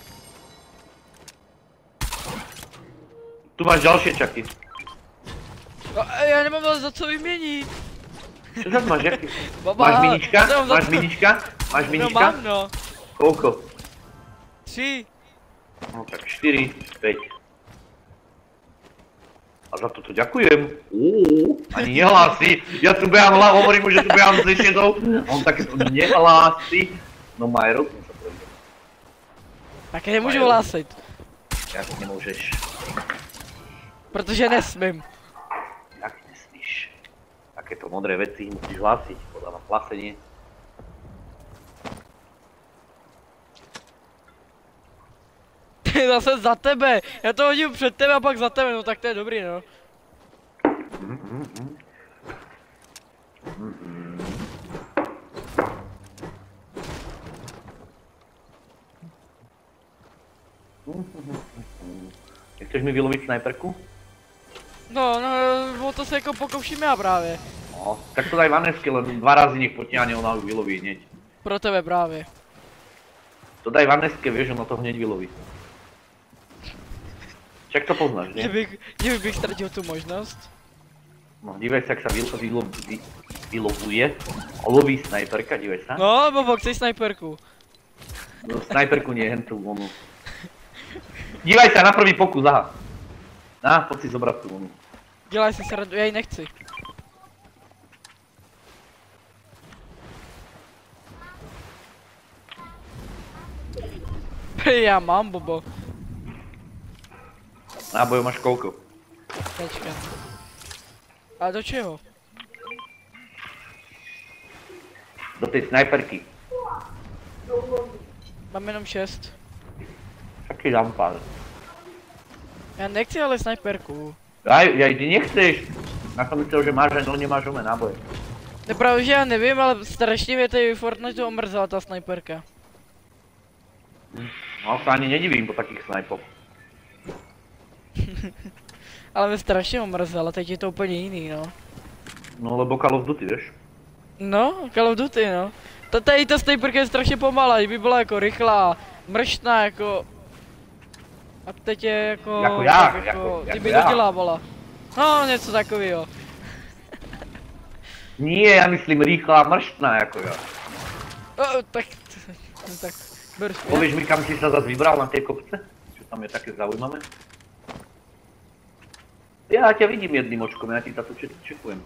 Tu máš ďalšie čaky. No, já nemám za co vyměnit. Čo zase máš, jaký? Baba, Máš minička? já nemám za Máš co- minička? Máš No minička? mám, no. Koľko? 3. No tak 4, 5. A za toto ďakujem. Ani nehlási. Ja tu behám hlavou, hovorím mu, že tu behám s šedou. On takéto nehlási. No Majro, som sa povedal. Taky nemůžu hlásit. Jak nemôžeš? Protože nesmím. Jak nesmíš? Takéto modré veci musíš hlásiť. Podávam hlásenie. Zase za tebe. Já to hodím před tebe a pak za tebe, no tak to je dobrý, no. Chceš mi vylovit snajperku? No, o to se jako pokouším já právě. No, tak to daj Vanesky, len 2 razy nech potiahne, ona už vyloví hneď. Pro tebe právě. To daj Vaneske, vieš, ona to hneď vyloví. Však to poznáš, nie? Kdybych ztratil tu možnost. No, dívej sa, jak sa vylovuje. Loví snajperka, dívej sa. No, Bobo, chceš snajperku. No, snajperku nie, hen tú onu. Dívaj sa na prvý pokus, aha. Poď si zobrať tú onu. Dělaj si srandu, já ji nechci. Já mám, Bobo. Nábojov máš koľko? Počkej. A do čeho? Do tej snajperky. Mám jenom 6. Tak ti dám pár. Já nechci ale snajperku. Aj, ty nechceš. Na to myslel, že máš, no nemáš ome náboje. Nepravda, že já nevím, ale strašně mě tady Fortnite omrzela ta snajperka. No sa ani nedivím po takých snajpoch. Ale mě strašně omrzela, teď je to úplně jiný, no. No lebo Call of Duty, vieš? No, Call of Duty, no. Tady ta snajperka je strašně pomalá, kdyby byla jako rychlá, mrštná, jako... A teď je jako... Jako já, tak jako kdyby já. dodělávala. No, něco takového. Nie, ja myslím rýchla a mrštná jako ja. Tak ber zpět. Povieš mi, kam si sa zase vybral na tej kopce? Čo tam je také zaujímavé? Ja ťa vidím jedným očkom, ja ti to čekujem.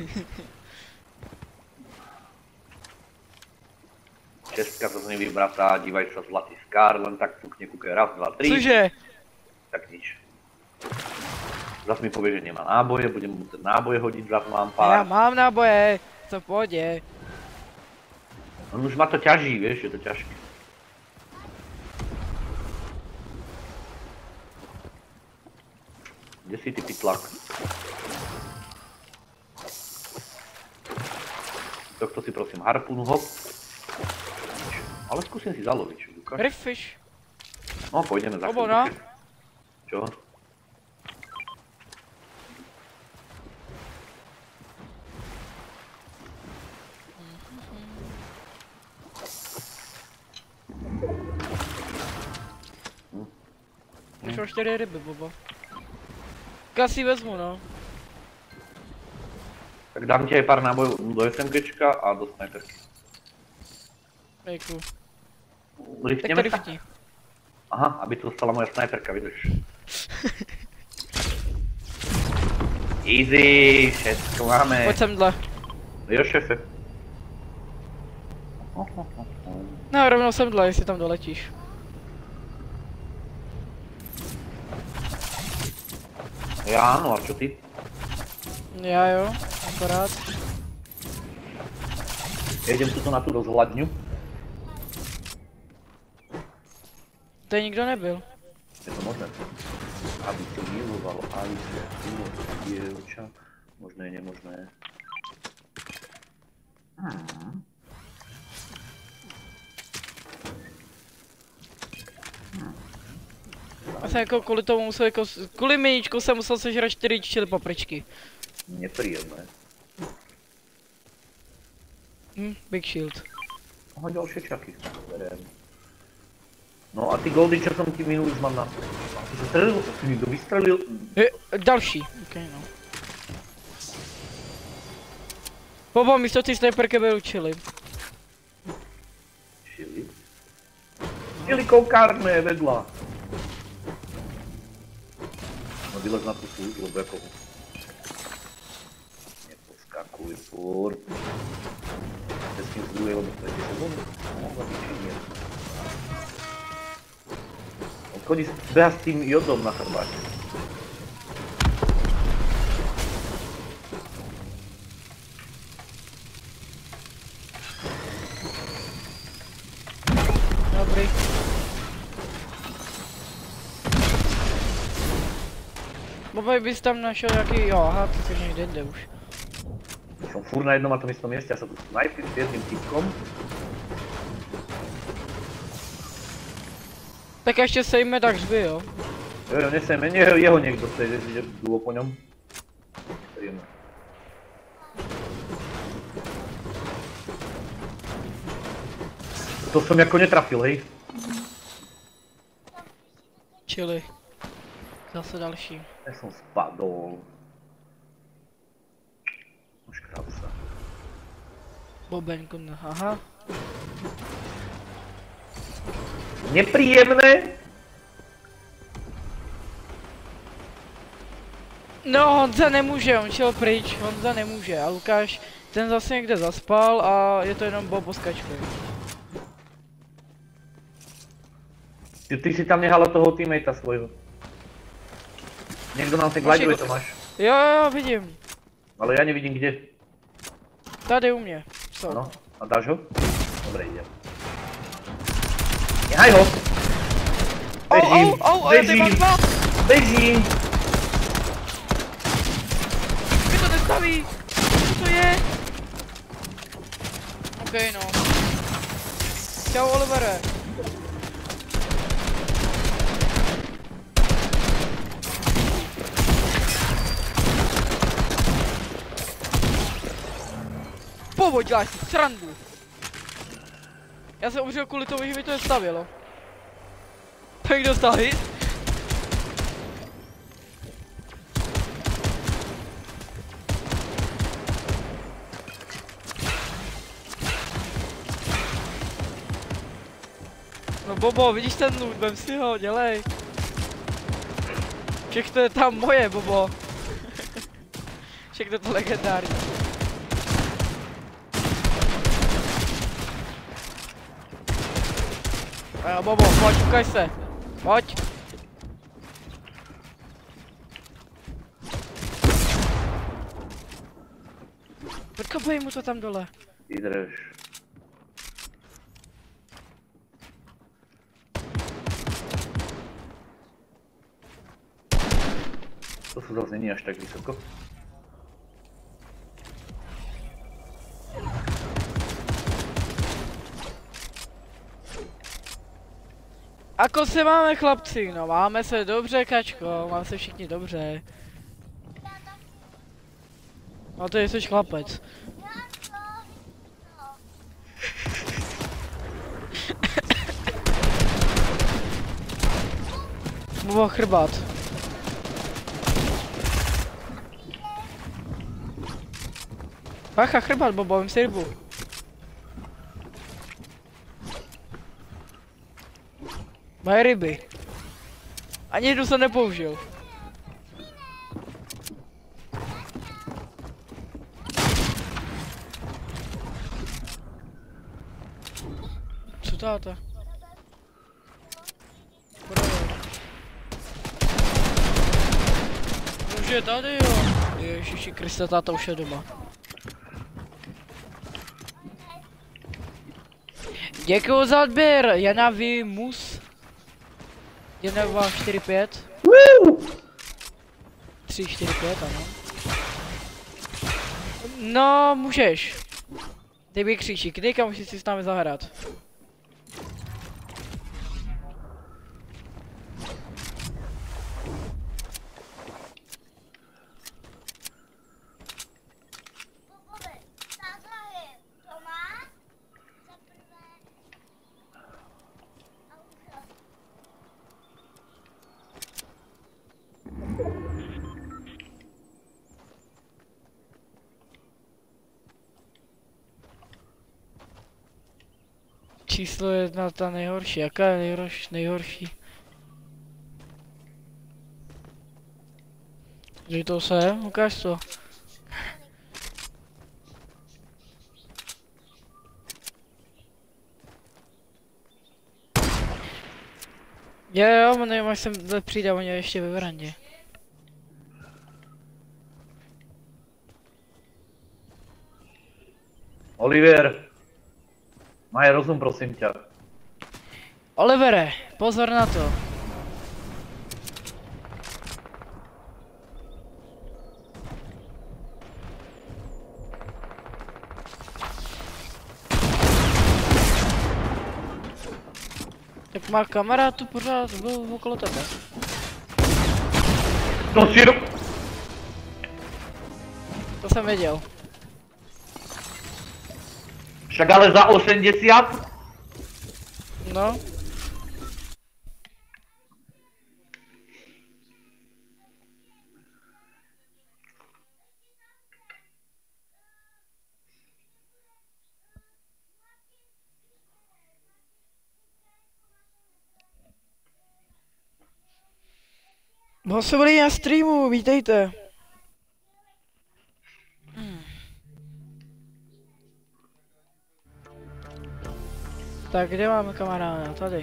Šestka zase nevybratá, dívaj sa zlatý skár, len tak fúkne kúkaj, raz, dva, tri. Cože? Tak nič. Zas mi povie, že nemá náboje, budem musieť náboje hodiť, zas mám Já pár. mám náboje, co v pohodě. On už ma to ťaží, vieš, je to ťažké. Kde si ty pytlak? Tohto si prosím harpunu, hop. Ale skúsim si zaloviť, čo ukáž? Rifish. No, pôjdeme za Bobo, chvíľu. no. Čo? Už mám 4 ryby, Bobo. Já si vezmu, no. Tak dám ti aj pár nábojov do SMGčka a do snajperky. Děkuju. Tak to Riftneme sa? riftí. Aha, aby to dostala moja snajperka, vidíš. Easy, všetko máme. Pojď semhle. Jo, šefe. No, rovnou semhle, jestli tam doletíš. Ja áno, a čo ty? Já jo, akorát. Ja idem tuto na tú rozhľadňu. Tady nikdo nebyl. Je to možné. Aby si miloval aj dievča. Možné, nemožné. Já jsem jako kvůli tomu musel jako, kvůli miníčku jsem musel sežrat 4 čili papričky. Nepríjemné. Big shield. Aha, ďalšie čaky. Beriem. No a ty goldy, čo som ti minul, už mám na... Ty sa strelil, ty mi kto vystrelil? Další, okay, no. Bobo, místo ty snajperky beru chili. Chili? Chili koukárne je vedľa. No vylez na tú službu, lebo ako... Neposkakuj furt. S tým z druhej, lebo to je sebou. Mohla byť či nie. Chodí beha s tým jodom na chrbáte. Dobrý. Bobaj bys tam našel nějaký, jo, aha, ty jsi někde jinde už. Som furt na jednom a tom istom mieste, ja sa tu snajpím s jedným typkom. Tak ještě sejme tak řby, jo. Jo, nesejme, jeho niekto chce, že ide dlho po ňom. Sejme. To som jako netrafil, hej. Čili. Zase další. Ja som spadol. Už krása. Bobenko, aha. Nepríjemné. No, Honza nemůže, on šel pryč, Honza nemůže a Lukáš, ten zase někde zaspal a je to jenom Bobo s kačkou. Ty si tam nehala toho teammatea svojho. Niekto nám ten gliduje, Tomáš. Jo, vidím. Ale ja nevidím kde. Tady u mě. Jsou. Ano, a dáš ho? Dobre, ide. Nehaj ho! Bežím, bežím, bežím! Mě to nestaví! Co to je? OK, no. Čau, Olivere. Bobo, děláš si srandu. Já jsem umřel kvůli tomu, že mi to nestavilo. Tak dostal hit. No Bobo, vidíš ten loot, vem si ho, dělej. Všechno je tam moje, Bobo. Všechno to legendární. A jo, Bobo, pojď, ukaž se. Pojď. Podkopej mu to tam dole. Vydrž. To se zase není až tak vysoko. Ako se máme, chlapci? No máme se dobře, kačko, máme se všichni dobře. No to jsi chlapec. Bobo, chrbát. Bacha, chrbát, Bobo, vem si rybu. Moje ryby. Ani jednu jsem nepoužil. Co táta? Už je tady, jo. Ježiši Kriste, táta už je doma. Děkuju za odběr, Jana Mus. 1, 2, 4, 5. 3, 4, 5, ano. No, můžeš. Dej mi křížík, dejka, musíš si s námi zahrát. Číslo 1, ta nejhorší. Jaká je nejhorší? Dej to se, ukáž to. Jo, nevím, až sem přijde, oni ještě ve verandě. Oliver, maj rozum, prosím ťa. Olivere, pozor na to. Tak má kamarád tu pořád byl okolo tebe. No si To jsem věděl. Však ale za 80? No. Ho byli na streamu, vítejte. Tak kde máme kamaráda? Tady.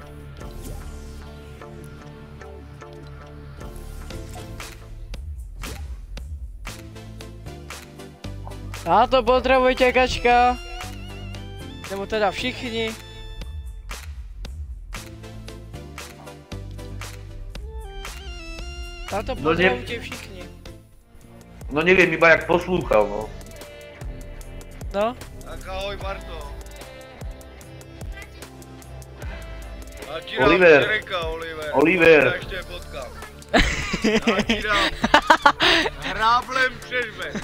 Já to potřebuji těkačka. Nebo teda všichni. Já to potřebuji tě všichni. No neviem, iba jak poslúchal, no. No? Tak ahoj Barto. Já ti Oliver. dám Čereka, Oliver. Oliver. Já ještě potkám. Já ti dám hráblem přežme.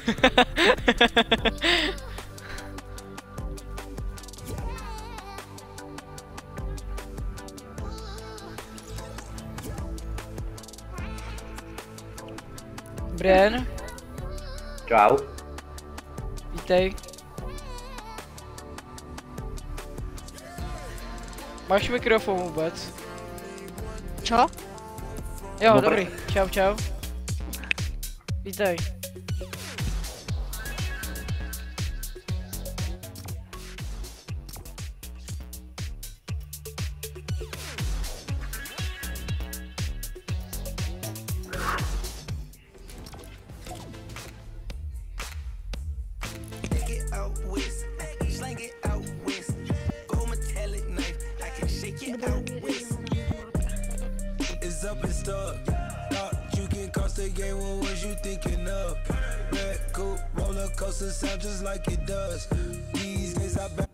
Brian, Čau. vítej. Máš mikrofon vůbec? Čo? Jo, No, dobrý. Čau, čau. Vítej. It's up and stuck. Thought you can cost the game, what was you thinking of? Red coupe, roller coaster sound just like it does. These days I bet.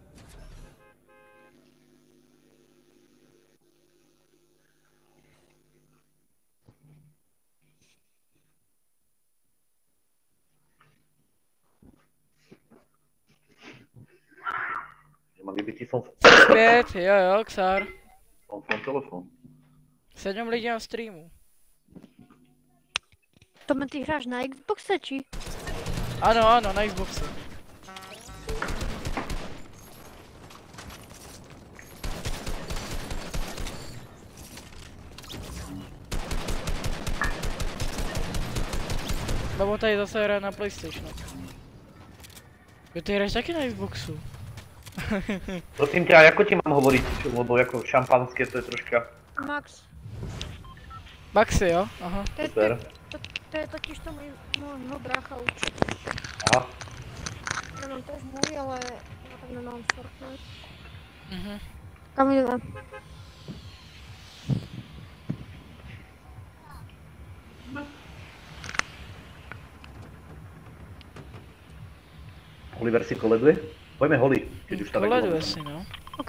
Nemám vybitý fon Zpět, jo, Xar. telefon. 7 lidí na streamu. Tome, ty hráš na Xboxe, či? Ano, ano, na Xboxu. Babo tady zase hraje na PlayStationu. Jo, ty hraješ taky na Xboxu. Prosím ťa, ako ti mám hovoriť? Lebo ako šampanské to je troška Max. Maxi, jo? Aha. super. To je totiž to môjho brácha učí. Aha. Ja mám tiež môj, ale ja tak nemám Fortnite. Mhm. Kam ideme? Oliver si koleduje? Poďme holi, keď už tam Koleduje si, no. OK.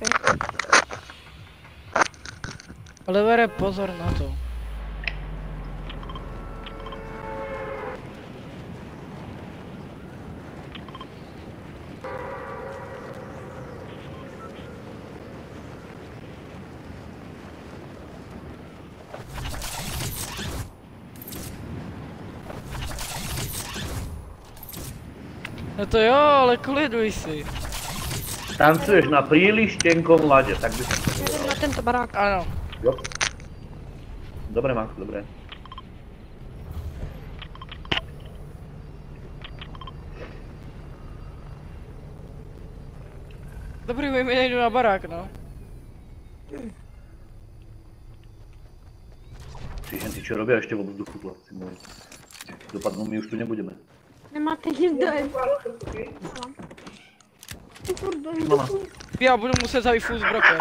Olivere, pozor na to. No to jo, ale koliduj si. Tancuješ na príliš tenkom ľade, tak by som to Ja idem povedal. na tento barák. Ano. Jo. Dobre, Max, dobre. Dobrý, mi nejdu na barák, no. Ty čo robia ešte vo vzduchu, chlapci moji. Dopadnú, my už tu nebudeme. Nemáte nikdo. Ty kurde, Mama. Já budu muset zavít full broker.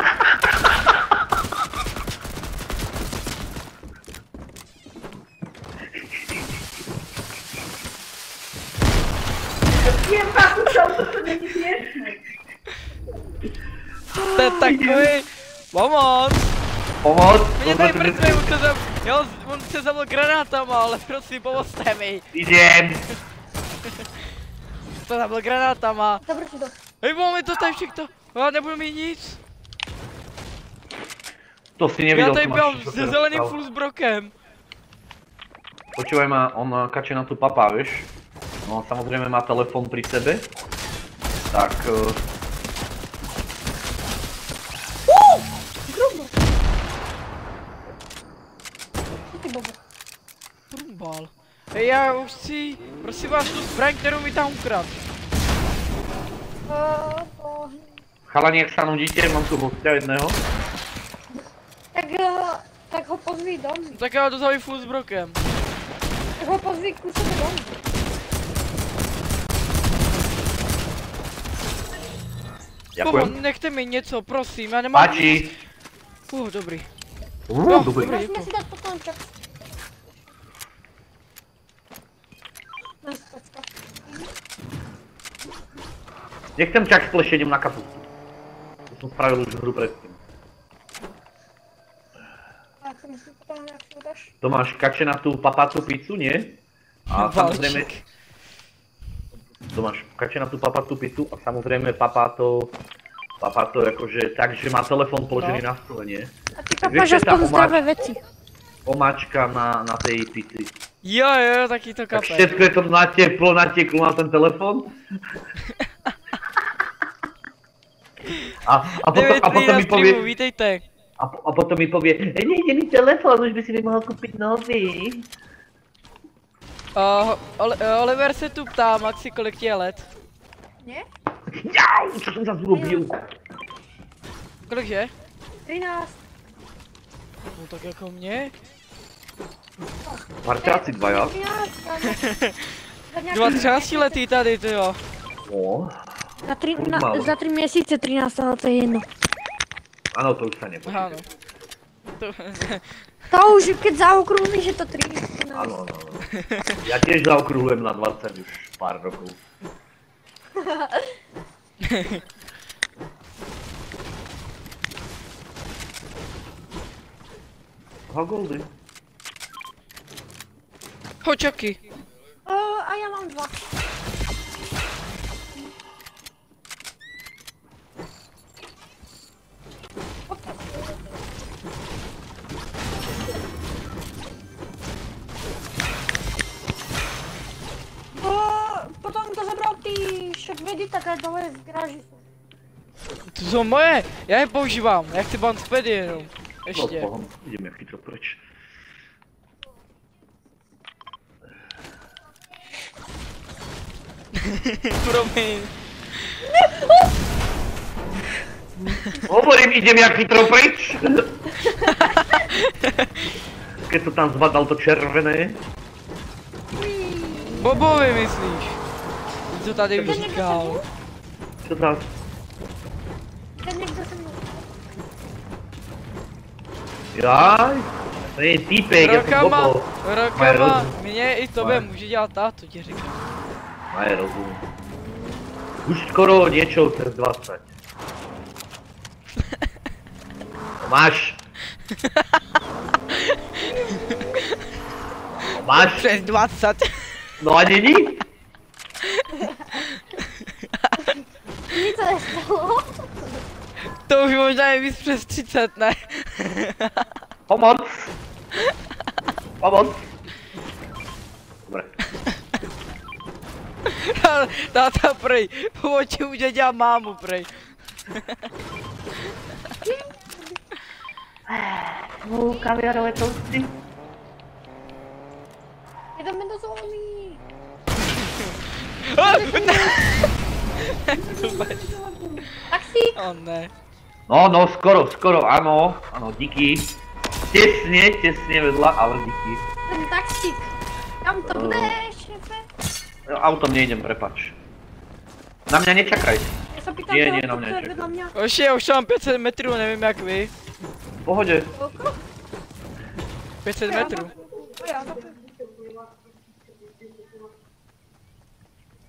To je takový... Pomoc! Pomoc! Mě tady mrtvej, on se zabil granátama, ale prosím, pomozte mi. Idem! To zabil granátama. Zabr si to. Hej, máme to tady všechno. Já nebudu mít nic. To si Já nevidel, tady co byl máš, čo se teraz zeleným stal. fullsbrokem. Počúvaj ma, on kače na tu papá, vieš? No samozrejme má telefon pri sebe. Tak... Ty bobo. Trumbal. Hej, já už si, prosím vás, tu zbraň, kterou mi tam ukradl. Chalani, jak sa nudíte, mám tu hostia jedného. Tak ho pozví dom. Tak já to zavím fullsbrokem. Tak ho pozví k sebe dom. Ďakujem. Nechte mi něco, prosím, já nemám nic. Páči. Dobrý. Dobrý. Dobrý, Musíme si dát potom čas. Nechcem čak splash, idem na kapustu. To som spravil už hru predtým. A chcem si potom, jak si udáš. To máš kače na tú papácu pizzu, nie? A samozrejme... To máš kače na tú papácu pizzu a samozrejme papá to akože tak, že má telefon položený na stole, nie? A ty kapáš aspoň zdravé veci. Omáčka na tej pizzi. Jo, taky to Tak kape. všetko je to nateklo na ten telefon. A potom mi povie... Vítejte. A potom mi povie, nejde mi telefon, už by si mi mohol kúpiť nový. Oliver se tu ptá, Maxi, kolik ti je let? Ne? Jau, čo som zase urobil? Kolik je? 13. No tak jako mě? Parťáci dvaja. 2 13 letý tady, ty jo. No, Za 3 měsíce 13, ale to je jedno. áno, to už sa nepočíta. Áno. To... To už keď zaokrúhli, že to 3. Áno. Ja tiež zaokrúhlujem na 20 už pár rokov. 2 goldy. Hočaky. A já mám 2. Potom to zabral ty šokvedy, také dole v garáži jsou. To jsou moje, já je používám, já chci bouncepady jenom. Ještě. No, ideme chytro preč. Promiň. Hovorím, idem jak chytro preč. Keď to tam zvadal to červené. Bobovi myslíš? Co tady už říkal? Čo tam? Ten někdo se mnou. Jaj, to je týpek, ja som bobol. Rokama, mě i tobě může dělat táto, ti říkám. Maje rozum. Už skoro niečo cez 20. Máš. Máš? Přes 20. No a není? Nic se nestalo. To už možná je víc přes 30, ne? Pomoc. Pomoc. Dobre. Táta prej, pomoci už dělá mámu prej. Kaviarové toasty. Jdeme do zóny. Taxík. O ne. No, skoro, áno, díky. Tesne vedľa, ale díky. Ten taxík. Kam to bude, šéfe? Autom nejdem, prepač. Na mňa nečakaj. Já se pýtám, Nie, toho, na mě co je nečekaj. vedle mě. Oši, já už mám 500 metrů, nevím jak vy. V pohode. Koľko? 500 metrů. Já to-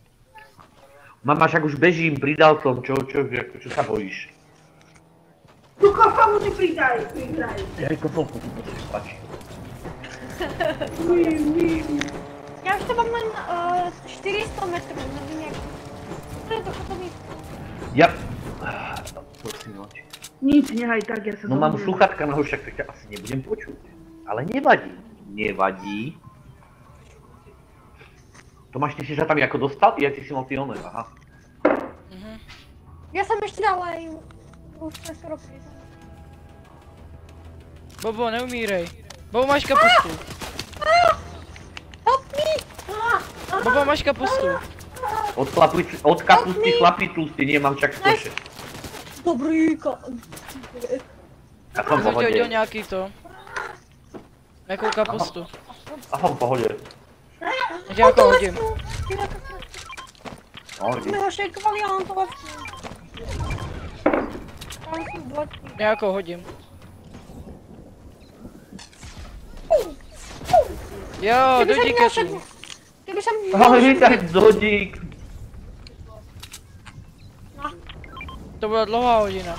Mama, však už bežím, pridal som, čo sa bojíš? Tu kopa mu přidaj. Jak kofolku tu potřebuješ tlačit. Já už to mám len 400 metrů, nevím jak. To je to hotový. Ja... Prosím, Noči. Nic, nehaj tak, ja sa No mám zobujem. sluchatka na ušach, tak ťa asi nebudem počuť. Ale nevadí. Nevadí. Tomáš, ty si sa tam jako dostal? Ja, ty si mal ty one, aha. Já jsem ještě dal aj už přes roky. Bobo, neumírej. Bobo, máš kapustu. Help me! Bobo, máš kapustu. Od kapusty chlapí tlustý, nemám čak skoše. Dobrý, Ja som v Jsem ti hodil pohode. nějaký to. Jakou kapustu. A som v pohode. Já tě jako hodím. No, jsme ho šejkovali a on to vlastně. Tam jsou bloky. Já jako hodím. Jo, do Kdyby jsem měl díketu. šejku. Kdyby jsem ale vítaj, Zodík. To byla dlouhá hodina.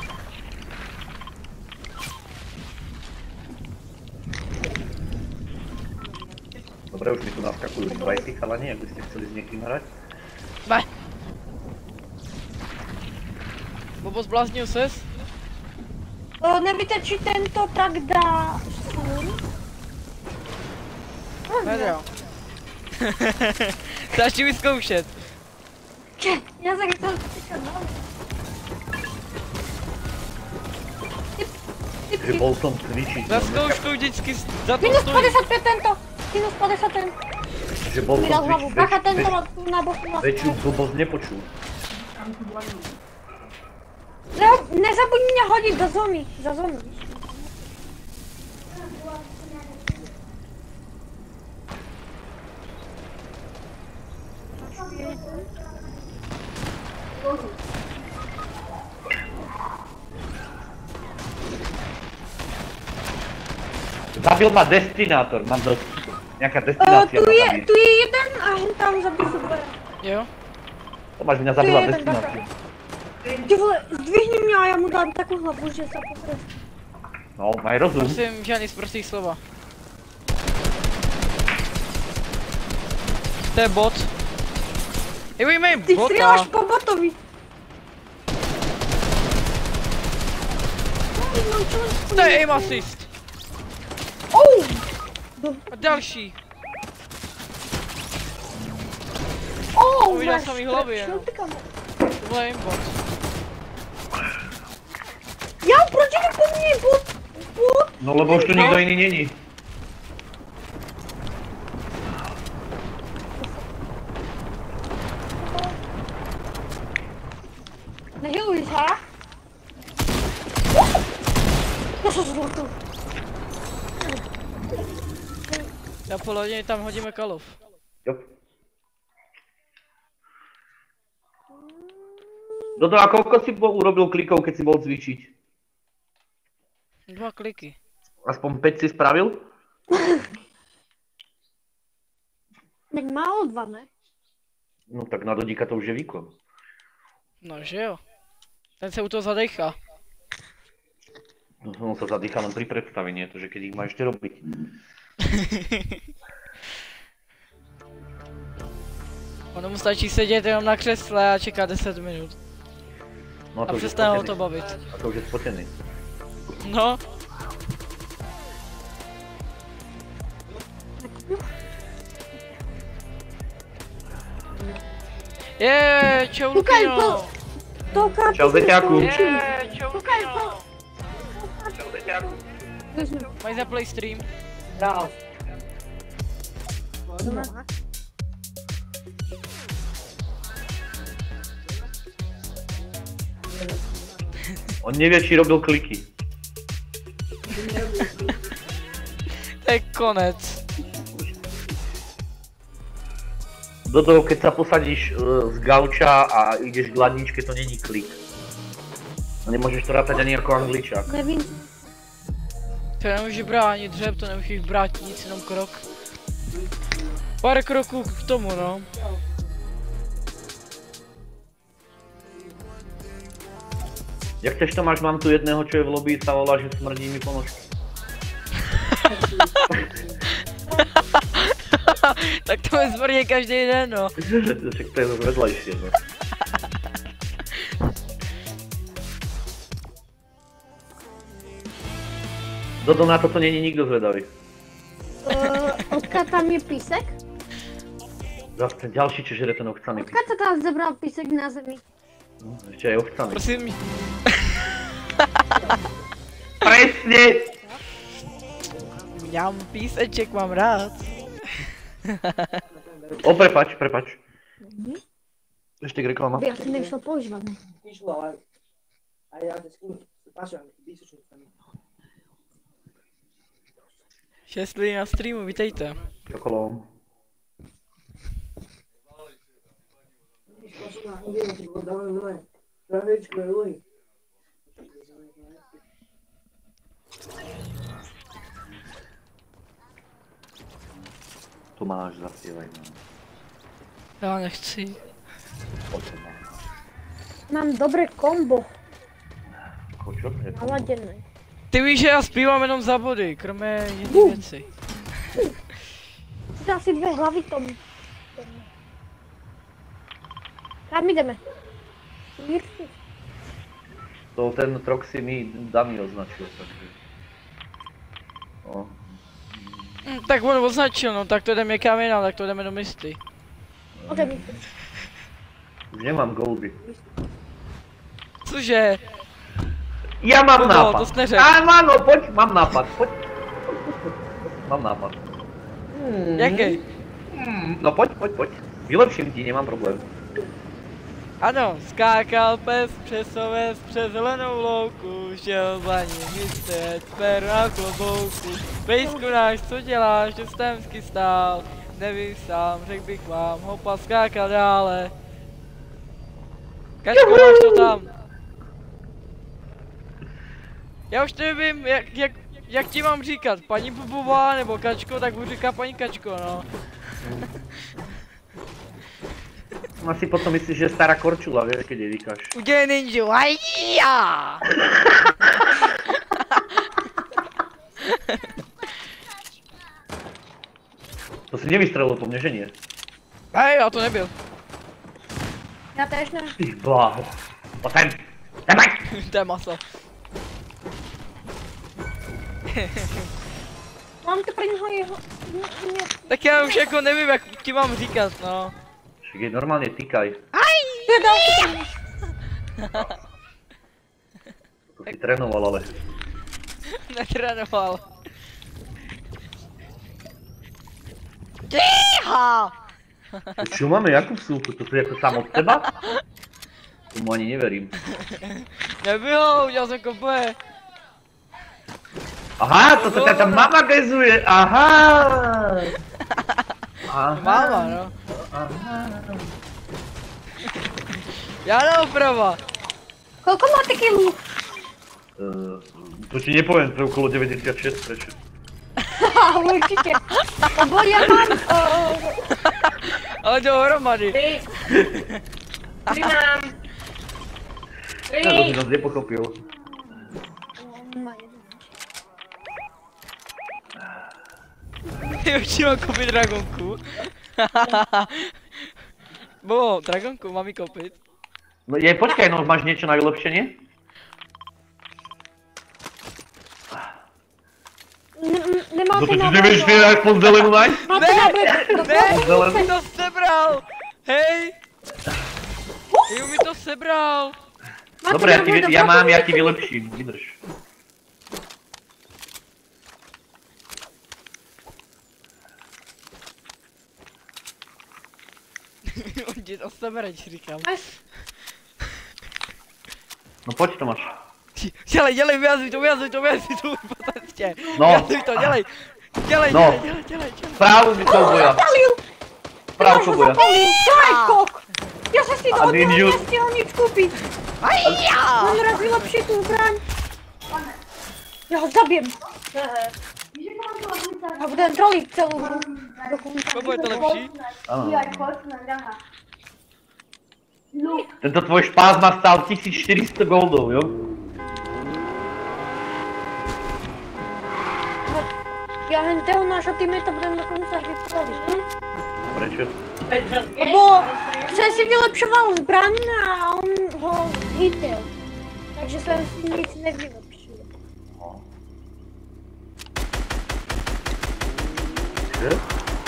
Dobre, už mi tu naskakujú invajty, chalani, ak by ste chceli s niekým hrať. Ne. Bobo, zbláznil ses? Nevíte, či tento tak dá stůl? Nedá. Stačí vyzkoušet. Já se chtěl teďka dál. Že bol som cvičiť. Za zkoušku vždycky za to Minus stojí. 55 tento. Minus 50 ten. Že bol Mi dal som hlavu. cvičiť. Bacha, tento na boku. Väčšiu blbosť nepočul. Nezabuď mě hodit do zóny. Za zónu. Zabil ma destinátor, mám dosť. Nejaká destinácia ma zabije. Tu je jeden a on tam zabil super. Jo? Tomáš mňa zabila Tu je jeden destináciu. Ty vole, zdvihni mě a já mu dám takovou hlavu, že se poprvé. No, maj rozum. Prosím, žádný zprostý slova. To je bot. Jejme jim Ty bota. stříláš po botovi. To je aim assist. Oh! A další. Oh, Viděl máš jsem jí hlavy jenom. šelpika. To byl aim bot. Já, proč jde po mně bot? No lebo už tu nikto iný není. Nehiluj se. Já se zlotil. Za půl hodiny tam hodíme kalov. Jo. Dodo, a koľko si urobil klikov, keď si bol cvičiť? 2 kliky. Aspoň 5 si spravil? Tak málo 2, ne? No tak na Dodíka to už je výkon. No že jo. Ten se u toho zadechá. No, on sa zadýcha len pri predstavení, to, že keď ich má ešte robiť. Ono mu stačí sedět jenom na křesle a čeká 10 minut. No A už je přestane ho spotený. to bavit. A to už je spotený. No. Čau Kukaj, Lukino. to kápu. Čau, Zeťáku. Čau Kukaj, Lukino. Čau, Zeťáku. Mají zaplay stream. On nevie, či robil kliky. To je konec. Dodo, keď sa posadíš z gauča a ideš k ladničke, to není klik. A nemôžeš to rátať ani ako angličák. Nevím. To nemůžeš bránit dřeb, to nemůžeš brát nic, jenom krok. Pár kroků k tomu, no. Jak chceš Tomáš, mám tu jedného, čo je v lobby, sa volá, že smrdí mi ponožky. Tak to mi smrdí každý den, no. Však to je vedlejšie, no. Dodo, na toto není nikdo zvedavý. Odkud tam je písek? Zase ďalší, čo žere ten ochcaný písek. Odkud se tam zebral písek na zemi? No, ešte aj ochcaný. Prosím. Presne! Já mám píseček, mám rád. O, prepač. Ještě k reklama. By asi nevyšlo používat, ne? Vyšlo, ale... A já teď pašám, písečku. 6 lidí na streamu, vítejte. Okolo. Tomáš, zaspívaj. Já nechci. Mám dobré kombo. Kočo? Naladěné. Ty víš, že já zpívám jenom za body, kromě jedné věci. Dá si 2 hlavy tomu. Kam jdeme? To ten Troxy mi Dami označil, takže... No. Tak on označil, no tak to jdeme někam jinam, tak to jdeme do Misty. Už nemám golby. Cože? Já mám Dodo, nápad. to jsi neřekl. Ano, pojď, mám nápad, pojď. Mám nápad. Jaký? No pojď. Vylepším ti, nemám problém. Ano, skákal pes přes oves, přes zelenou louku, šel za ním hystrec, per na klobouku. Pejsku náš, co děláš, že jsi tam vždycky stál, nevím sám, řekl bych vám, hopa skákal dále. Kačko, máš to tam. Já už nevím, jak ti mám říkat, paní Bubová nebo Kačko, tak budu říkat paní Kačko, no. Asi potom myslíš, že je stará korčula, vieš, keď jej říkáš. Udělej ninju, hajja! To si nevystřelil po mně, že nie? Hej, já to nebyl. Já též ne. Ty bláho. Potem. To je maso. Mám to pro něho jeho... Tak já už jako nevím, jak ti mám říkat, no. Však jej normálně týkaj. To si trénoval, ale. Netrénoval. Tíha! Čo máme, jakú vsúku? To je jako sám od teba? Tomu ani neverím. Nebylo, udělal jsem kope. Aha, to se tam mama gezuje, aha! Máma, no. Já naoprava. Kolko máte kilů? To ti nepoviem, to je okolo 96, prečo? Haha, určitě. Lebo já mám... Ale dohromady. Mám. Ja to si nás nepochopil. Ty už ti mám koupit dragonku. Bo, dragonku mám ji koupit. No jej, počkaj, no máš niečo na vylepšenie? Nemáte To ty na nevieš aspoň zelenú nájsť? Máte na Ne, mi to sebral. Hej. Jo, mi to sebral. Dobre, ja ti vylepším, vydrž. On ti to sebere, ti říkám. No pojď Tomáš. Dělej, vyjazuj to, patentě. No. Vyjazuj to, dělej. Dělej. Správu mi souboja. Správu souboja. To je kok! Já se si to od něho ninju. nestihl nic koupit. On raz vylepší tu zbraň. Já ho zabijem. A budem trolit celou hru. Kobo je to lepší? Ano. Tento tvoj špás ma stál 1400 goldov, jo? ja hen toho nášho teammate budem dokonce až vyprolit. Prečo? Lebo jsem si vylepšoval zbraň a on ho hitil. Takže jsem si nic nevylepšil. No. Že?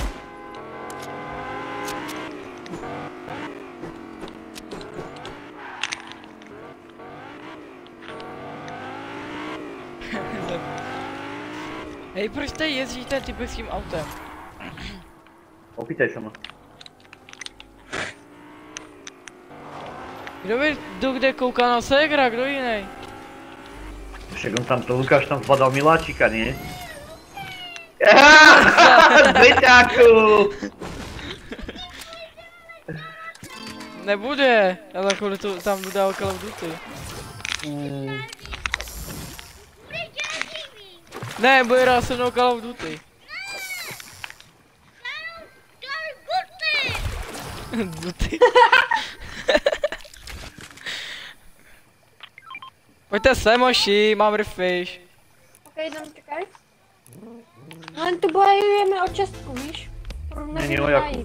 Hej, proč tady jezdíte typickým autem? Opýtaj sa ma. Kdo by kde kouká na ségra, kdo jiný? Však on tam, to Lukáš tam zbadal miláčika, nie? Zbyťáku! Nebude, já za chvíli to tam dodal Call of Duty. Ne, bude hrát se mnou Call of Duty. Duty. Pojďte sem, moši, mám refish. Ok, jdem, čekaj. Len tu bojujeme o čestku, víš? Není o jakou.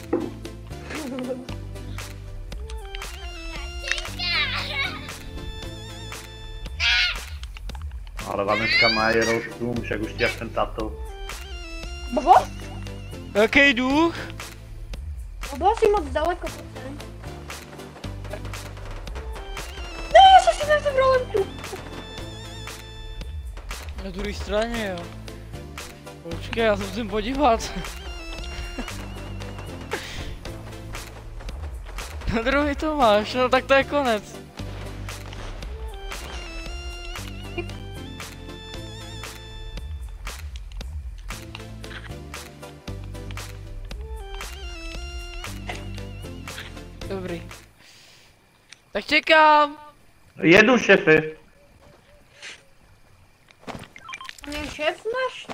Ale Vanečka má je rožku, však už ti jak ten tato. Bobo? Jaký duch? Bobo, jsi moc daleko, prosím. Ne, já jsem si nezabral lemku. Na druhé straně, jo. Počkej, já se musím podívat. Na druhý to máš, no tak to je konec. Dobrý. Tak čekám. Jedu, šefe. Ne, šéf máš?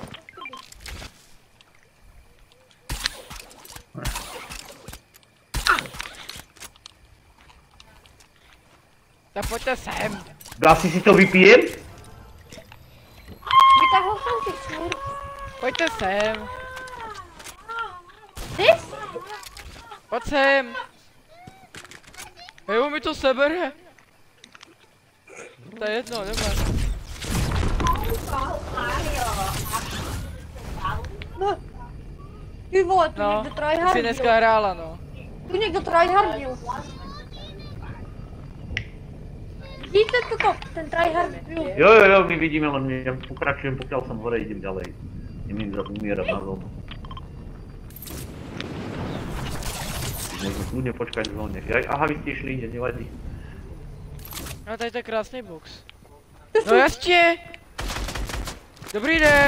Tak pojďte sem. Asi si to vypijem? Vytáhl jsem si smůr. Pojďte sem. Ty? Pojď sem. Jo, mi to sebere. To je jedno, nemáš. No. Ty vole, tu No, někdo ty tryhardil. jsi dneska hrála, no. Tu někdo tryhardil. Vidíte toto? Ten tryhardil. Jo, my vidíme, len ja pokračujem, pokiaľ som hore, idem ďalej. Idem zase umierať na zónu. Môžem kľudne počkať v zóne. Aha, vy ste išli inde, nevadí. No tady to je krásný box. No jasně. Dobrý den.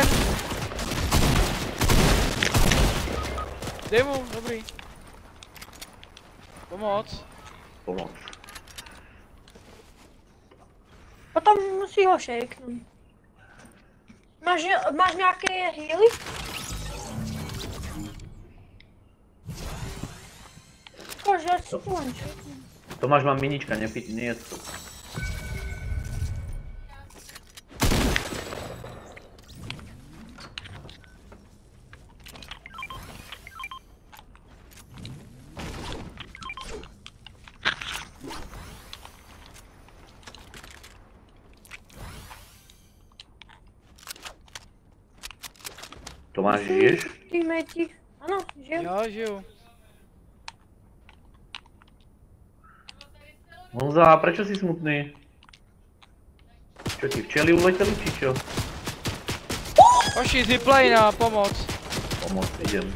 Dej mu, dobrý. Pomoc. Pomoc. Potom musí ho šejknout. Máš nějaké healy? Kože, si končí. Tomáš, mám minička, nepiť, nie je to. Tomáš, žiješ? Teammate. Ano, žiju. Jo, žiju. Honza, prečo si smutný? Čo ti včely uleteli, či čo? Hoši, zipline na pomoc. Pomoc, idem.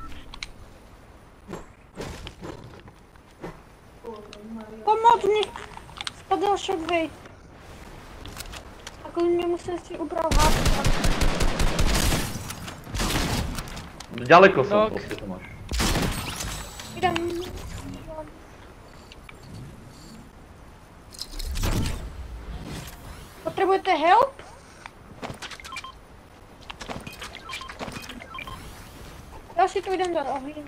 Pomoc mi. Spadl shockwave. A kvůli němu jsem si ubral hápka. Ďaleko som Dok. proste, Tomáš. Jdem. Potřebujete help? Já si to jdem dát ohlídnout.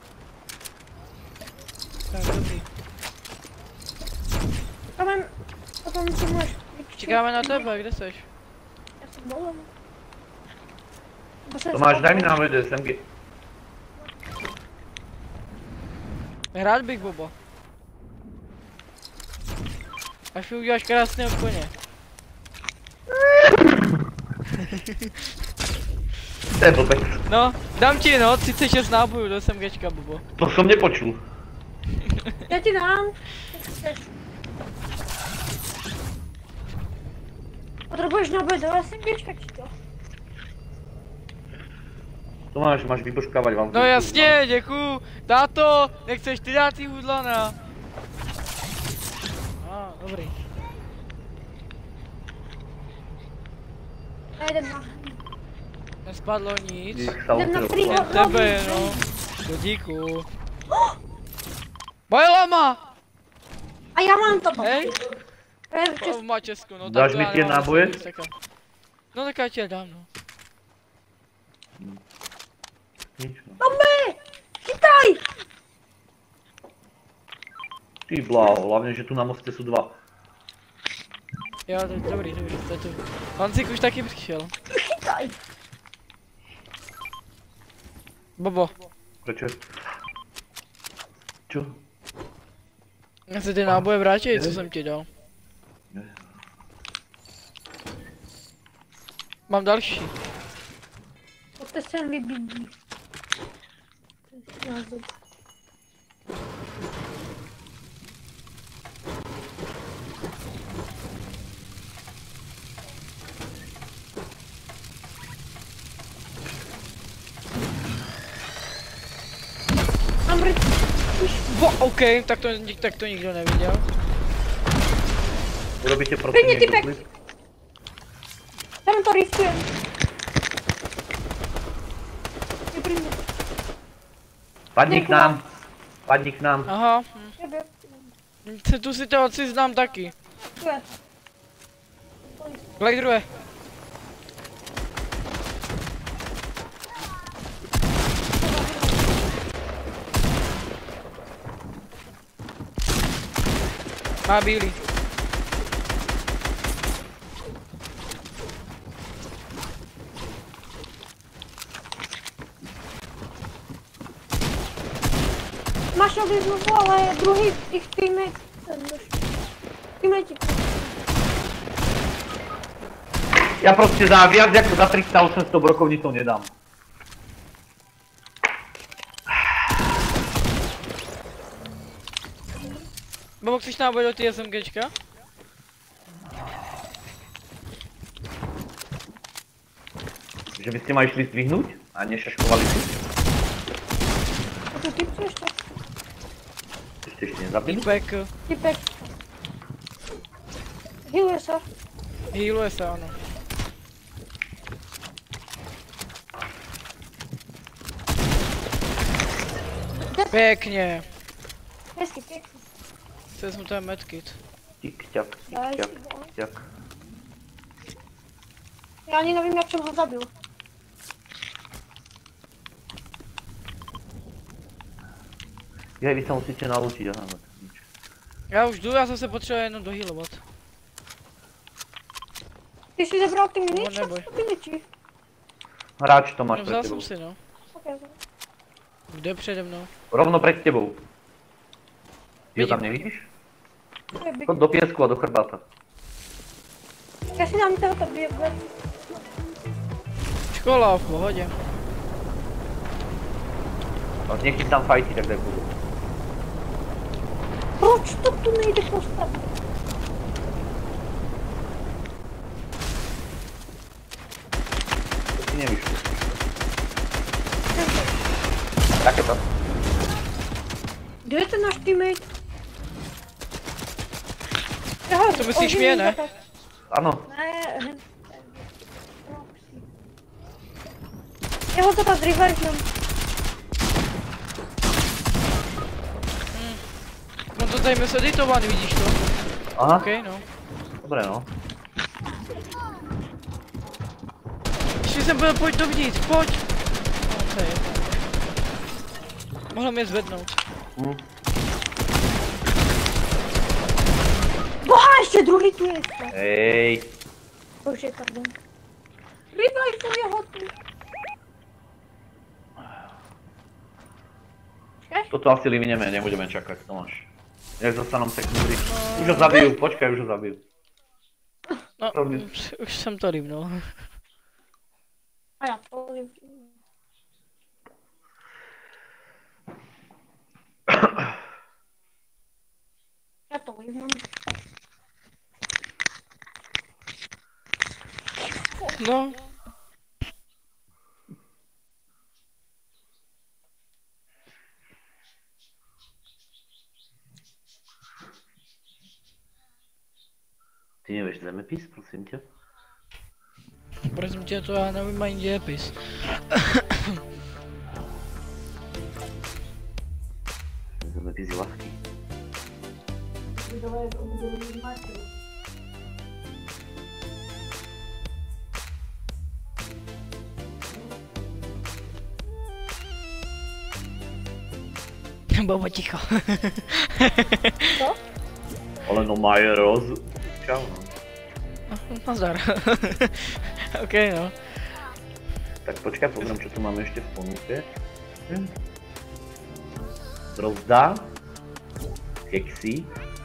Tak, dobrý. Já mám Čekáme na tebe, kde seš? Já jsem bolel. Tomáš, daj mi náhodou SMG. Rád bych, Bobo. Až mi uděláš krásného koně. To je blbec. No, dám ti no, 36 nábojů do SMGčka, Bobo. To jsem mě počul. Já ti dám. Jak chceš. Potřebuješ náboj do SMGčka, či to? Tomáš, máš vybožkávat vám. No jasně, děkuju. Táto, nechceš ty dát jí hudlana? Dobrý. Já jdem na... Nespadlo nic. Jdem na free Jen tebe, no. To díku. Moje lama! A já mám to. Hej, Právě to má Česko, no. Dáš tak mi já ty nemám náboje? nic taká. No tak já ti je dám, no. Nic, no. Tommy! Chytaj! Ty bláho, hlavně, že tu na mostě jsou dva. Jo, to je dobrý, to je tu. Hansík už taky přišel. Chytaj! Bobo, Proč? Čo? já se ty náboje vrátí, co jsem ti dal. Mám další. Pojďte sem vybídí. OK, tak to nikdo neviděl. Urobíte pro Klidně, mě typek. klid? Tam to riskujem. Padni k nám. Padni k nám. Aha. Tu situaci znám taky. Glidruje. Má bílý. Máš tady znovu, ale druhý jich teammate. Teammate. Já prostě za viac jako za 3800 brokovnicou nedám. Bobo, chceš náboj do ty SMGčka? Že byste ma išli zdvihnúť a nešaškovali si. A to ty co ještě? Jste ještě nezabili? Týpek. Typek. Healuje se. Healuje se, ano. Pěkně. Hezky, pěkný. Vezmu ten medkit. Tik, ťak, tik, ťak, ťak. Já ani nevím, jak jsem ho zabil. Jej, vy sa musíte naučiť, aha, nič. Já už jdu, já jsem se potřeboval jenom dohealovat. Ty jsi zabral ty No, miniče? neboj. Miniči. Hráč to máš No, pred vzal tebou. jsem si, no. Okay. Kde přede mnou? Rovno pred tebou. Ty ho tam Vidím. nevidíš? Chod do piesku a do chrbáta. Já si dám toho tady, Škola, v pohodě. A s někým tam fajtí, tak budu. Proč to tu nejde postavit? To ti nevyšlo. Raketa. Kde je ten náš teammate? To myslíš mě, ne? Ano, Ne, já ho to tak revivenem. No to tady se editovat, vidíš to? aha, OK, no. dobré no. Ještě jsem byl, pojď dovnitř, pojď! No, to je jedno. Mohl mě zvednout. Boha, ještě druhý tu je. Hej. Bože, pardon. Revive je hotový. Toto asi livineme, nebudeme čakať, Tomáš. Jak dostanom sekundy. Už ho zabiju, počkaj, už ho zabiju. No, už jsem to rývnul. A já to Já to vyhnám. No. Ty nevíš zemepis, prosím tě? Prosím tě, to já nevím ani dějepis. Zemepis je lahký. Bobo, ticho. Co? Ale no maje roz... Čau no. Nazdar. OK, no. Tak počkaj, pozriem, čo tu máme ešte v ponuke. Brozda. Keksy.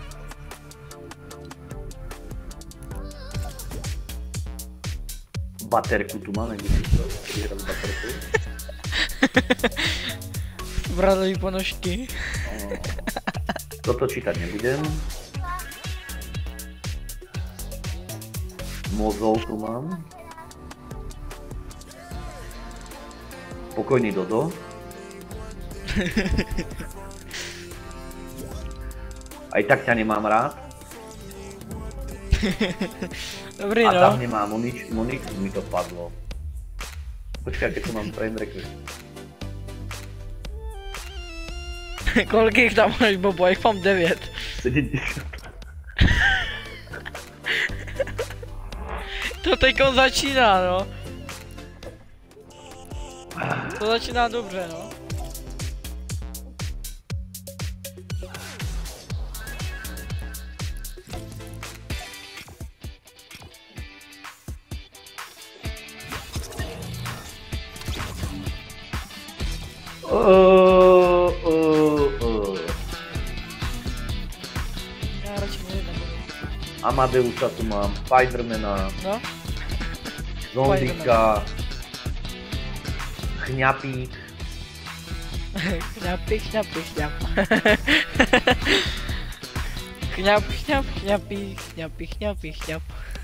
Baterku tu máme, kde si hrať baterku. Bradový ponožky. Toto čítať nebudem. Mozol tu mám. Pokojný Dodo. Aj tak ťa nemám rád. Dobrý, A no. tam nemám Monik, mi to padlo. Počkaj, keď tu mám frame request. Kolik jich tam máš, Bobo? Jich mám 9. 70. To teďko začíná, no. To začíná dobře, no. Já radši mluvit nebudu. Amadeusa tu mám, Spidermana, No? Zondika, Chňapík, Chňapy, chňapy, chňap. Chňap, chňap, chňapy, chňapy, chňapy, chňap.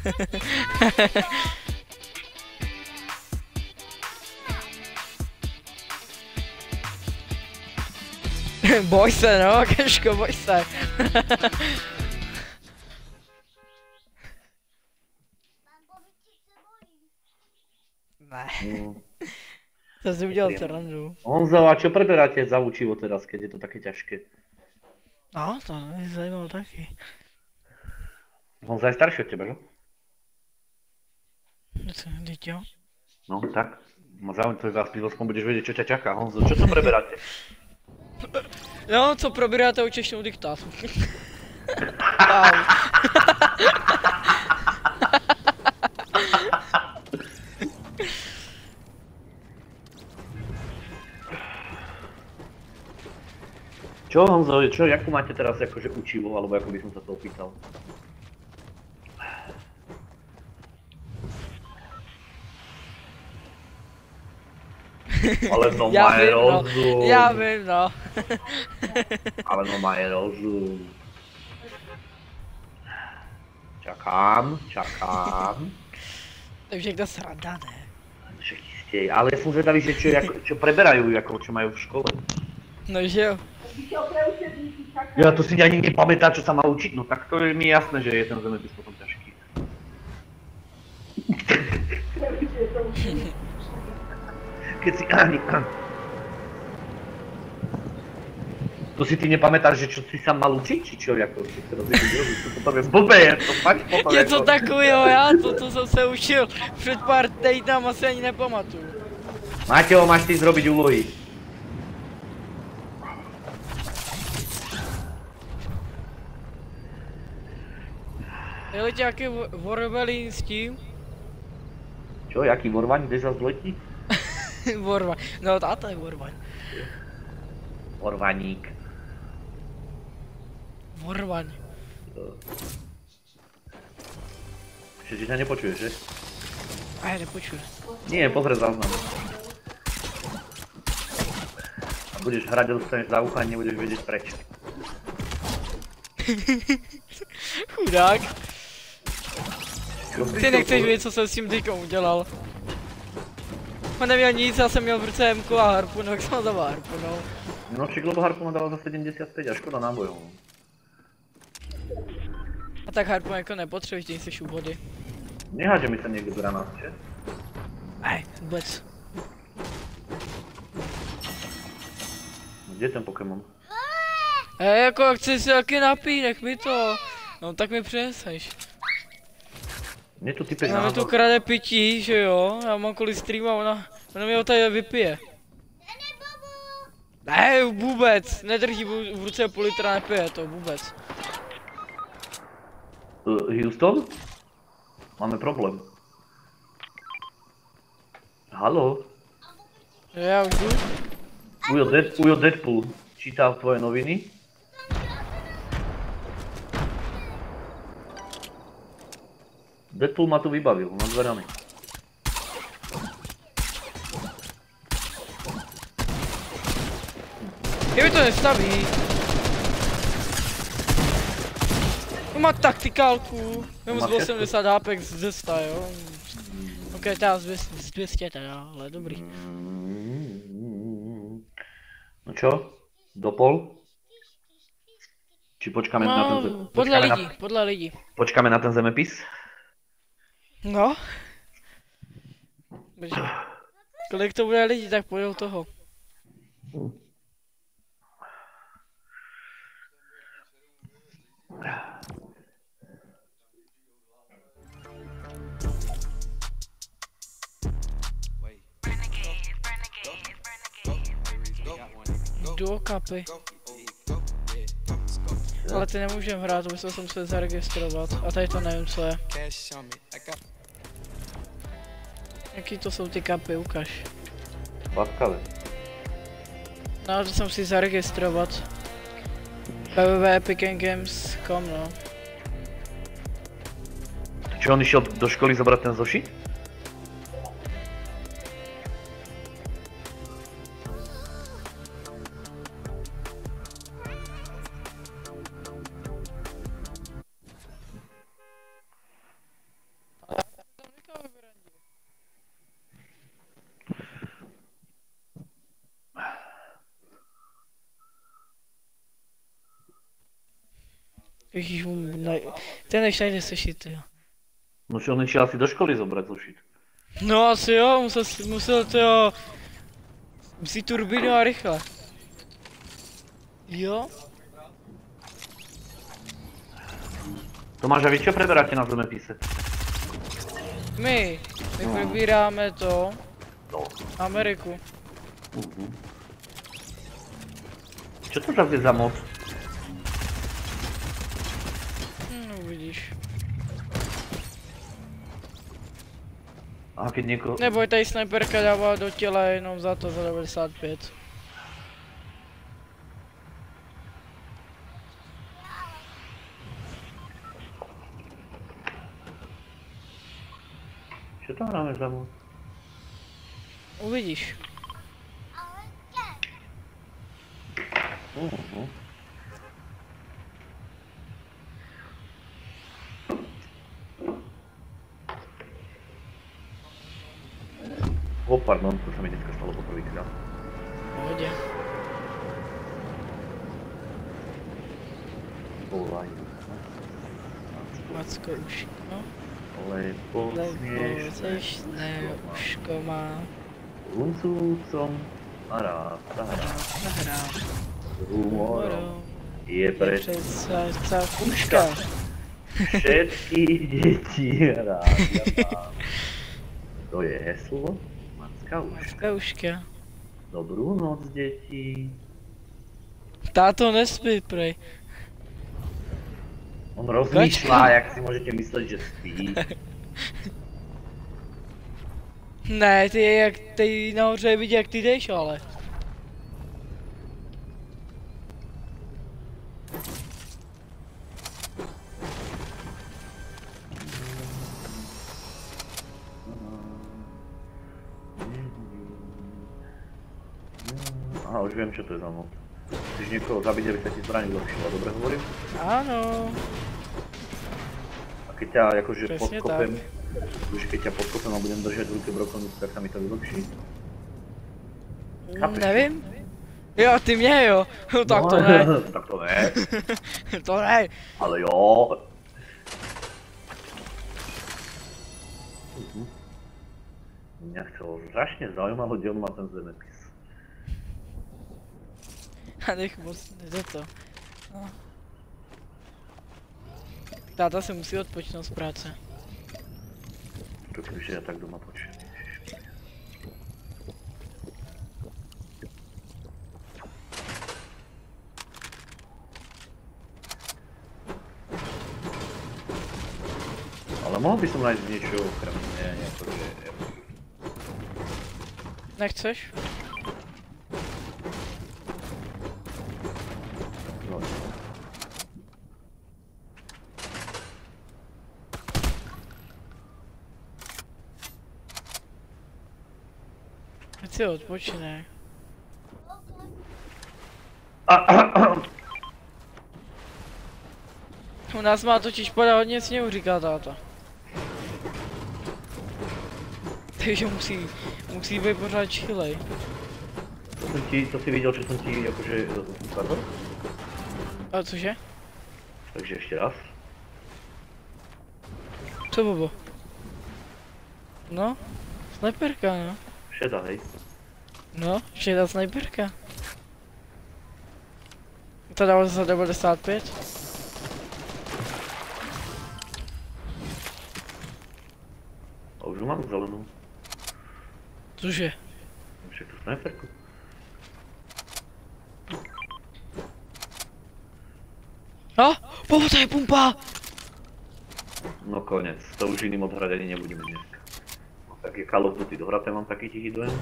Boj se, no, Keško, boj se. Ne, no. to si udělal srandu. Honzo, a čo preberáte za učivo teraz, keď je to také ťažké? No, to mě zajímalo taky. Honzo je starší od teba, že? Co, teď jo? No, tak. Ma záujem tvoj vás aspoň budeš vedieť, čo ťa čaká. Honzo, čo to preberáte? No, co probíráte u češtinu diktátu? Čo Honzo, čo, jakú máte teraz akože učivo, alebo ako by som sa to opýtal? Ale no má je rozum. Já vím, no. Ale no má je rozum. Čakám. Takže to sranda, ne? Však jistě, ale ja som zvedavý, že čo preberajú, ako čo majú v škole. No že jo. Ja to si ani nepamätá, čo sa má učiť, no tak to je mi jasné, že je ten zemepis potom ťažký. Keď si ani... To si ty nepamätáš, že čo si sa mal učiť, či čo, jako si teraz to potom je blbé, je to fakt potom Je to takového, já to jsem se učil před pár týdnama, si ani nepamatuju. Maťo, máš ty zrobiť úlohy. Je nějaký Warwelin s tím? Čo, jaký vorvaň, kde zase letí? Warvaň, no táta je Warvaň. Vorvaník. Warvaň. Čiže ťa nepočuješ, že? A já nepočuju. Nie, pozri záznam. A budeš hrať, dostaneš za ucha a nebudeš vedieť preč. Chudák. Čo Ty nechceš vědět, co jsem s tím teďka udělal. On neměl nic, já jsem měl v ruce M a harpun, tak jsem ho dával harpunou. No však lebo harpuna dala za 75 a škoda nábojov. A tak harpun jako nepotřebuješ, ty jsi u vody. Neháže mi sa niekto do nás, že? Ne, vůbec. Kde je ten Pokémon? Jako chci si taky napít, nech mi to. No tak mi přineseš. Mne tu typek Já mi tu krade pití, že jo, já mám kvůli stream a ona mi ho tady vypije. Ne, vůbec, nedrží v ruce půl litra, nepije to vůbec. Houston? Máme problém. Haló? Já už jdu. Ujo Deadpool číta tvoje noviny? Deadpool ma tu vybavil, nad dverami. Je mi to nestaví. Má taktikálku. Mám z 80 hápek z 100, jo. Ok, teda z 200 teda, ale dobrý. No čo? Dopol? Či počkáme na ten... Podle lidí. Počkáme na ten zemepis? No. Kolik to bude lidí, tak půjdou toho. Do kapy. Ale ty nemůžem hrát, to bychom se museli zaregistrovat. A tady to nevím, co je. Jaký to jsou ty kapy, ukaž. Patkavé. No, to jsem si zaregistrovat. www.epicgames.com, no. Čo, on išiel do školy zobrať ten zošit? Ježíš, ten než najde sešit, jo. No čo, on išiel asi do školy zobrať zošit. No asi jo, musel to jo. Vzít turbínu a rychle. Jo? Tomáš, a vy čo preberáte na zemepise? My prebíráme to. No. Ameriku. Čo to zase je za moc? No vidíš. A keď nieko... Neboj, tady snajperka dává do těla jenom za to, za 95. Čo to hráme za moc? Uvidíš. Pardon, to sa mi dneska stalo poprvýkrát. Pohodě. Volaj. Macko uško. Lebo směšné uško má. Huncúcom a rád sa hrá. Nahrám. Humorom je Přece predsa uška. Všetky deti rádia mám. To je heslo Macka uška. Macka uška. Dobrú noc, deti. Táto nespí, prej. On rozmýšľa, jak si můžete myslet, že spí. Ne, ty jak ty nahoře vidí, jak ty jdeš, ale. Aha, už vím, čo to je za mod. Když někoho zabít, aby se ti zbraň vylepšila, dobře hovorím? Ano. A keď ťa jakože Přesně podkopem, už keď ťa podkopem a budem držet v ruke brokovnicu, tak sa mi to vylepší. Chápeš? Nevím. Jo, ty mě jo. Tak to ne. Tak to ne. To ne. Ale jo. Mňa chcelo strašně zaujímalo, kde on má ten zemepis. A nech moc, jde to. No. Táta se musí odpočinout z práce. Protože já tak doma počím. Ale mohl by som nájsť niečo okrem akože... Nechceš? No. Ať si odpočinej. U nás má totiž pada hodně sněhu, říká táta. Takže musí být pořád chilej. To si viděl, že jsem ti jakože ukázal? A cože? Takže ještě raz. Co bobo? No, snajperka no. Šedá, hej. No, šedá snajperka. To dalo za 95. A už mám zelenou. Cože? Však tu snajperku. A, bobo, to je pumpa! No konec, to už jiným odhradení nebudeme dneska. Tak je Call of Duty dohraté, mám taký tichý dojem.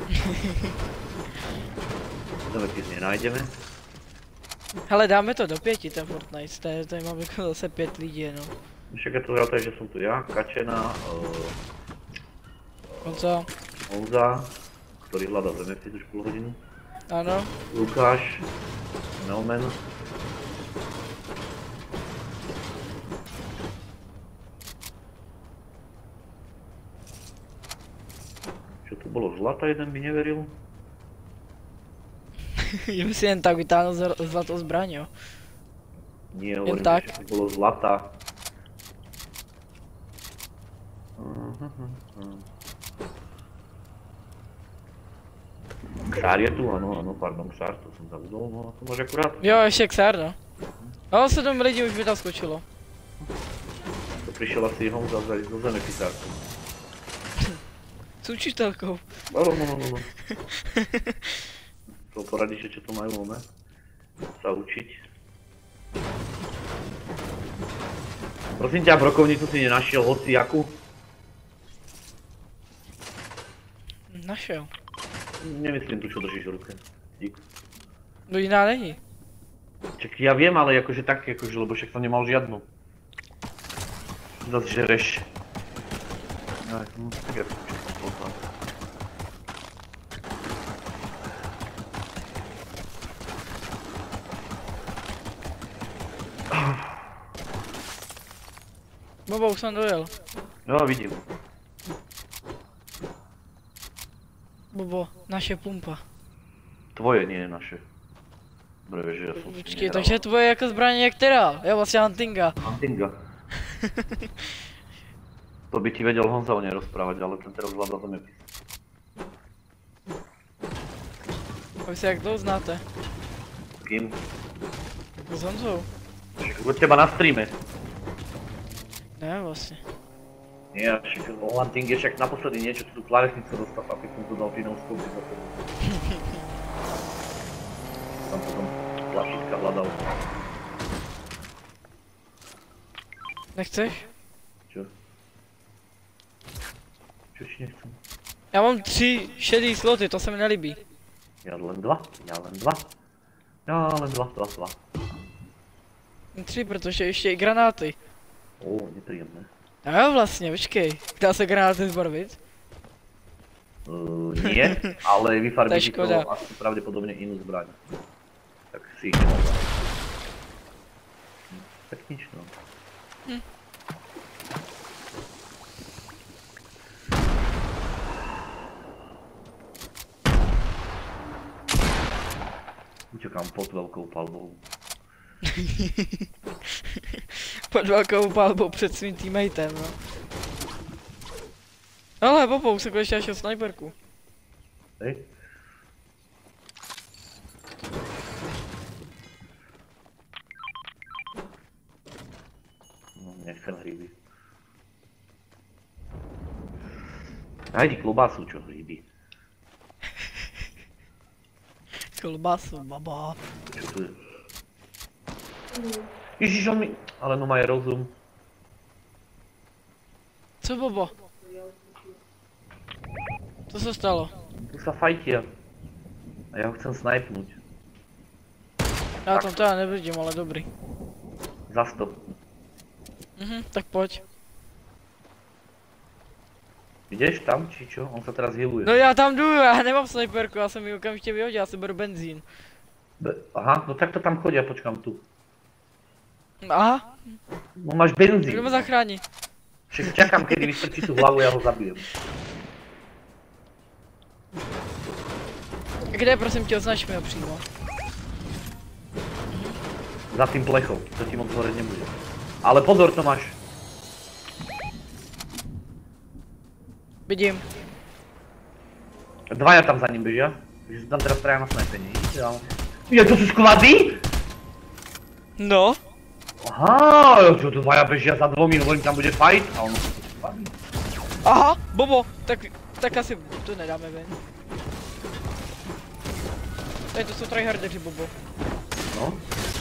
Zemepis nenájdeme. Hele, dáme to do 5, ten Fortnite, tady máme jako zase 5 lidí jenom. Však je to hraté, že som tu ja, Kačena, Honza, ktorý hľadá zemepis už půl hodinu. Ano. Lukáš, Melman. Čo tu bolo zlata, jeden by neveril. Že by si jen tak vytáhnul zlatou zbraň, jo? Nie, hovorím, tak. že to bolo zlata. Ksár je tu, ano, pardon, Ksár, to jsem zabudol, no to máš akurát. Jo, ještě Ksár, no. Ale 7 lidí už by tam skočilo. To přišel asi Honza zajít do zemepisárku. S učitelkou. No. To poradíš, že čo to majú, ne? Sa učiť. Prosím ťa, brokovnicu si nenašiel hoci jakú? Našel. Nemyslím tu, čo držíš v ruke. Dík. No jiná není. Čak ja viem, ale akože tak, akože, lebo však som nemal žiadnu. Zas žereš. Aj, no, tak ja som všetko poznal. Bobo, už jsem dojel. Jo, vidím. Bobo, naše pumpa. Tvoje, nie naše. Dobre, vieš, že ja som si Počkej, nehral. takže tvoje jako zbraně která? Jo, vlastně Huntinga. Huntinga. To by ti vedel Honza o nej rozprávať, ale ten teraz hľadá zemepis. A vy se jak dlouho znáte? S kým? S Honzou? Však od teba na streame. Ne, vlastně. Nie, však o Huntinge však naposledy niečo, tu klávesnicu dostal, aby som to dal finovskou za to. Tam potom tlačítka hľadal. Nechceš? Čo? Čož nechcem? Já mám 3 šedý sloty, to se mi nelíbí. Já len 2. Já len 2. 3, protože ještě i granáty. Nepříjemné. No jo, vlastně, počkej. Dá se granáty zbarvit? Nie, ale vyfarbíš škoda. to asi pravděpodobně jinou zbraň. Tak si jich nemohla. Tak nič no. Utekám pod velkou palbou. Pod velkou palbou před svým teammatem, no. Ale Bobo, už se konečně našel snajperku. Hej. No, nechcem hříby. Najdi klobásu, čo hříby. Kolbasu, baba. Čo to je? Ježiš, on mi... Ale no má rozum. Co, Bobo? Co se stalo? Tu sa fajtia. A ja ho chcem snajpnúť. Já tam teda nevidím, ale dobrý. Za 100. Tak pojď. Ideš tam, či čo? On sa teraz healuje. No já tam jdu, já nemám snajperku, já jsem ji okamžitě vyhodil, já si beru benzín. Aha, no tak to tam chodí, ja počkám tu. Aha, No máš benzín. jdeme zachránit. Však čakám, kedy vystrčí tú hlavu, ja ho zabijem. Kde, prosím tě, označ mi ho přímo. Za tým plechou, to ti moc horeť nebude. Ale pozor, Tomáš. Vidím. Dvaja tam za ním bežia. Takže tam teraz traja na snajpení. Ja, to sú sklady? No. Aha, čo tu dvaja bežia za dvomi, hovorím, tam bude fight. A ono sú sklady. Aha, Bobo, tak asi to nedáme ven. Tady to jsou tryhardeři, Bobo. No.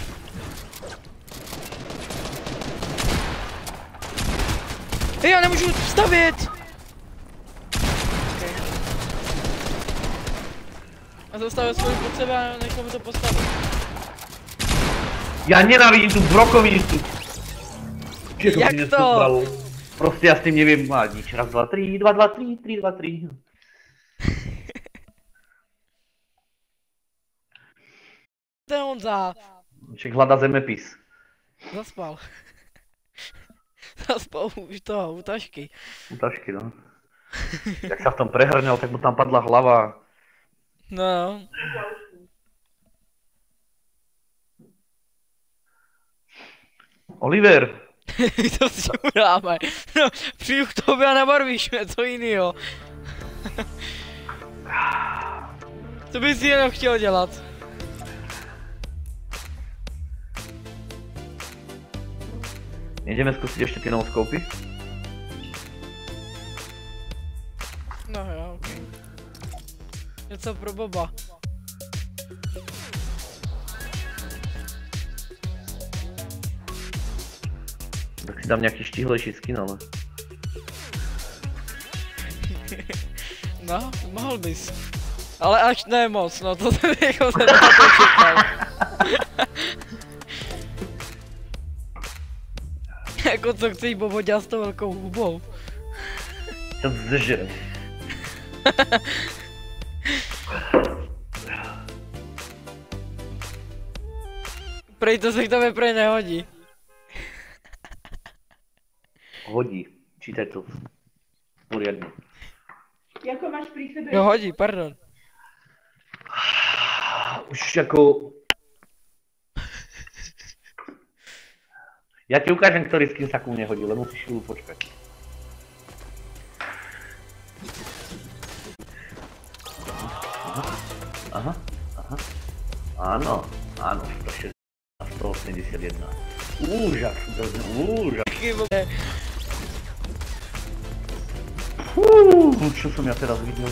Hej, já nemůžu stavět! Okay. A zastavil svůj pod sebe a nechal mi to postavit. Ja nenávidím tú brokovnicu. Jak to? Proste ja s tým neviem mať nič. Raz, dva, tri, 2, 2, 3, 3, 2, 3. To je Honza. Však hľada zemepis. Zaspal. Zaspal už toho, u tašky. U tašky, no. Jak sa v tom prehrňal, tak mu tam padla hlava. No. Oliver! To si uděláme. No, přijdu k tobě a nabarvíš mě, co jinýho. To bys jenom chtěl dělat. Ideme skúsiť ešte tie novoskopy? No jo, ok. Něco pro Boba. Tak si dám nejaký štihlejší skin, ale... No, mohl bys. Ale až ne moc, no to jsem jako se na to čekal. Jako co chceš, Bobo, dělat s tou velkou hubou? To zžere. Prej to se k tobě prej nehodí. Hodí. Čítaj to. Poriadne. Jako máš prý sebe? No hodí, pardon. Už jako... Ja ti ukážem, ktorý skin sa ku mne hodí, len musíš chvíľu počkať. Aha. Áno, 160 a 181. Úžas. Čo som ja teraz videl?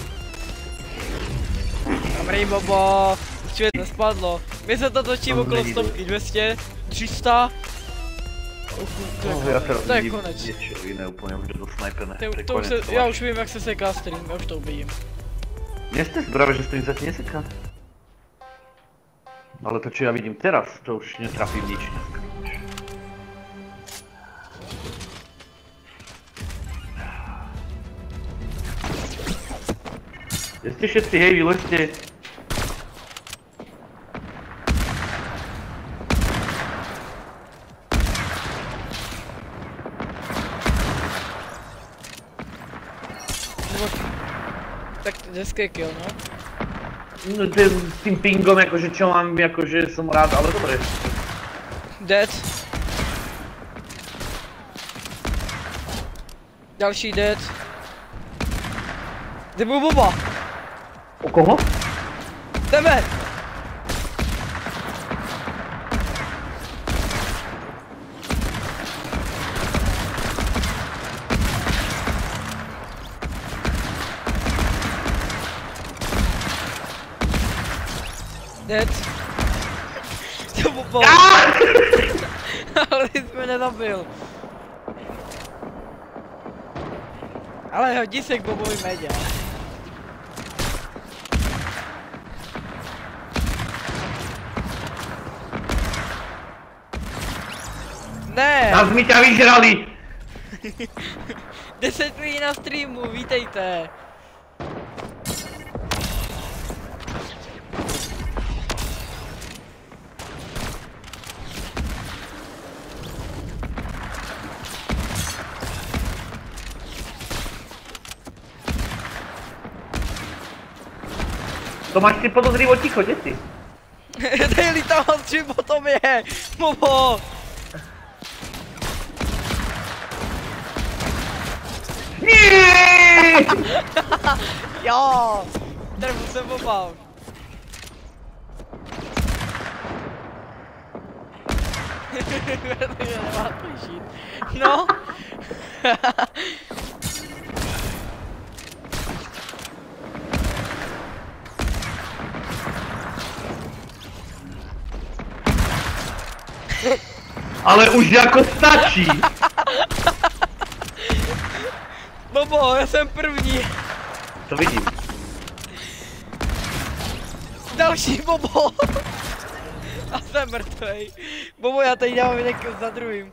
Dobrý, Bobo. Svět nespadlo. My se to točí okolo stovky, 200, 300. No, já teda to je vidím konec. něčeho jiné úplně, že to snajper ne. Já už vím, jak se seká stream, já už to uvidím. Nie ste zdravé, že stream sa ti neseká? Ale to, čo ja vidím teraz, to už netrafím nič dneska. Kde ste všetci, hej, vylezte. Tak hezký kill, no. No to je s tým pingom, akože čo mám, akože som rád, ale dobre. Dead. Další dead. Kde byl Boba? U koho? Tebe! Dead. To Bobo. Ale ty jsi mě nezabil. Ale hodí se k Bobovi média. Ne! Nás mi ťa vyžrali! 10 lidí na streamu, vítejte. To máš si podozrivo ticho, kde si? Daily tam stream potom je, Bobo. Jo, trvu se Boba. Nemá to žít. No. Ale už jako stačí! Bobo, já jsem první. To vidím. Další Bobo. A jsem mrtvej. Bobo, já tady dávám jeden kill za druhým.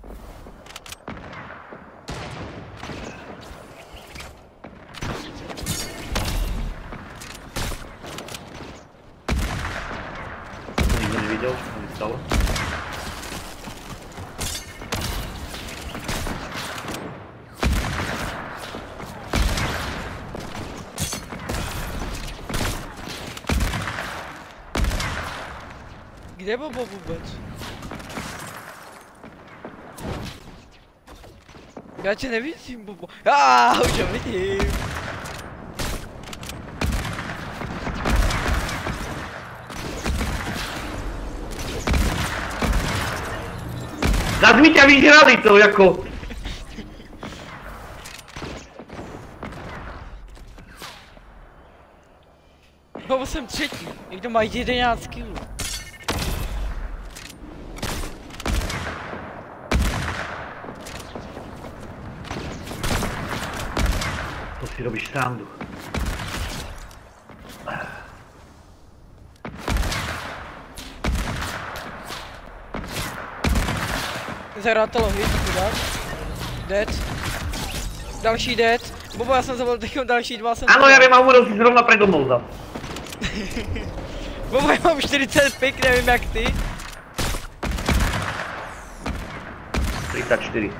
To nikdo neviděl, co se mi stalo. Kde je Bobo vůbec? Já tě nevidím, Bobo. Už ho vidím. Zas mi ťa vyžrali to, jako... Bobo, jsem třetí. Někdo má 11 kg. To si robíš srandu. Zahrátelo hit, chudák. Dead. Další dead. Bobo, já jsem zabil teď další dva, jsem... Ano, já vím, a umřel si zrovna predo mnou zas. Bobo, já mám 45, nevím jak ty. 34.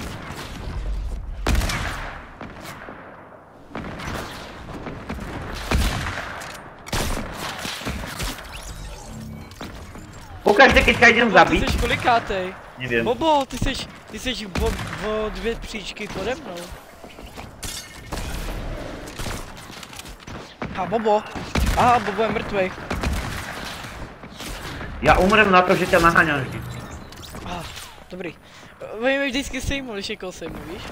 Pokaždé, keď jdem Bobo, zabít. ty jsi kolikátej? Nevím. Bobo, ty jsi o 2 příčky pode mnou. A Bobo. Aha, Bobo je mrtvej. Já umrem na to, že tě naháňám vždy. Dobrý. Oni mi vždycky sejmu, když někoho sejmu, víš?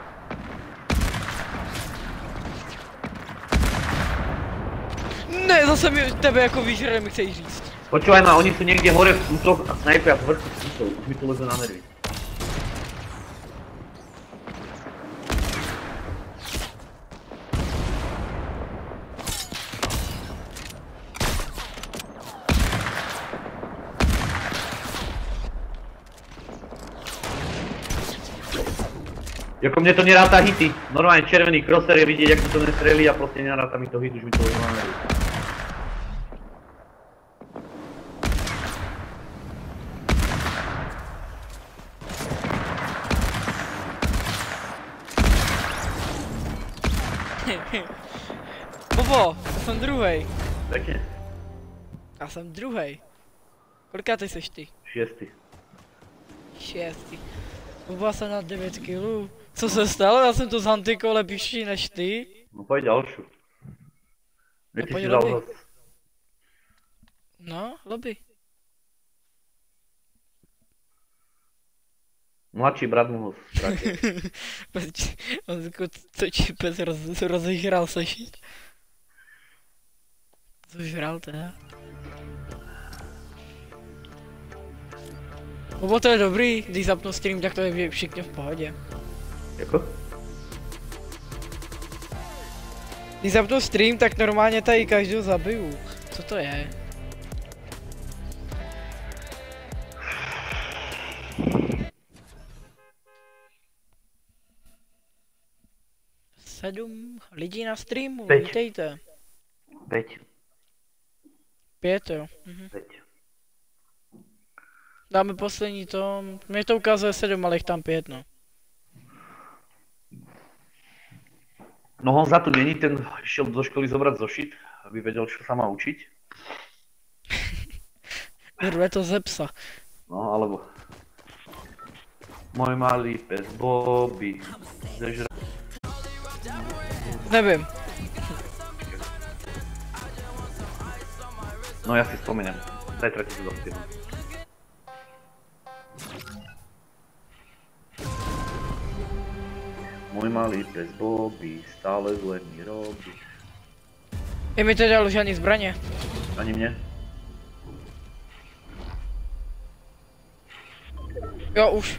Ne, zase mi tebe jako výžere mi chceš říct. Počúvaj ma, oni sú niekde hore v útoch a snajpia z vrchu kúsov. Už mi to leze na nervy. Jako mne to neráta hity. Normálne červený crosser je vidieť, jak to nestrelí a proste neráta mi to hit, už mi to leze na nervy. Bobo, já jsem druhej. Pekne. Já jsem druhej. Kolikátej seš ty? 6. 6. Bobo, já jsem na 9 kg. Co se stalo? Já jsem to z Hantyko lepší než ty. No poď ďalšiu. No, Ty poď si dal lobby. zas. No, lobby. Mladší brat mu ho ztratil. On jako točí pes rozežral seš. Zožral teda. Bobo, to je dobrý, když zapnu stream, tak to je všichni v pohodě. Jako? Když zapnu stream, tak normálně tady každou zabiju. Co to je? Sedm lidí na streamu, 5. vítejte. 5. 5 jo. Mhm. 5. Dáme poslední to, mě to ukazuje 7, ale jich tam 5 no. No Honza tu není, ten išiel do školy zobrať zošit, aby vedel, čo sa má učiť. Rve to ze psa. No alebo... Môj malý pes Bobby zežral... Nevím. No ja si spomeniem. Zajtra ti to zaspievam. Môj malý pes Bobby stále zle mi robí. Je mi to dalo žádný zbraně. Ani mne? Jo, už.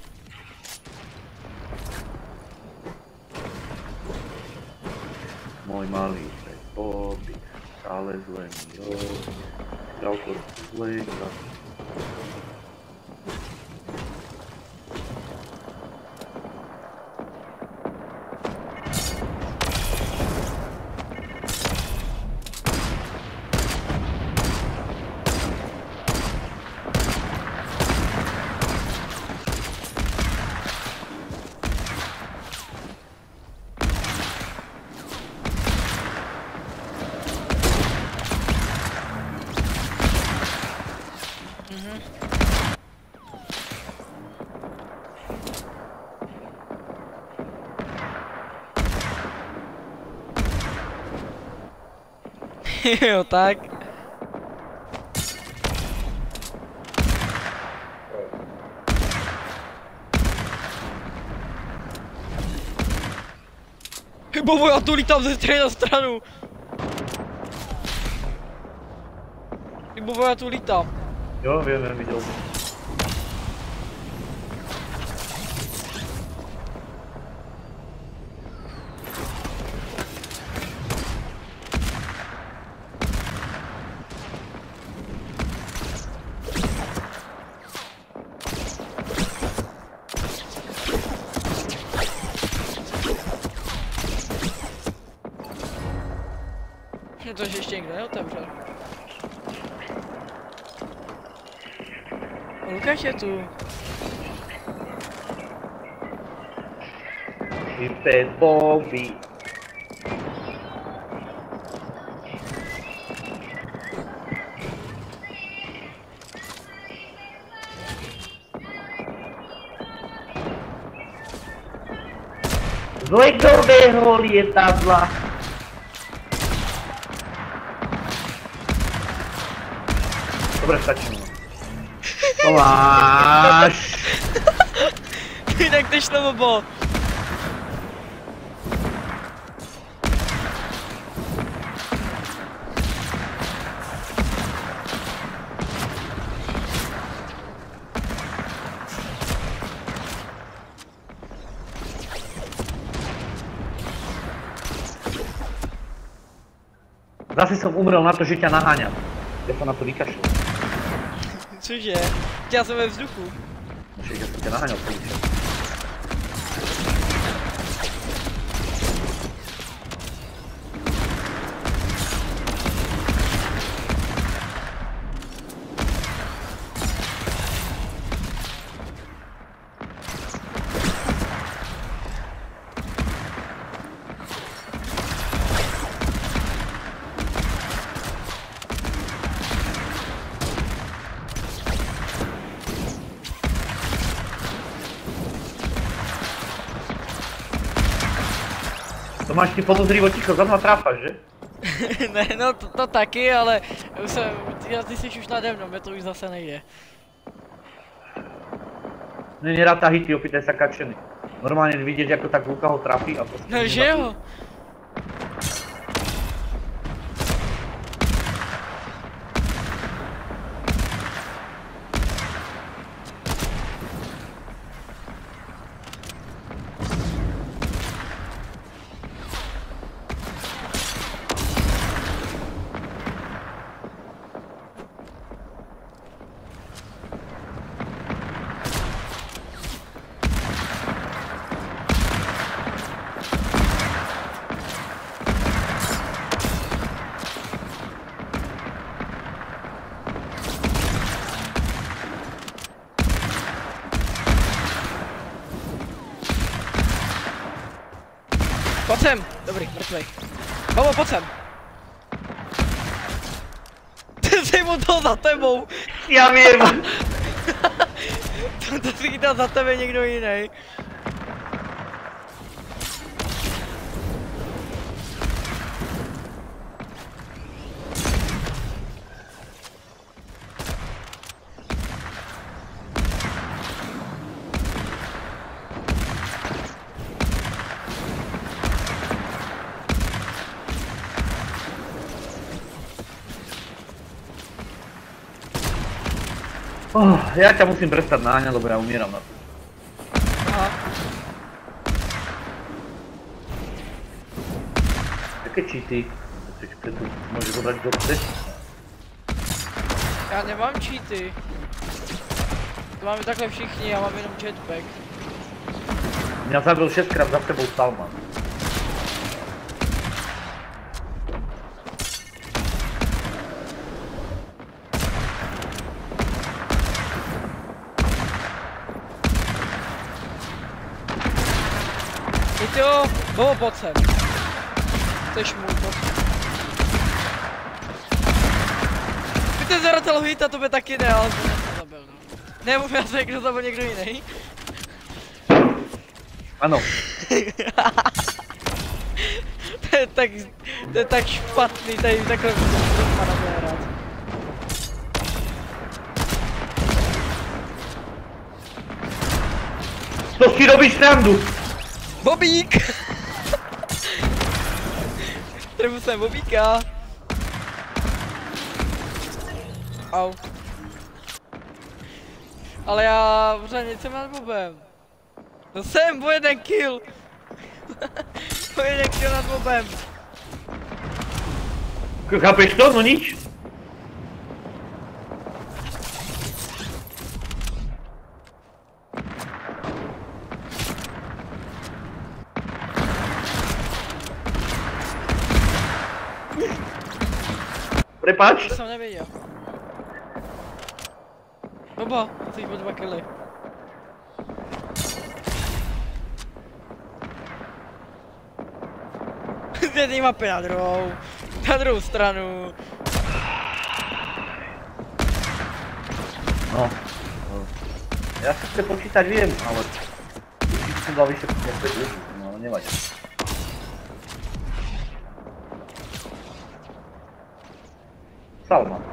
Môj malý pes Bobby stále zle mi robí. Strauko zle iba. Jo, tak. Bobo, já tu lítám ze strany na stranu. Bobo, já tu lítám. Jo, viem, videl som. To ještě někdo neotevřel. Lukáš je tu. I pes Bobby. Dvojkového lietadla. Dobre, stačí. Tomáš. Tak jdeš na Bobo. Zase som umrel na to, že ťa naháňam. Ja sa na to vykašľam. Cože? Já jsem ve vzduchu. Však ja som ťa naháňal celý čas. To máš ty podozrivo ticho, za mnou tráfaš, že? Ne, no to taky, ale ty jsi už nade mnou, mě to už zase nejde. Není rád tá hity, opýtaj sa Kačeny. Normálne vidíš, ako tak Luka ho trafí a proste... No že jo? Pojď sem! Dobrý, mrtvej. Babo, pojď sem! Ty jsi mu to za tebou! Já vím! To si chytal za tebe někdo jiný. Ja ťa musím prestať naháňať, lebo ja umieram na to. Aha. Jaké cheaty? Ty tu môžeš zobrať kdo chceš? Já nemám cheaty. To máme takhle všichni, já mám jenom jetpack. Mňa zabil 6krát za sebou Salman. Jo, Bobo, pojď sem. Jseš můj, pojď. Ty ten zadatel hita, to by taky ne, ale to jsem zabil, no. Nebo já se kdo zabil někdo jiný. Ano. To je tak špatný, tady takhle vypadá hrát. To si robíš srandu! Bobík! Trefu jsem Bobíka. Au. Ale já pořád něco mám nad Bobem. No jsem, o jeden kill. O jeden kill nad Bobem. Chápeš to? No nič. Prepáč? To jsem nevěděl. Bobo, jsi o 2 killy. Z jedné mapy na druhou stranu. No. Ja si chce počítať viem, ale... Určite som dal vyše 5 ľudí, no nevadí. Salman.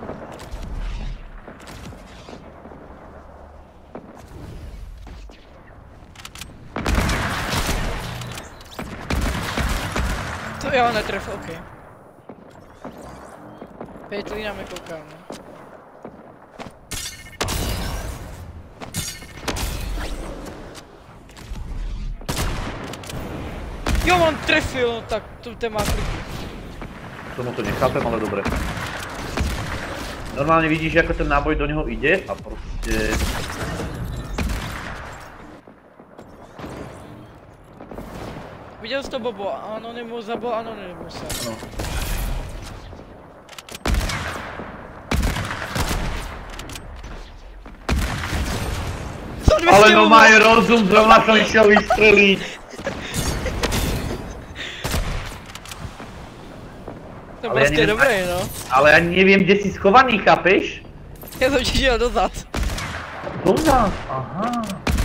To jo, netrefil, ok. Pětlí na mě koukám, no. Jo, on trefil, no tak to ten má kliky. Tomu to nechápem, ale dobré. Normálně vidíš, jako ten náboj do něho jde a prostě... Viděl jsi to, Bobo? Anonymus zabil Anonymuse. No. Ale no mají rozum, zrovna jsem šel vystřelit. To je prostě dobrý, no. Ale já nevím, kde jsi schovaný, chápeš? Já jsem ti šel dozad. Dozad? Aha.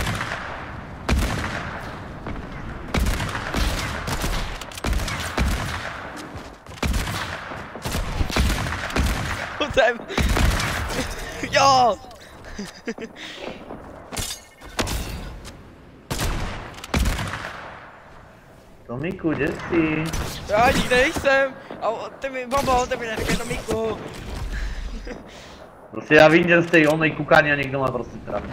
Potem. Jo! Tomiku, kde jsi? Já nikde nejsem. A ty mi, Bobo, ty mi neříkej Tomiku. Prostě já vím, že z té onej kukání a někdo má prostě trafit.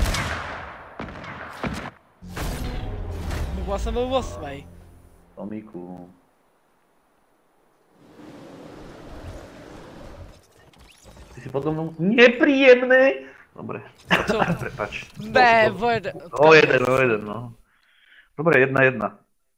Bobo, já jsem byl 8. Tomiku. Ty jsi potom mnou nepříjemný. Dobré. Co? Prepač. Ne, vojde. O jeden, no. Dobré, 1-1.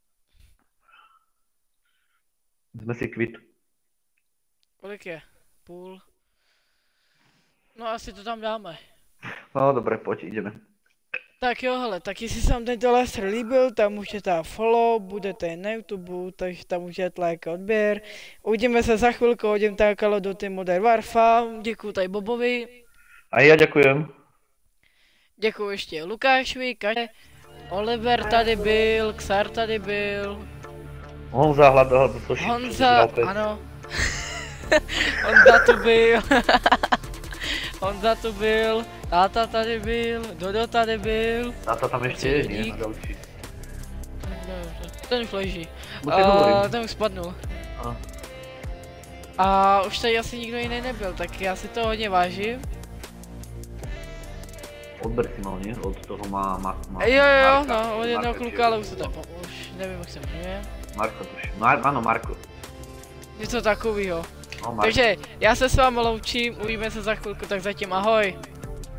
Jsme si kvit. Kolik je? Půl. No asi to tam dáme. No dobré, pojď, jdeme. Tak jo, hele, tak jestli se vám tento lester líbil, tam můžete dát follow, budete na YouTube, takže tam můžete like a odběr. Uvidíme se za chvilku, hodím takhle do týmu Modern Warfare, děkuji tady Bobovi. A já děkujem. Děkuji ještě Lukášovi, Kaře, Oliver tady byl, Xar tady byl. Honza hledal, Honza, ano. Honza tu byl. Honza tu byl, táta tady byl, Dodo tady byl. Táta tam ještě je, ne? Na další. Ten už leží. Ten už spadnul. A už tady asi nikdo jiný nebyl, tak já si to hodně vážím. Odber si mal, ne? Od toho má Jo, no, od jednoho kluka, ale už se tam, už nevím, jak se jmenuje. Marko tuším, ano Marko. Něco takovýho. No, Takže já se s vámi loučím, uvidíme se za chvilku, tak zatím ahoj.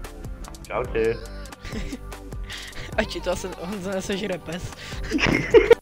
Čau tě. Ať ti to asi Honza nesežere pes.